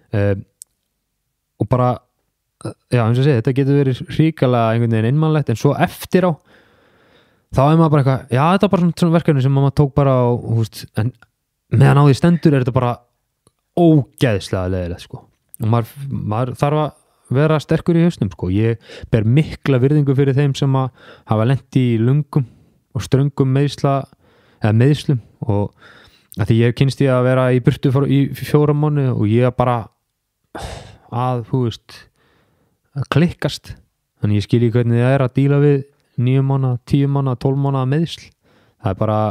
Speaker 1: og bara já, eins og segja, þetta getur verið hrikalega einhvern veginn einmannlegt, en svo eftir á þá er maður bara eitthvað, já, þetta er bara svona verkefni sem maður tók bara á, en meðan á því stendur er þetta bara ógeðslega leiðilegt, sko og maður þarf að vera sterkur í hausnum sko. Ég ber mikla virðingu fyrir þeim sem að hafa lent í löngum og ströngum meiðslum og að því ég kynst ég að vera í burtu í 4 mánuði og ég bara að, að klikkast, þannig ég skilji hvernig það er að díla við 9 mánuða, 10 mánuða, 12 mánuða meiðsl. Það er bara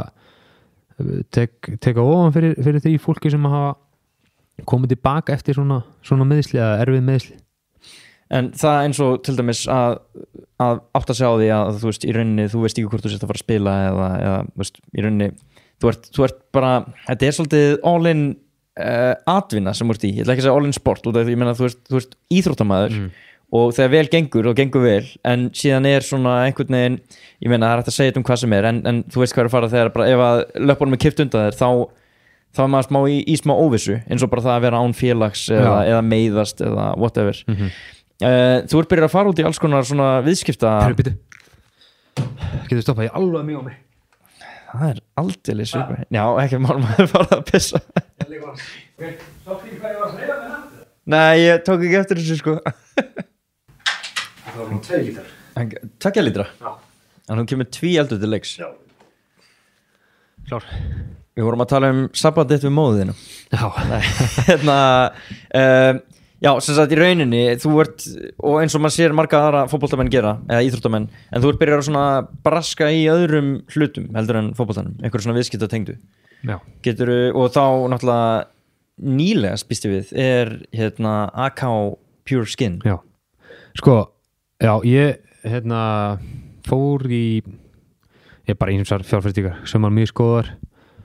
Speaker 1: teka ofan fyrir því fólki sem hafa komið tilbaka eftir svona meiðsli eða erfið meiðsli. En það eins og til dæmis að átt að sjá því að þú veist, í rauninni þú veist ekki hvort þú sést að fara að spila eða veist, í rauninni þú ert bara, þetta er svolítið all in atvinna sem þú ert í, ég ætla ekki að segja all in sport og ég meina þú ert íþróttamæður og þegar vel gengur og gengur vel en síðan er svona einhvern veginn, ég meina það er hægt að segja þetta hvað sem er en þú veist hvað er að fara þegar bara ef að löpunum er kippt undan þér þá er maður í smá óvissu eins og bara það að vera án félags eða meiðast eða whatever. Þú ert byrjað að fara út í alls konar svona viðskipta. Getur stoppað, ég alveg mjög á mig. Það er aldrei svipur. Já, ekki málum að fara að pissa. Svo fyrir hvað ég var að segja með hann? Nei, ég tók ekki eftir þessu sko. Það var 2 lítar. 2 lítra? Já. En hún kemur 2 eldur til leiks. Já. Klár.
Speaker 2: Við vorum að tala sabbatið við móðina.
Speaker 1: Já,
Speaker 2: Hérna, já, sem sagt í rauninni, þú ert, og eins og maður sér marga aðra fótboltamenn gera, eða íþróttamenn, en þú ert byrjar að svona braska í öðrum hlutum heldur en fótboltanum, einhverjum svona viðskipta tengdu.
Speaker 1: já,
Speaker 2: Geturðu, og þá náttúrulega nýlega spýsti við, hérna AK Pure Skin.
Speaker 1: já. Sko, já, ég fór ég bara ýmsar fjárfestingar sem var mjög skoðar.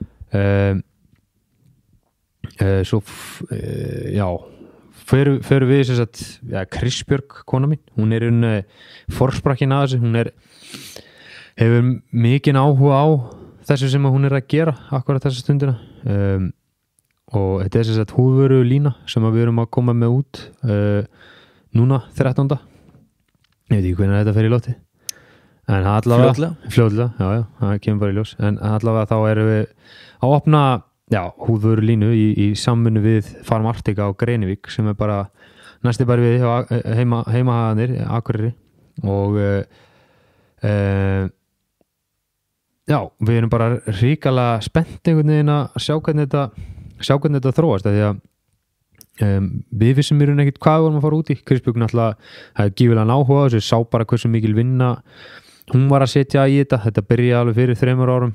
Speaker 1: Svo já fyrir við þess að Kristbjörg, kona mín, hún er forsprakkin að þessu, hún hefur mikinn áhuga á þessu sem hún er að gera akkurat þessa stundina, og þetta er þess að húðvöru lína sem við erum að koma með út núna 13. Ég veit ekki hvernig þetta fer í loti, en allavega fljótlega, já, það kemur bara í ljós, en allavega þá erum við að opna húðvöru línu í samvinnu við Farm Arctica á Greinivík sem er bara næsti bara við heimahaganir Akureyri, og já, við erum bara hrikalega spennt einhvern veginn að sjá hvernig þetta þróast, því að við vissum mér ekkert hvað við vorum að fara út í. Kristbjörg náttúrulega hefði gífilegan áhuga á þessu, sá bara hversu mikil vinna hún var að setja í þetta byrjaði alveg fyrir 3 árum.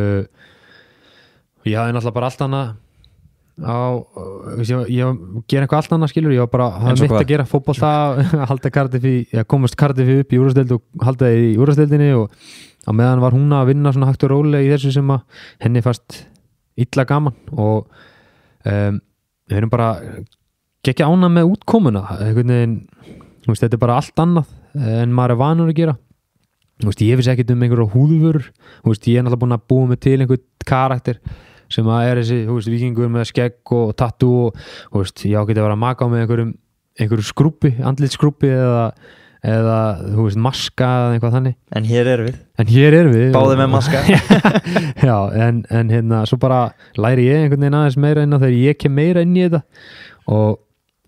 Speaker 1: Ég hafði náttúrulega bara allt annað ég gera eitthvað allt annað, skilur, ég var bara hafði mitt að gera fótbolta, halda komast Cardiff upp í úrvalsdeild og halda það í úrvalsdeildinni, og á meðan var hún að vinna svona hægt og rólega í þessu sem að henni fannst illa gaman, og við erum bara gekkja ánað með útkomuna einhvern veginn, þetta er bara allt annað en maður er vanur að gera. Ég vissi ekkert einhverja húðvörur, ég er náttúrulega búin að búa mig til einhvern karakter sem að er þessi vikingur með skegg og tattoo, og ég ágæti að vera að maka á með einhverju skrúbbi, andlitskrúbbi eða maska eða eitthvað þannig. En hér erum við
Speaker 2: báðið með maska.
Speaker 1: Já, en svo bara læri ég einhvern veginn aðeins meira inn á þegar ég kem meira inn í þetta, og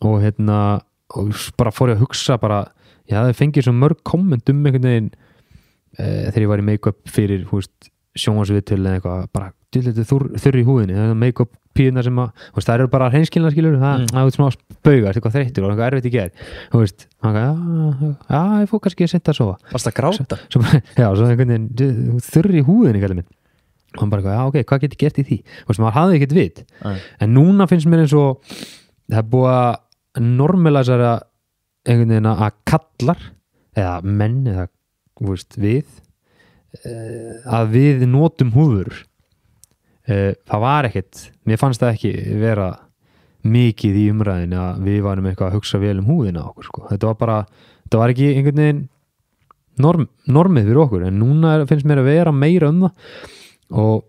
Speaker 1: bara fór ég að hugsa bara, ég hafði fengið svo mörg komment einhvern veginn þegar ég var í make-up fyrir sjónvarsviðtöl eða eitthvað, bara þurr í húðinni, það er make-up píðuna sem að, það eru bara hreinskilna, skilur, það er smá spaugar, eitthvað þreyttur og eitthvað erfitt í gær, ég fór kannski að setja að sofa.
Speaker 2: Varst að gráta?
Speaker 1: Já, svo einhvern veginn þurr í húðinni, kallið minn, og hann bara, ok, hvað get ég gert í því? Maður hafði ekkert vit, en núna finnst mér eins og það er búið að normalæsara einhvern veginn að kallar eða menn eða að við notum húður. Það var ekkert, mér fannst það ekki vera mikið í umræðin að við varum eitthvað að hugsa vel húðina á okkur, þetta var ekki einhvern veginn normið fyrir okkur, en núna finnst mér að vera meira það,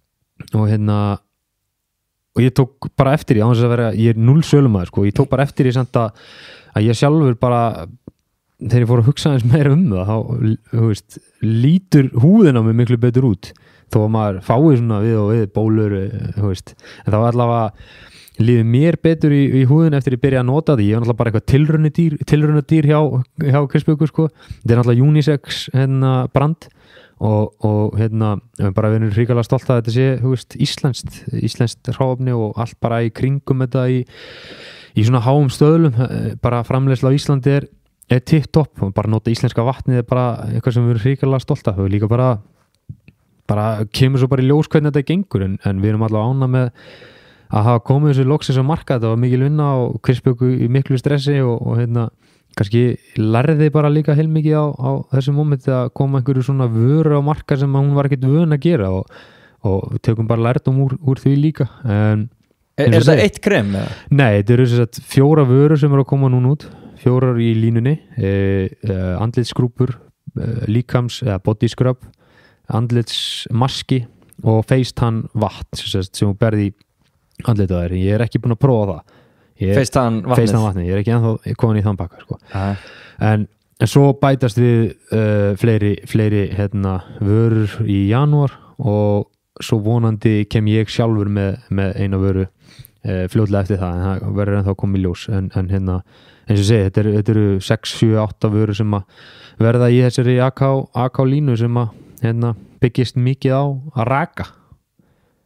Speaker 1: og ég tók bara eftir því, á þess að vera, ég er 0 sölumæður, ég tók bara eftir því samt að ég sjálfur bara, þegar ég fór að hugsa eins meira það, þá lítur húðin á mig miklu betur út, þó að maður fái svona við og við bólur, en það var allavega líður mér betur í húðin eftir ég byrja að nota því. Ég var náttúrulega bara eitthvað tilraunadýr hjá Kristbjörgu, þetta er náttúrulega unisex brand, og bara við erum hrikalega stolt að þetta sé íslenskt hráefni og allt bara í kringum þetta í svona háum stöðlum, bara framleiðsla á Íslandi er tipp-topp, og bara nota íslenska vatnið er bara eitthvað sem við erum hrikalega stolt af, og líka bara kemur svo bara í ljós hvernig þetta gengur, en við erum allavega ánað með að hafa komið þessu loksins á markað. Þetta var mikil vinna og Kristbjörgu í miklu stressi, og kannski lærði bara líka heilmikið á þessu momenti að koma einhverju svona vöru á markað sem hún var ekkert vön að gera, og tökum bara lærdóm úr því líka.
Speaker 2: Er þetta eitt krem?
Speaker 1: Nei, þetta eru 4 vörur sem eru að koma núna út, 4 í línunni, andlitskrúpur, líkams eða body scrub, andlitsmaski og FaceTan vatn sem þú berði í andlitaðir. Ég er ekki búin að prófa það,
Speaker 2: FaceTan vatnið,
Speaker 1: ég er ekki ennþá komin í þann pakka, en svo bætast við fleiri vörur í janúar, og svo vonandi kem ég sjálfur með eina vöru fljótlega eftir það, en það verður ennþá komið í ljós, en eins og segi, þetta eru 6, 7, 8 vörur sem að verða í þessari AK línu sem að byggist mikið á að raka.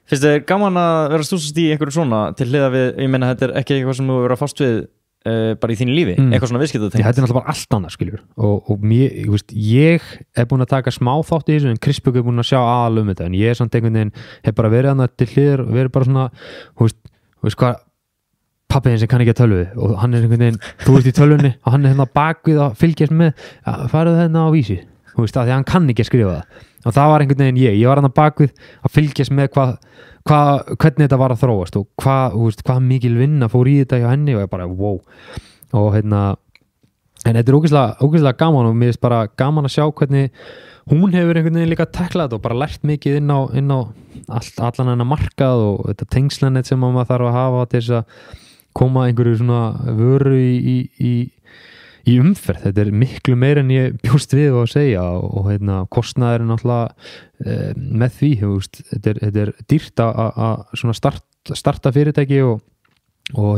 Speaker 2: Finnst þér gaman að vera stúsast í einhverju svona til hliða við, ég meina þetta er ekki eitthvað sem þú verður að fást við bara í þínu lífi, eitthvað svona viðskiptatengt?
Speaker 1: Þetta er náttúrulega bara allt annað, skiljur og ég er búin að taka smá þátt í þessu en Kristbjörg er búin að sjá aðal þetta en ég er samt einhvern veginn, hef bara verið annað til hliðar og verið bara svona, þú veist hvað pappiðin sem kann ekki að tölvu og hann er einhvern veginn, þú ert í tölvunni og hann er hérna bakvið að fylgjast með farið hérna á vísi, þú veist, af því að hann kann ekki að skrifa það og það var einhvern veginn ég var hérna bakvið að fylgjast með hvernig þetta var að þróast og hvað mikil vinna fór í þetta hjá henni og ég bara wow og en þetta er ógeðslega gaman og mér finnst bara gaman að sjá hvernig hún hefur einhvern veginn líka teklað og bara lært mikið inn á allan hennar markað og þetta tengslanett sem maður þarf að hafa til þess að koma einhverju svona vöru í umferð, þetta er miklu meira en ég bjóst við að segja og kostnaður er náttúrulega með því, þetta er dýrt að svona starta fyrirtæki og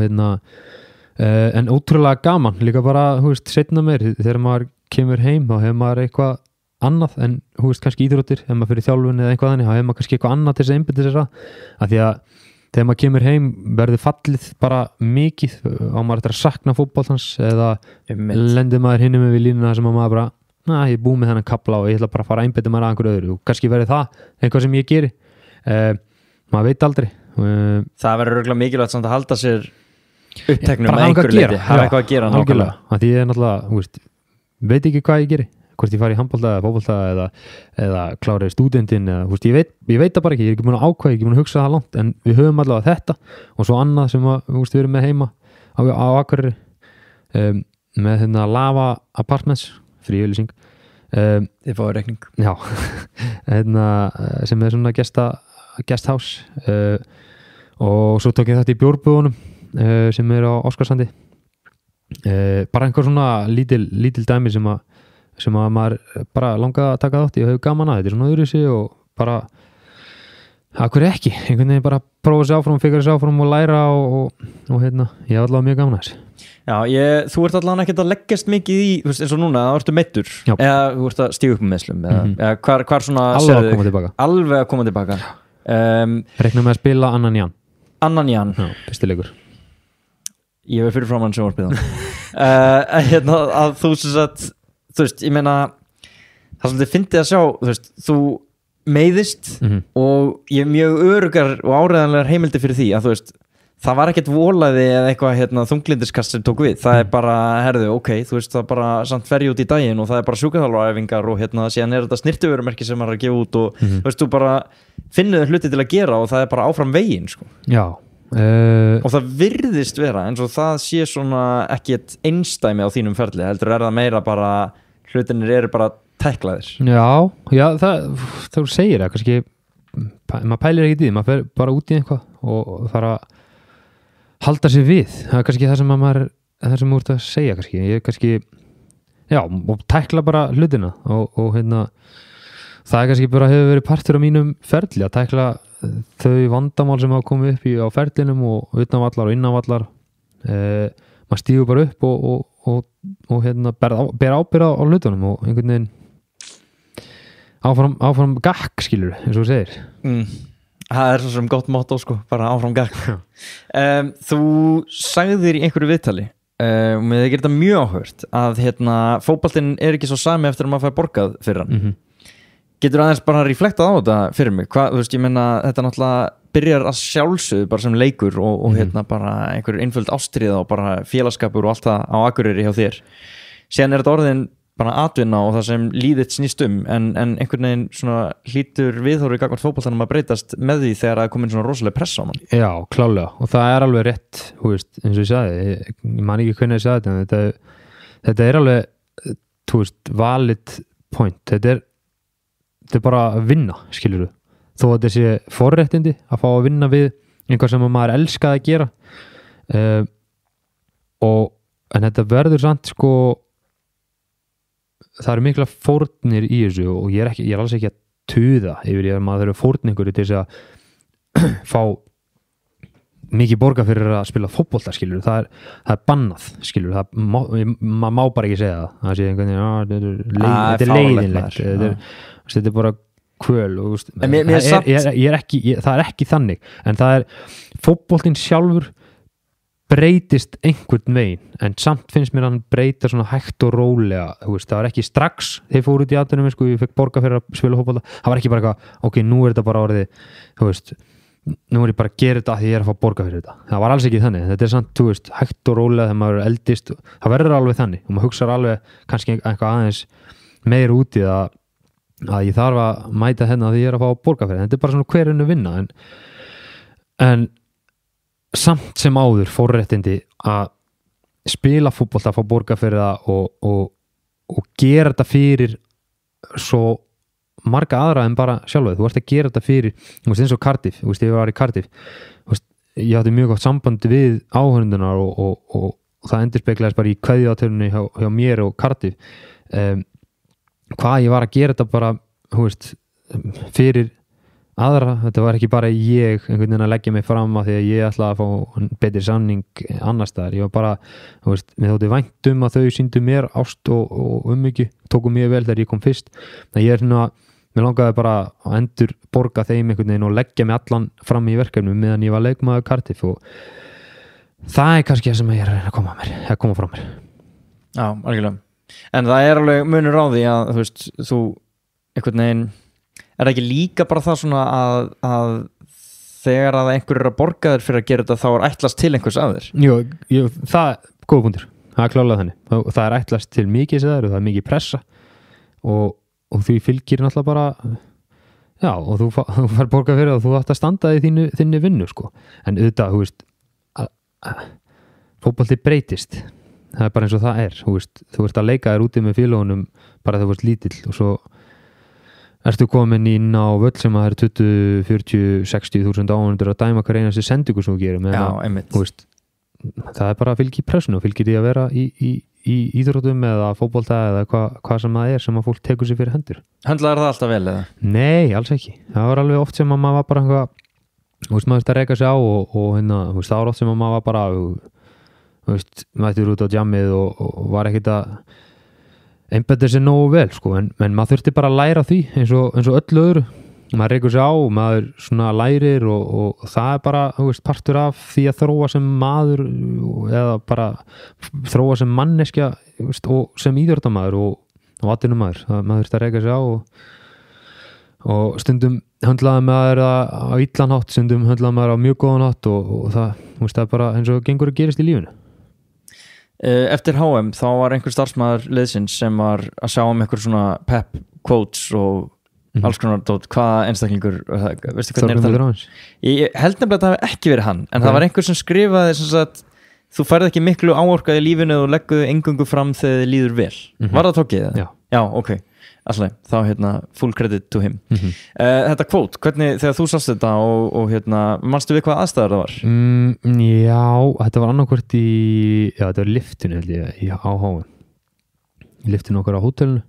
Speaker 1: en ótrúlega gaman, líka bara seinna meir, þegar maður kemur heim þá hefur maður eitthvað annað en kannski íþróttir, ef maður fyrir þjálfun eða eitthvað þannig, þá hefur maður kannski eitthvað annað til þess að einbeita sér að því að þegar maður kemur heim verður fallið bara mikið á maður eftir að sakna fótboltans eða lendir maður hinum við línuna sem maður bara, ég er búið með þennan kapla og ég ætla bara að fara að einbeita maður að einhverju öðru og kannski verður það eitthvað sem ég geri maður veit aldrei
Speaker 2: Það verður örugglega mikilvægt samt að halda sér uppteknum með einhverju leiti, hafa eitthvað að gera
Speaker 1: nákvæmlega, því ég er náttúrulega veit ekki hvað ég geri hvort ég fari í handbolta eða fótbolta eða klári stúdentinn eða, ég veit það bara ekki, ég er ekki búin að ákvæða, ég er ekki búin að hugsa það langt en við höfum allavega þetta og svo annað sem við erum með heima á Akureyri með Lava Apartments fríauðlýsing
Speaker 2: Þið fáið reikning
Speaker 1: Já, sem er svona guesthouse og svo tók ég þetta í bjórbúðunum sem er á Óskarssandi bara einhver svona lítil dæmi sem að maður bara langaði að taka þátt í og hefur gaman að, þetta er svona öðruvísi og bara, akkur ekki einhvern veginn bara prófa sér áfram, fikra sér áfram og læra og ég hef allavega mjög gaman að þessu.
Speaker 2: Já, þú ert allavega ekkert að leggjast mikið í, eins og núna, það ertu meiddur eða þú ert að stíga upp með meðslum eða hvar svona alveg að koma tilbaka
Speaker 1: Reikna með að spila Annan Jan Já, fyrstileikur
Speaker 2: Ég verð fyrir framann sjónvarpið að þú sem sagt þú veist, ég meina það er svolítið fyndið að sjá þú meiðist og ég er mjög örugar og áreiðanlegar heimildi fyrir því að þú veist, það var ekkert volaði eða eitthvað þunglindiskast sem tók við það er bara, ok, þú veist, það bara samt ferji út í daginn og það er bara sjúkraþjálfaræfingar og síðan er þetta snirtivörumerki sem maður er að gefa út og þú veist, þú bara finnur hluti til að gera og það er bara áfram veginn sko.
Speaker 1: Já
Speaker 2: og það virðist vera eins og það sé svona ekki eitt einstæmi á þínum ferli, heldur er það meira bara hlutinir eru bara teklaðir
Speaker 1: Já, það segir það kannski, maður pælir ekki í því maður fer bara út í eitthvað og þarf að halda sér við það er kannski það sem maður ert að segja kannski, ég kannski og tekla bara hlutina og það er kannski bara hefur verið partur af mínum ferli að tekla þau vandamál sem hafa komið upp á ferlinum og utanvallar og innanvallar maður stígur bara upp og ber ábyrgð á hlutunum og einhvern veginn áfram gakk skilur, eins og þú segir
Speaker 2: Það er svo sem gott motto sko, bara áfram gakk Þú sagðir í einhverju viðtali og mér þykir þetta mjög áhört að fótboltinn er ekki svo sami eftir að maður fær borgað fyrir hann Getur aðeins bara reflektað á þetta fyrir mig? Þú veist, ég meina, þetta náttúrulega byrjar að sjálfsögðu bara sem leikur og bara einhver einföld ástríða og bara félagskapur og allt það á Akureyri hjá þér. Síðan er þetta orðin bara atvinna og það sem líðitt snýst en einhvern veginn svona hlýtur viðhorfið gagnvart fótboltanum að breytast með því þegar það er komin svona rosalega pressa á mann.
Speaker 1: Já, klálega. Og það er alveg rétt, þú veist, eins og ég sagði, ég man ekki hvernig ég sagði þetta, en þetta er alveg, þú veist, valid point. Þetta er bara að vinna, skilurðu. Þó að þetta sé forréttindi að fá að vinna við einhvað sem maður elskaði að gera. En þetta verður samt, sko, það eru mikla fórnir í þessu og ég er alls ekki að tuða yfir því að maður þurfa fórningur til þess að fá mikið borga fyrir að spila fótbolta, skilur, það er bannað, skilur, maður má bara ekki segja það sé einhvern veginn, þetta er leiðinlegt þetta er bara kvöl og, veist,
Speaker 2: En mér
Speaker 1: það er ekki þannig en það er fótboltinn sjálfur breytist einhvern veginn en samt finnst mér hann breyta svona hægt og rólega, veist, það var ekki strax þegar ég fór út í atvinnum, sko, ég fekk borga fyrir að spila fótbolta, það var ekki bara eitthvað, ok, nú er þetta bara orðið, þú veist nú er ég bara að gera þetta því ég er að fá borga fyrir þetta, það var alls ekki þannig, þetta er samt, þú veist, hægt og rólega þegar maður er eldist, það verður alveg þannig og maður hugsar alveg kannski eitthvað aðeins meir út í það að ég þarf að mæta hérna því ég er að fá borga fyrir þetta er bara svona hverjunu vinna en samt sem áður forréttindi að spila fótbolta, fá borga fyrir það og gera þetta fyrir svo marga aðra en bara sjálfur, þú ert að gera þetta fyrir þú veist eins og Cardiff, þú veist ég var í Cardiff veist, ég átti mjög gott samband við áhörndunar og það endurspeglaðist bara í kveðjuatöfnunni hjá mér og Cardiff hvað ég var að gera þetta bara þú veist, fyrir aðra, þetta var ekki bara ég einhvern veginn að leggja mig fram að því að ég ætlaði að fá betri samning annars staðar, ég var bara, þú veist, mér þótti vænt að þau sýndu mér ást og umhyggju, tóku mjög vel þegar ég kom fyrst þannig ég er svona, mér langaði bara að endur borga þeim einhvern veginn og leggja mig allan fram í verkefnum meðan ég var leikmaður Cardiff og það er kannski það sem ég er að reyna að koma frá mér
Speaker 2: Já, algjörlega, en það er alveg munur á því að þú veist, þú einhvern veginn er það ekki líka bara það svona að þegar að einhver er að borga þér fyrir að gera þetta þá er ætlast til einhvers af þér
Speaker 1: Jú, það er góða punktur það er klálega þannig, það er ætlast til mikið sem það er og það er mikið pressa og því fylgir náttúrulega bara já, og þú fær borga fyrir og þú ætti að standa í þinni vinnu sko. En auðvitað, þú veist fótbolti breytist það er bara eins og það er, þú ert að leika þér úti með félagunum bara þegar þú ert lítill og svo ertu komin inn á völl sem að það er 20, 40, 60.000 áhundur að dæma hver einasti sendingu sem þú gerir
Speaker 2: Já, einmitt
Speaker 1: það er bara að fylgja í pressinu og fylgir því að vera í íþróttum eða fótbolta eða hvað sem það er sem að fólk tekur sér fyrir hendur
Speaker 2: Höndlaðir það alltaf vel eða?
Speaker 1: Nei, alls ekki það var alveg oft sem að maður var bara eitthvað maður þurfti að reka sig á og hérna, það var oft sem að maður var bara mættur út á djammið og var ekkert að einbætti sér nógu vel sko, en maður þurfti bara að læra því eins og öllu öðru maður reykur sér á, maður svona lærir og það er bara veist, partur af því að þróa sem maður eða bara þróa sem manneskja veist, og sem íþróttamaður og atvinnumæður, maður þurfti að reyka sér á og stundum höndlaði maður á illan hátt, stundum höndlaði maður á mjög góðan hátt og það, veist, það er bara eins og gengur að gerist í lífinu
Speaker 2: Eftir HM þá var einhver starfsmaður liðsins sem var að sjá einhver svona pep quotes og alls konar dót, hvaða einstaklingur veistu hvernig er það? Ég held nefnilega að það hef ekki verið hann en það var einhver sem skrifaði sem að þú færði ekki miklu áorkað í lífinu og legguðu engungu fram þegar þið líður vel Var það tókið það? Já, ok Alltaf, þá full credit to him Þetta quote, hvernig þegar þú sást þetta og manstu við hvað aðstæður það var?
Speaker 1: Já, þetta var annarkvort þetta var liftinu held ég á HM liftinu okkar á hótelinu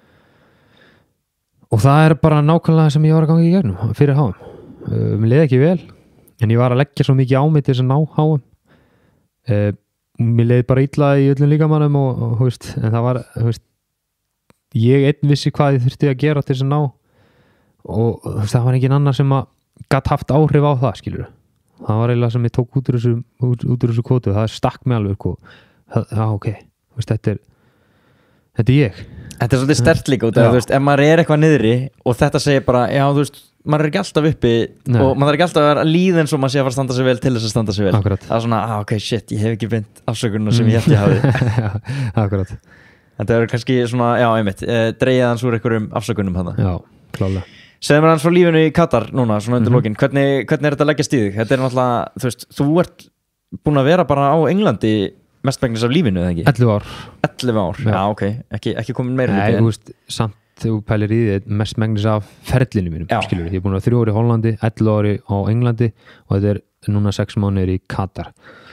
Speaker 1: og það er bara nákvæmlega sem ég var að ganga í gegnum fyrir HM mér leiði ekki vel en ég var að leggja svo mikið á mig til þess að ná HM mér leiði bara illa í öllum líkamannum og en það var ég einn vissi hvað ég þurfti að gera til þess að ná og það var engin annar sem að gat haft áhrif á það skilur það var eiginlega sem ég tók út úr þessu kvotu það stakk mig alveg ok, þetta er ég
Speaker 2: Þetta er svolítið sterkt líka út af ef maður er eitthvað niðri og þetta segir bara já maður er ekki alltaf uppi og maður er ekki alltaf að vera líð eins og maður sé að fara að standa sig vel til þess að standa sig vel
Speaker 1: Akkurat.
Speaker 2: Það er svona, ok shit, ég hef ekki beint afsökununa sem ég held ég hafi
Speaker 1: Akkurat
Speaker 2: Þetta er kannski svona, já einmitt dreigið hans úr einhverjum afsökunum hana
Speaker 1: Já, klálega
Speaker 2: Segðu mér hans frá lífinu í Katar núna, svona undir lokin hvernig er þetta að leggjast í þig? Þetta er náttúrulega, þú ert búin að vera bara á Englandi mestmegnis af lífinu, eða ekki? 11 ár, já ok, ekki komin meira
Speaker 1: Nei, þú veist, samt þú pælir í því mestmegnis af ferlinu mínum skilur, ég er búin að 3 ári í Hollandi 11 ári á Englandi og þetta er núna 6 mánuðir í Katar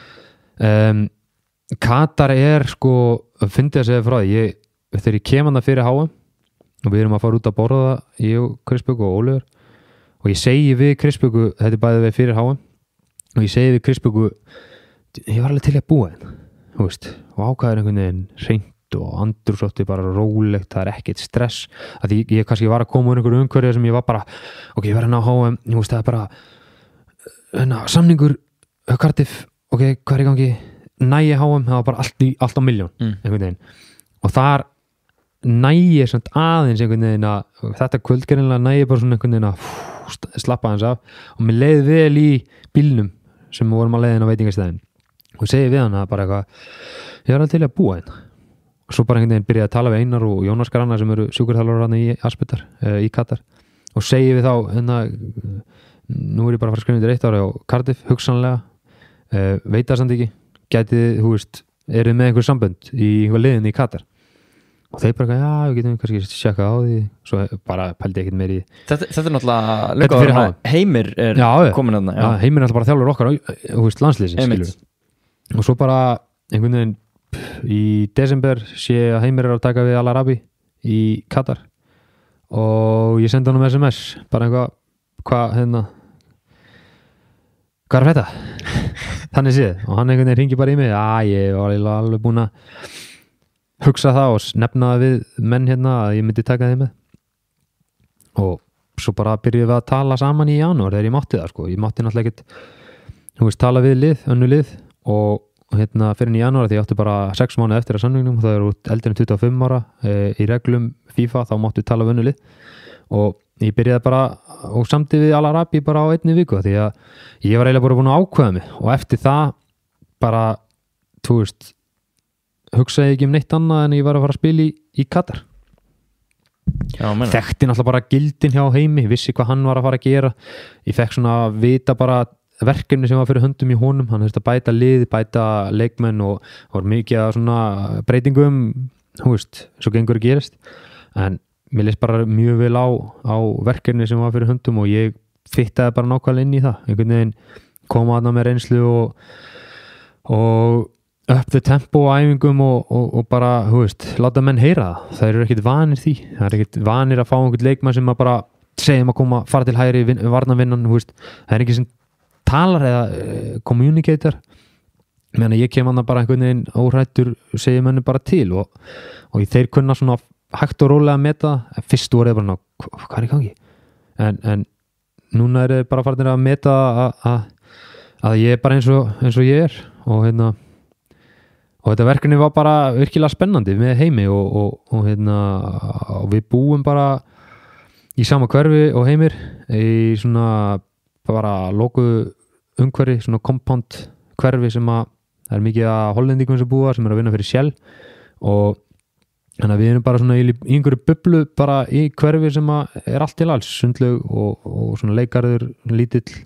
Speaker 1: Katar er sko fyndi að segja frá því þegar ég kem hana fyrir HM og við erum að fara út að borða ég og Kristbjörg og Ólafur og ég segi við Kristbjörgu, þetta er bæðið við fyrir HM og ég segi við Kristbjörgu ég var alveg til að búa og ákvæður einhvern veginn hreint og andrúmsloftið bara rólegt, það ekkert stress að ég kannski var að koma úr einhverju umhverju sem ég var bara, ok, ég var hérna á HM ég veist það er bara samningur Cardiff, ok, hvað í gangi nægi HM, það var bara allt á milljón einhvern veginn og þar nægi samt aðeins einhvern veginn að þetta kvöldgerinlega nægi bara svona einhvern veginn að slappa hans af og mér leiði vel í bílnum sem við vorum að leiðin á veitingastæðin og segi við hann að bara eitthvað ég er alveg til að búa hérna og svo bara einhvern veginn byrjaði að tala við Einar og Jónas Granna sem eru sjúkurþjálfarar hérna í Aspetar í Katar og segi við þá hérna, nú ég bara að fara að skrifa undir 1 ári á Cardiff, hugsanlega veit það samt ekki, gætið þú veist, eruð með einhver sambönd í einhver liðin í Katar og þeir bara, já, við getum kannski sjekkað á því svo bara pældi ekkert meir í
Speaker 2: Þetta er náttúrulega löngu áður en Heimir er komin þarna
Speaker 1: Já, Heimir er alltaf bara þjálfur okkar landsliðsins, skilur og svo bara einhvern veginn í desember sé að Heimir er að taka við Al Arabi í Katar og ég sendi hann SMS bara hvað hérna hvað er þetta? Þannig séð og hann einhvern veginn ringi bara í mig ég var alveg búin að hugsa það og nefna það við menn hérna að ég myndi taka þeim með og svo bara byrjuðum við að tala saman í janúar þegar ég mátti það sko, ég mátti náttúrulega ekkert tala við önnu lið og hérna fyrir í janúar því ég átti bara 6 mánuði eftir að samningnum og það eru eldri en 25 ára í reglum FIFA þá máttu tala við önnu lið og ég byrjaði bara og samti við Al Arabi bara á 1 viku því að ég var eiginlega bara búin að ákveða mig og eftir það bara, þú veist hugsaði ekki neitt annað en ég var að fara að spila í Katar þekkti náttúrulega bara gildin hjá Heimi vissi hvað hann var að fara að gera ég fekk svona að vita bara verkefni sem var fyrir höndum í honum hann þurfti að bæta lið, bæta leikmenn og var mikið að svona breytingum þú veist, svo gengur að gerist en mér leist bara mjög vel á verkefni sem var fyrir höndum og ég fittaði bara nákvæmlega inn í það einhvern veginn koma aðna með reynslu og upp the tempo á æfingum og bara, þú veist, láta menn heyra það eru ekkert vanir því það eru ekkert vanir að fá einhvern leikmann sem að bara segjum að koma, fara til hægri varnarvinnan, þú veist, það er ekki sem talar eða communicator meðan ég kem annað bara einhvern veginn óhrættur segja menni bara til og þeir kunna svona hægt og rólega að meta fyrst voru þeir bara, hvað er í gangi en núna er þeir bara farin að meta að ég er bara eins og ég er og hérna og þetta verkefni var bara virkilega spennandi með Heimi og við búum bara í sama hverfi og Heimir í svona bara lokuðu umhverfi, svona compound hverfi sem að það er mikið að hollendingum sem búa sem er að vinna fyrir Shell og þannig að við erum bara svona í einhverju bublu bara í hverfi sem að er allt til alls sundlaug og svona leikarður lítill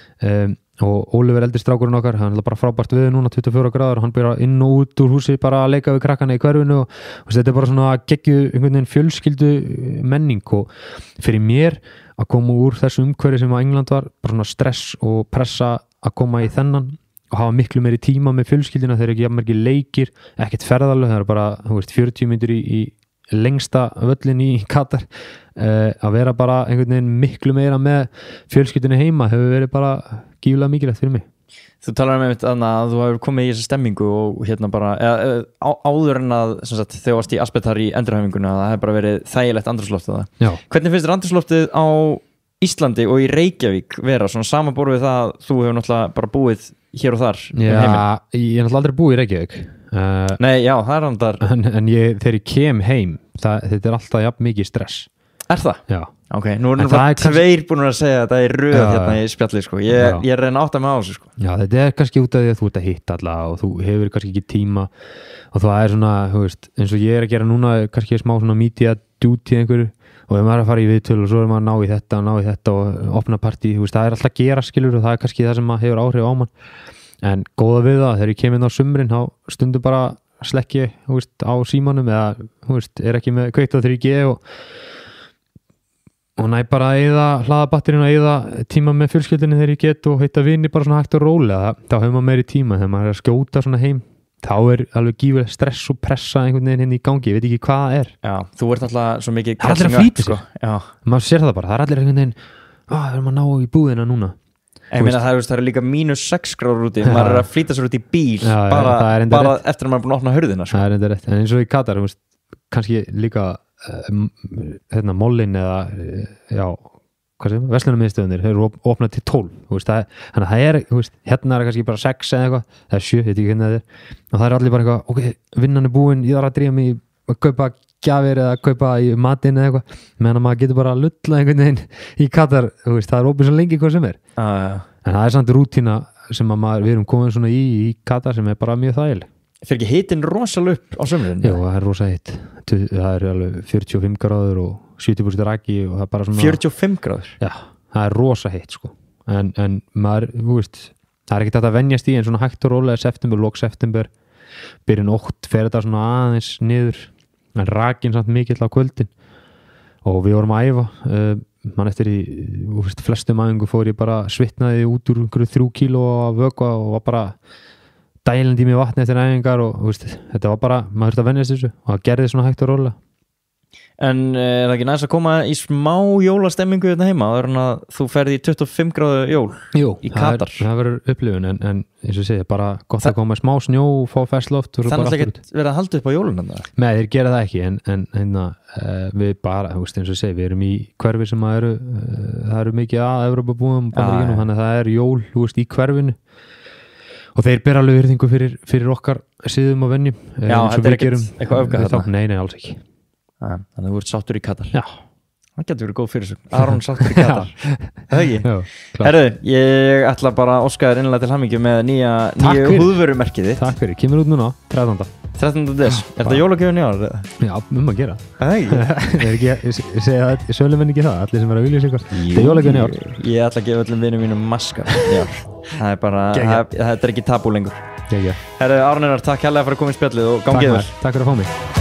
Speaker 1: og Oliver eldri strákurinn okkar, hann er bara frábært við núna 24 gráður og hann byrja inn og út úr húsi bara að leika við krakkana í hverfinu og þetta er bara svona geggju einhvern veginn fjölskyldu menning og fyrir mér að koma úr þessu umhverfi sem á England var bara svona stress og pressa að koma í þennan og hafa miklu meiri tíma með fjölskyldina þegar ekki jafn margir leikir, ekkert ferðalög það er bara, þú veist, 40 mínútur í lengsta völlin í Katar að vera bara einhvern veginn miklu meira með fjölskyldinu heima hefur verið bara gífulega mikilvægt fyrir mig.
Speaker 2: Þú talar um að þú hefur komið í þessu stemmingu og hérna bara áður en að sagt, þegar varst í Aspetar í endurhæfinguna það hefur bara verið þægilegt andrúmsloftið það. Hvernig finnst þér andrúmsloftið á Íslandi og í Reykjavík vera svona samanborið við það að þú hefur náttúrulega bara búið hér og þar
Speaker 1: ég er náttúrulega aldrei búið í Reykjavík
Speaker 2: Nei, já, það er andar
Speaker 1: en þegar ég kem heim þetta er alltaf jafn mikið stress.
Speaker 2: Er það?
Speaker 1: Já.
Speaker 2: Ok, nú er það tveir búin að segja að það er röð hérna í spjalli sko. Ég er reyna átt að með á þessu sko.
Speaker 1: Já, þetta er kannski út af því að þú ert að hitta alla og þú hefur kannski ekki tíma og það er svona, þú veist, eins og ég er að gera núna kannski smá svona media duty einhverju og ef maður er að fara í viðtöl og svo er maður að ná í þetta og opna partí, þú veist, það er alltaf að gera skilur og það er kannski það sem hefur áhrif á mann en góða við það, þegar ég kem inn á sumrin þá stundum bara slekki á símanum eða, þú veist, er ekki með kveikt á 3G og næ bara að eyða hlaðabatterinn og eyða tíma með fjölskyldunni þegar ég get og heita vini bara svona hægt og rólega þá hefur maður meiri tíma þegar maður er að skjóta svona heim þá er alveg gífur stress og pressa einhvern veginn í gangi, ég veit ekki hvað það er.
Speaker 2: Já, þú ert alltaf svo mikið
Speaker 1: það er allir að flýta sig, maður sér það bara það er allir einhvern veginn, við erum að ná í búðina núna
Speaker 2: Ég meina það er líka -6 gráður úti,
Speaker 1: Já.
Speaker 2: maður að flýta sér út í bíl
Speaker 1: Já,
Speaker 2: bara,
Speaker 1: það er enda
Speaker 2: bara
Speaker 1: rétt.
Speaker 2: eftir að maður er búin að opna hurðina sko.
Speaker 1: Það er enda rétt, en eins og í Katar kannski líka Mollin eða já, hvað segir maður, verslunarmiðstöðunir þeir eru opnað til 12 þannig að það er, hérna er kannski bara 6 eða eitthvað, eða 7, ég veit ekki hvernig það er og það er allir bara eitthvað, ok, vinnan er búin ég þarf að drífa mig að kaupa gjafir eða kaupa í matinn eða eitthvað meðan að maður getur bara að lulla einhvern veginn í Katar, það er opið svo lengi hvað sem er en það er samt rútína sem að við erum komin svona í Katar sem er bara mjög þægileg.
Speaker 2: Fer ekki hitinn rosalega upp á sömurinn?
Speaker 1: Jú, það er rosa hitt það er alveg 45 gráður og 70% raki og það er bara svona
Speaker 2: 45 gráður?
Speaker 1: Já, það er rosa hitt sko en maður, það er ekki þetta að venjast í en svona hægt og rólega september, lok september byrjun 8 fer þetta svona aðeins niður en rakin samt mikill á kvöldin og við vorum að æfa mann eftir í flestum æfingu fór ég bara svitnaði út úr 3 kíló af vökva og var bara dælandi í mig vatni eftir æfingar og þetta var bara, maður þurfti að venjast þessu og það gerði svona hægt og rólega.
Speaker 2: En er það ekki næst að koma í smá jólastemmingu hérna heima áður en að þú ferði í 25 gráðu jól í Katar?
Speaker 1: Það verður upplifun en eins og segja, bara gott að koma smá snjó og fá ferskt loft.
Speaker 2: Þannig að ekki verið að halda upp á jólunum það?
Speaker 1: Nei, þeir gera það ekki en við bara, eins og segja, við erum í hverfi sem það eru mikið að Evrópabúum þannig að það er jól í hverfinu og þeir ber alveg virðingu fyrir okkar síðum og venjum.
Speaker 2: Já, þetta er ekkert eitthvað öfgað þarna?
Speaker 1: Nei, alls ekki.
Speaker 2: Þannig að þú ert sáttur í Katar.
Speaker 1: Já.
Speaker 2: Það getur verið góð fyrir sig. Aron sáttur í Katar. Það ekki?
Speaker 1: Já,
Speaker 2: Herðu, ég ætla bara að óska þér innlega til hamingju með nýju húðvörumerkið þitt.
Speaker 1: Takk fyrir, kemur út núna
Speaker 2: 13. des. Er þetta jólagjöfin í ár?
Speaker 1: Já, að gera.
Speaker 2: Það ekki?
Speaker 1: Ég segja það, sölumenn ekki það, allir sem er að vilja sig eitthvað. Þetta er jólagjöfin í ár.
Speaker 2: Ég ætla að gefa öllum vinum mínum maskar. Það er bara, þetta er ekki tabú lengur. Herðu, Aron Einar, takk hérlega fyrir að koma í spjallið og gangið vel.
Speaker 1: Takk fyrir að fá mig.